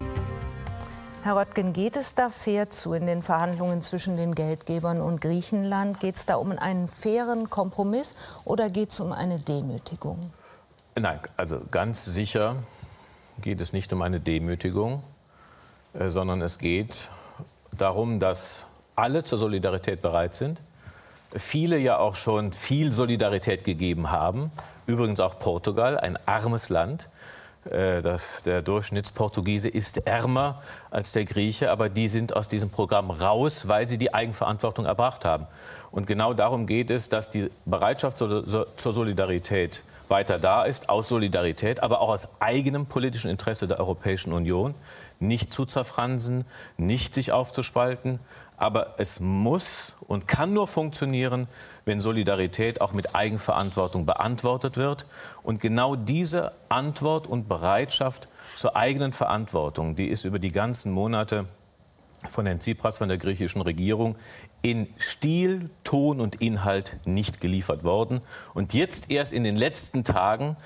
Herr Röttgen, geht es da fair zu in den Verhandlungen zwischen den Geldgebern und Griechenland? Geht es da um einen fairen Kompromiss oder geht es um eine Demütigung? Nein, also ganz sicher geht es nicht um eine Demütigung, sondern es geht darum, dass alle zur Solidarität bereit sind. Viele ja auch schon viel Solidarität gegeben haben. Übrigens auch Portugal, ein armes Land. Der Durchschnittsportugiese ist ärmer als der Grieche, aber die sind aus diesem Programm raus, weil sie die Eigenverantwortung erbracht haben. Und genau darum geht es, dass die Bereitschaft zur Solidarität weiter da ist, aus Solidarität, aber auch aus eigenem politischen Interesse der Europäischen Union, nicht zu zerfransen, nicht sich aufzuspalten. Aber es muss und kann nur funktionieren, wenn Solidarität auch mit Eigenverantwortung beantwortet wird. Und genau diese Antwort und Bereitschaft zur eigenen Verantwortung, die ist über die ganzen Monate von Herrn Tsipras, von der griechischen Regierung, in Stil, Ton und Inhalt nicht geliefert worden. Und jetzt erst in den letzten Tagen,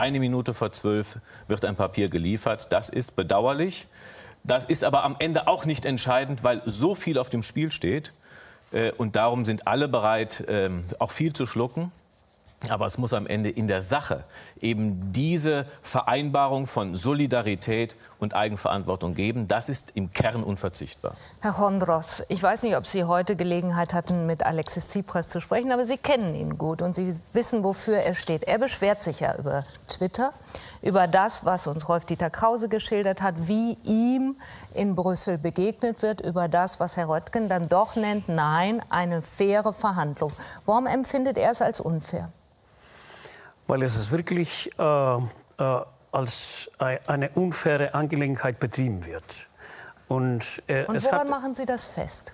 11:55, wird ein Papier geliefert. Das ist bedauerlich. Das ist aber am Ende auch nicht entscheidend, weil so viel auf dem Spiel steht. Und darum sind alle bereit, auch viel zu schlucken. Aber es muss am Ende in der Sache eben diese Vereinbarung von Solidarität und Eigenverantwortung geben. Das ist im Kern unverzichtbar. Herr Chondros, ich weiß nicht, ob Sie heute Gelegenheit hatten, mit Alexis Tsipras zu sprechen, aber Sie kennen ihn gut und Sie wissen, wofür er steht. Er beschwert sich ja über Twitter, über das, was uns Rolf-Dieter Krause geschildert hat, wie ihm in Brüssel begegnet wird, über das, was Herr Röttgen dann doch nennt, nein, eine faire Verhandlung. Warum empfindet er es als unfair? Weil es wirklich als eine unfaire Angelegenheit betrieben wird. Und woran machen Sie das fest?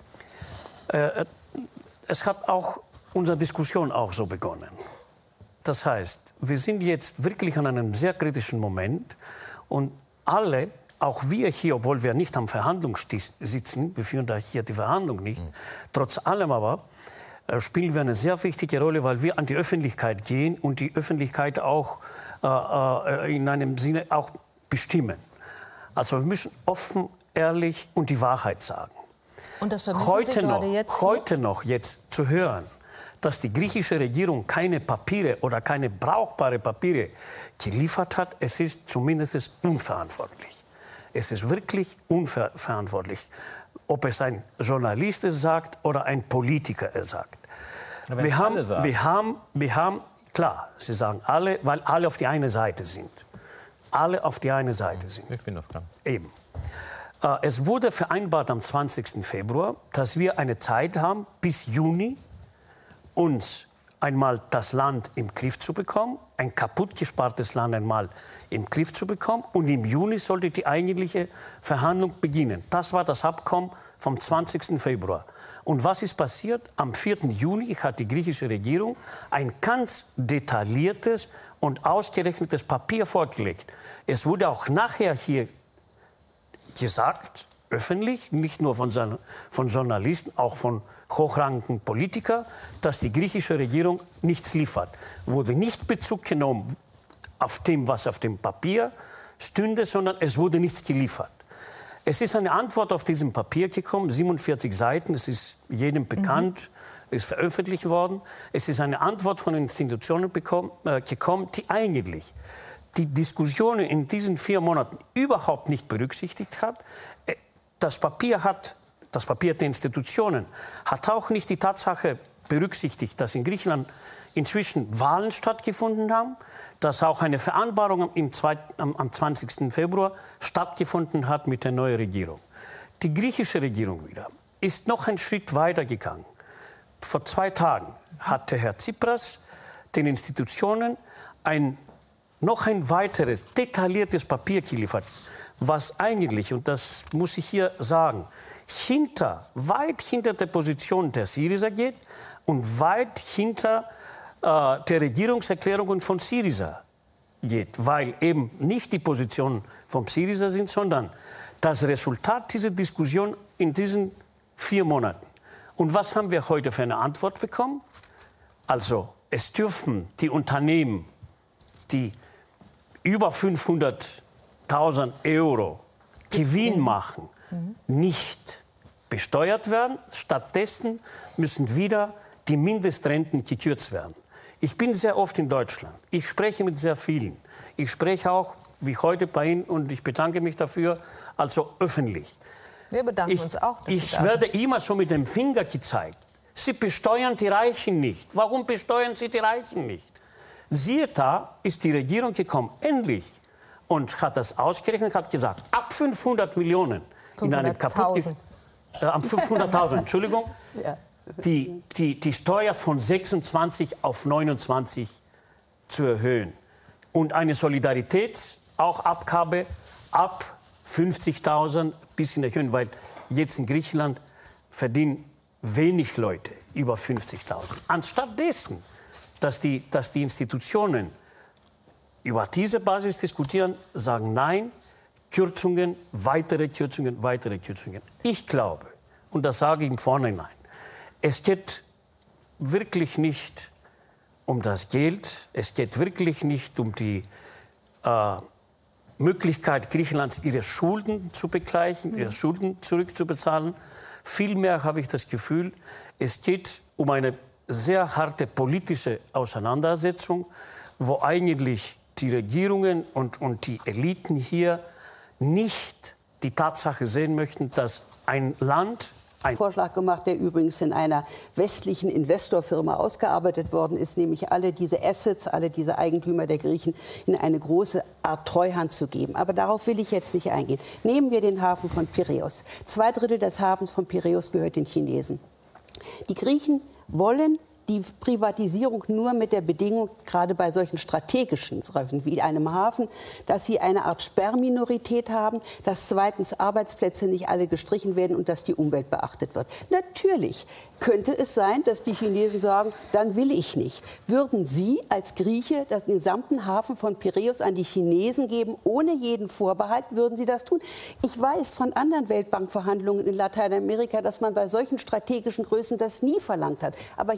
Es hat auch unsere Diskussion auch so begonnen. Das heißt, wir sind jetzt wirklich an einem sehr kritischen Moment und alle, auch wir hier, obwohl wir nicht am Verhandlungstisch sitzen, wir führen da hier die Verhandlung nicht, trotz allem aber spielen wir eine sehr wichtige Rolle, weil wir an die Öffentlichkeit gehen und die Öffentlichkeit auch in einem Sinne auch bestimmen. Also wir müssen offen, ehrlich und die Wahrheit sagen. Und das vermissen Sie gerade jetzt? Heute noch jetzt zu hören, dass die griechische Regierung keine Papiere oder keine brauchbare Papiere geliefert hat, es ist zumindest unverantwortlich. Es ist wirklich unverantwortlich. ob es ein Journalist es sagt oder ein Politiker es sagt. Wir haben, klar, Sie sagen alle, weil alle auf die eine Seite sind. Alle auf die eine Seite sind. Ich bin auf Gang. Eben. Es wurde vereinbart am 20. Februar, dass wir eine Zeit haben, bis Juni uns einmal das Land im Griff zu bekommen, ein kaputtgespartes Land einmal im Griff zu bekommen. Und im Juni sollte die eigentliche Verhandlung beginnen. Das war das Abkommen vom 20. Februar. Und was ist passiert? Am 4. Juni hat die griechische Regierung ein ganz detailliertes und ausgerechnetes Papier vorgelegt. Es wurde auch nachher hier gesagt, öffentlich, nicht nur von Journalisten, auch von hochrangigen Politikern, dass die griechische Regierung nichts liefert. Wurde nicht Bezug genommen auf dem, was auf dem Papier stünde, sondern es wurde nichts geliefert. Es ist eine Antwort auf diesem Papier gekommen, 47 Seiten, es ist jedem bekannt, ist veröffentlicht worden. Es ist eine Antwort von den Institutionen gekommen, die eigentlich die Diskussionen in diesen 4 Monaten überhaupt nicht berücksichtigt hat. Das Papier der Institutionen hat auch nicht die Tatsache berücksichtigt, dass in Griechenland inzwischen Wahlen stattgefunden haben, dass auch eine Vereinbarung am 20. Februar stattgefunden hat mit der neuen Regierung. Die griechische Regierung wieder ist noch einen Schritt weiter gegangen. Vor 2 Tagen hatte Herr Tsipras den Institutionen noch ein weiteres, detailliertes Papier geliefert, was eigentlich, und das muss ich hier sagen, weit hinter der Position der Syriza geht und weit hinter der Regierungserklärungen von Syriza geht, weil eben nicht die Positionen von Syriza sind, sondern das Resultat dieser Diskussion in diesen 4 Monaten. Und was haben wir heute für eine Antwort bekommen? Also, es dürfen die Unternehmen, die über 500.000 Euro Gewinn machen, nicht besteuert werden. Stattdessen müssen wieder die Mindestrenten gekürzt werden. Ich bin sehr oft in Deutschland. Ich spreche mit sehr vielen. Ich spreche auch, wie heute bei Ihnen, und ich bedanke mich dafür, also öffentlich. Wir bedanken uns auch. Ich werde immer so mit dem Finger gezeigt. Sie besteuern die Reichen nicht. Warum besteuern Sie die Reichen nicht? Siehe da, ist die Regierung gekommen, endlich, und hat das ausgerechnet, hat gesagt, ab 500 Millionen in einem kaputten... 500.000, Entschuldigung. Ja. Die Steuer von 26 auf 29 zu erhöhen. Und eine Solidaritätsabgabe ab 50.000 ein bisschen erhöhen, weil jetzt in Griechenland verdienen wenig Leute über 50.000. Anstatt dessen, dass die Institutionen über diese Basis diskutieren, sagen nein, Kürzungen, weitere Kürzungen, weitere Kürzungen. Ich glaube, und das sage ich im Vorhinein, es geht wirklich nicht um das Geld, es geht wirklich nicht um die Möglichkeit Griechenlands, ihre Schulden zu begleichen, ihre Schulden zurückzubezahlen. Vielmehr habe ich das Gefühl, es geht um eine sehr harte politische Auseinandersetzung, wo eigentlich die Regierungen und die Eliten hier nicht die Tatsache sehen möchten, dass ein Land... Ein Vorschlag gemacht, der übrigens in einer westlichen Investorfirma ausgearbeitet worden ist, nämlich alle diese Assets, alle diese Eigentümer der Griechen in eine große Art Treuhand zu geben. Aber darauf will ich jetzt nicht eingehen. Nehmen wir den Hafen von Piräus. 2/3 des Hafens von Piräus gehört den Chinesen. Die Griechen wollen die Privatisierung nur mit der Bedingung, gerade bei solchen strategischen Sachen wie einem Hafen, dass sie eine Art Sperrminorität haben, dass zweitens Arbeitsplätze nicht alle gestrichen werden und dass die Umwelt beachtet wird. Natürlich könnte es sein, dass die Chinesen sagen, dann will ich nicht. Würden Sie als Grieche den gesamten Hafen von Piräus an die Chinesen geben, ohne jeden Vorbehalt, würden Sie das tun? Ich weiß von anderen Weltbankverhandlungen in Lateinamerika, dass man bei solchen strategischen Größen das nie verlangt hat. Aber hier verlangt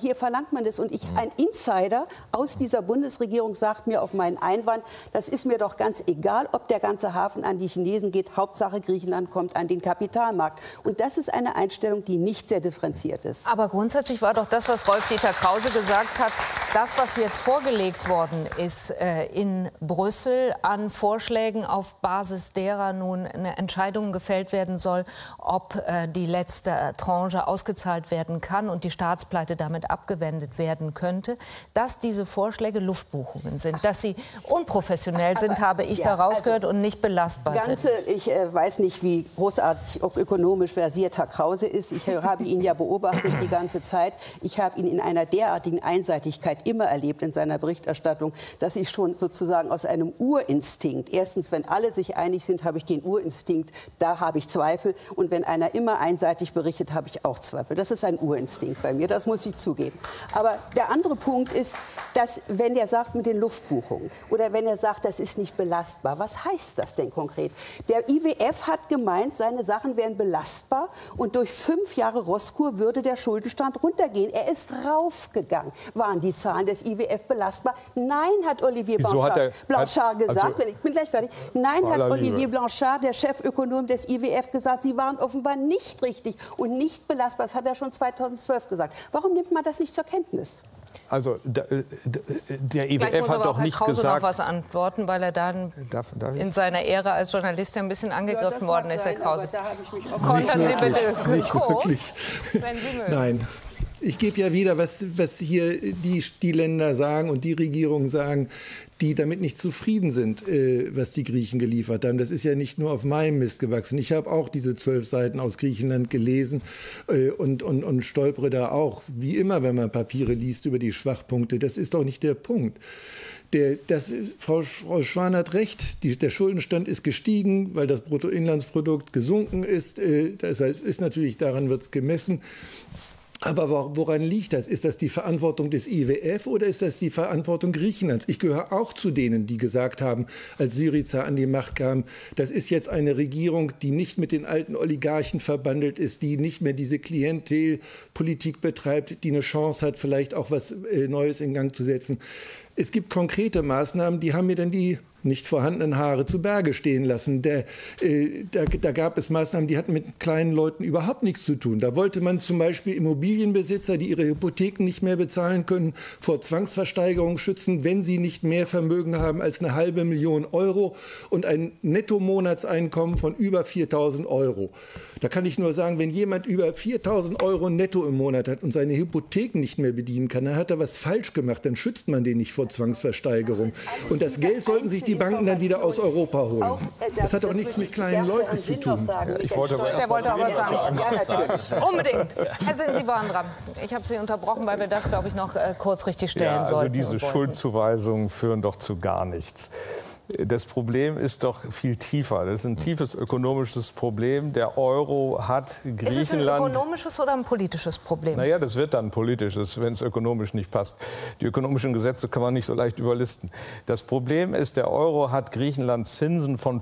verlangt man das? Und ein Insider aus dieser Bundesregierung sagt mir auf meinen Einwand, das ist mir doch ganz egal, ob der ganze Hafen an die Chinesen geht. Hauptsache Griechenland kommt an den Kapitalmarkt. Und das ist eine Einstellung, die nicht sehr differenziert ist. Aber grundsätzlich war doch das, was Rolf-Dieter Krause gesagt hat, das, was jetzt vorgelegt worden ist in Brüssel an Vorschlägen, auf Basis derer nun eine Entscheidung gefällt werden soll, ob die letzte Tranche ausgezahlt werden kann und die Staatspleite damit abgewendet werden könnte, dass diese Vorschläge Luftbuchungen sind, dass sie unprofessionell sind, habe ich da rausgehört, und nicht belastbar sind. Ich weiß nicht, wie großartig ökonomisch versiert Herr Krause ist. Ich habe ihn ja beobachtet die ganze Zeit. Ich habe ihn in einer derartigen Einseitigkeit immer erlebt in seiner Berichterstattung, dass ich schon sozusagen aus einem Urinstinkt, erstens, wenn alle sich einig sind, habe ich den Urinstinkt, da habe ich Zweifel. Und wenn einer immer einseitig berichtet, habe ich auch Zweifel. Das ist ein Urinstinkt bei mir, das muss ich zugeben. Aber der andere Punkt ist, dass, wenn er sagt mit den Luftbuchungen oder wenn er sagt, das ist nicht belastbar, was heißt das denn konkret? Der IWF hat gemeint, seine Sachen wären belastbar und durch 5 Jahre Rosskur würde der Schuldenstand runtergehen. Er ist raufgegangen. Waren die Zahlen des IWF belastbar? Nein, hat Olivier Blanchard gesagt. Ich bin gleich fertig. Nein, hat Olivier Blanchard, der Chefökonom des IWF, gesagt, sie waren offenbar nicht richtig und nicht belastbar. Das hat er schon 2012 gesagt. Warum nimmt man das nicht zur Kenntnis? Also der IWF hat doch nicht Krause gesagt... noch was antworten, weil er dann in seiner Ehre als Journalist ein bisschen angegriffen worden ist, Herr Krause. Da habe ich mich auch Kontern Sie bitte nicht kurz, wirklich. wenn Sie mögen. Nein. Ich gebe ja wieder, was hier die Länder sagen und die Regierungen sagen, die damit nicht zufrieden sind, was die Griechen geliefert haben. Das ist ja nicht nur auf meinem Mist gewachsen. Ich habe auch diese 12 Seiten aus Griechenland gelesen und stolpere da auch, wie immer, wenn man Papiere liest, über die Schwachpunkte. Das ist doch nicht der Punkt. Frau Schwan hat recht, der Schuldenstand ist gestiegen, weil das Bruttoinlandsprodukt gesunken ist. Das heißt, daran wird es gemessen. Aber woran liegt das? Ist das die Verantwortung des IWF oder ist das die Verantwortung Griechenlands? Ich gehöre auch zu denen, die gesagt haben, als Syriza an die Macht kam, das ist jetzt eine Regierung, die nicht mit den alten Oligarchen verbandelt ist, die nicht mehr diese Klientelpolitik betreibt, die eine Chance hat, vielleicht auch was Neues in Gang zu setzen. Es gibt konkrete Maßnahmen, die haben mir dann die nicht vorhandenen Haare zu Berge stehen lassen. Da gab es Maßnahmen, die hatten mit kleinen Leuten überhaupt nichts zu tun. Da wollte man zum Beispiel Immobilienbesitzer, die ihre Hypotheken nicht mehr bezahlen können, vor Zwangsversteigerung schützen, wenn sie nicht mehr Vermögen haben als 500.000 Euro und ein Netto-Monatseinkommen von über 4.000 Euro. Da kann ich nur sagen, wenn jemand über 4.000 Euro netto im Monat hat und seine Hypotheken nicht mehr bedienen kann, dann hat er was falsch gemacht. Dann schützt man den nicht vor Zwangsversteigerung. Und das Geld sollten sich die Banken dann wieder aus Europa holen. Das hat doch nichts mit kleinen Leuten zu tun. Ich wollte aber Der wollte aber sagen. Ja, natürlich. Unbedingt. Herr Sinn, Sie waren dran. Ich habe Sie unterbrochen, weil wir das, glaube ich, noch kurz richtig stellen sollten. Also diese Schuldzuweisungen führen doch zu gar nichts. Das Problem ist doch viel tiefer. Das ist ein tiefes ökonomisches Problem. Der Euro hat Griechenland... Ist es ein ökonomisches oder ein politisches Problem? Naja, das wird dann politisches, wenn es ökonomisch nicht passt. Die ökonomischen Gesetze kann man nicht so leicht überlisten. Das Problem ist, der Euro hat Griechenland Zinsen von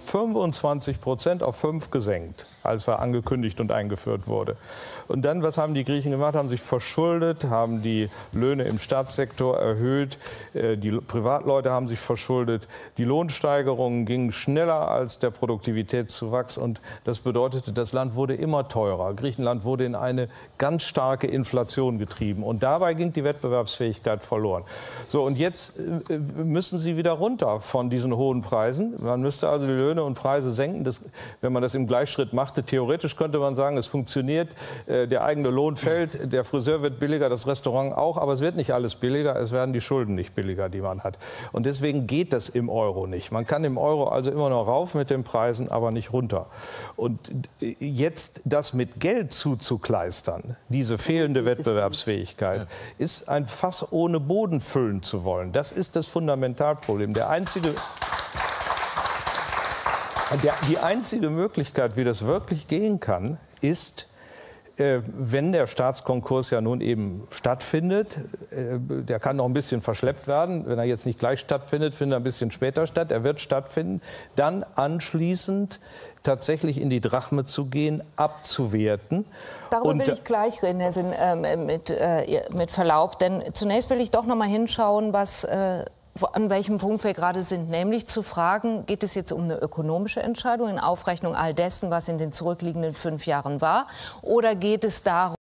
25% auf 5% gesenkt, als er angekündigt und eingeführt wurde. Und dann, was haben die Griechen gemacht? Haben sich verschuldet, haben die Löhne im Staatssektor erhöht, die Privatleute haben sich verschuldet, die Lohnsteigerungen gingen schneller als der Produktivitätszuwachs und das bedeutete, das Land wurde immer teurer. Griechenland wurde in eine ganz starke Inflation getrieben und dabei ging die Wettbewerbsfähigkeit verloren. So, und jetzt müssen sie wieder runter von diesen hohen Preisen. Man müsste also die Löhne und Preise senken. Wenn man das im Gleichschritt machte, theoretisch könnte man sagen, es funktioniert. Der eigene Lohn fällt, der Friseur wird billiger, das Restaurant auch, aber es wird nicht alles billiger, es werden die Schulden nicht billiger, die man hat. Und deswegen geht das im Euro nicht. Man kann im Euro also immer noch rauf mit den Preisen, aber nicht runter. Und jetzt das mit Geld zuzukleistern, diese fehlende Wettbewerbsfähigkeit, ist ein Fass ohne Boden füllen zu wollen. Das ist das Fundamentalproblem. Die einzige Möglichkeit, wie das wirklich gehen kann, ist, wenn der Staatskonkurs ja nun eben stattfindet, der kann noch ein bisschen verschleppt werden, wenn er jetzt nicht gleich stattfindet, findet er ein bisschen später statt, er wird stattfinden, dann anschließend tatsächlich in die Drachme zu gehen, abzuwerten. Darüber will ich gleich reden, Herr Sinn, mit Verlaub, denn zunächst will ich doch noch mal hinschauen, an welchem Punkt wir gerade sind, nämlich zu fragen, geht es jetzt um eine ökonomische Entscheidung in Aufrechnung all dessen, was in den zurückliegenden 5 Jahren war, oder geht es darum,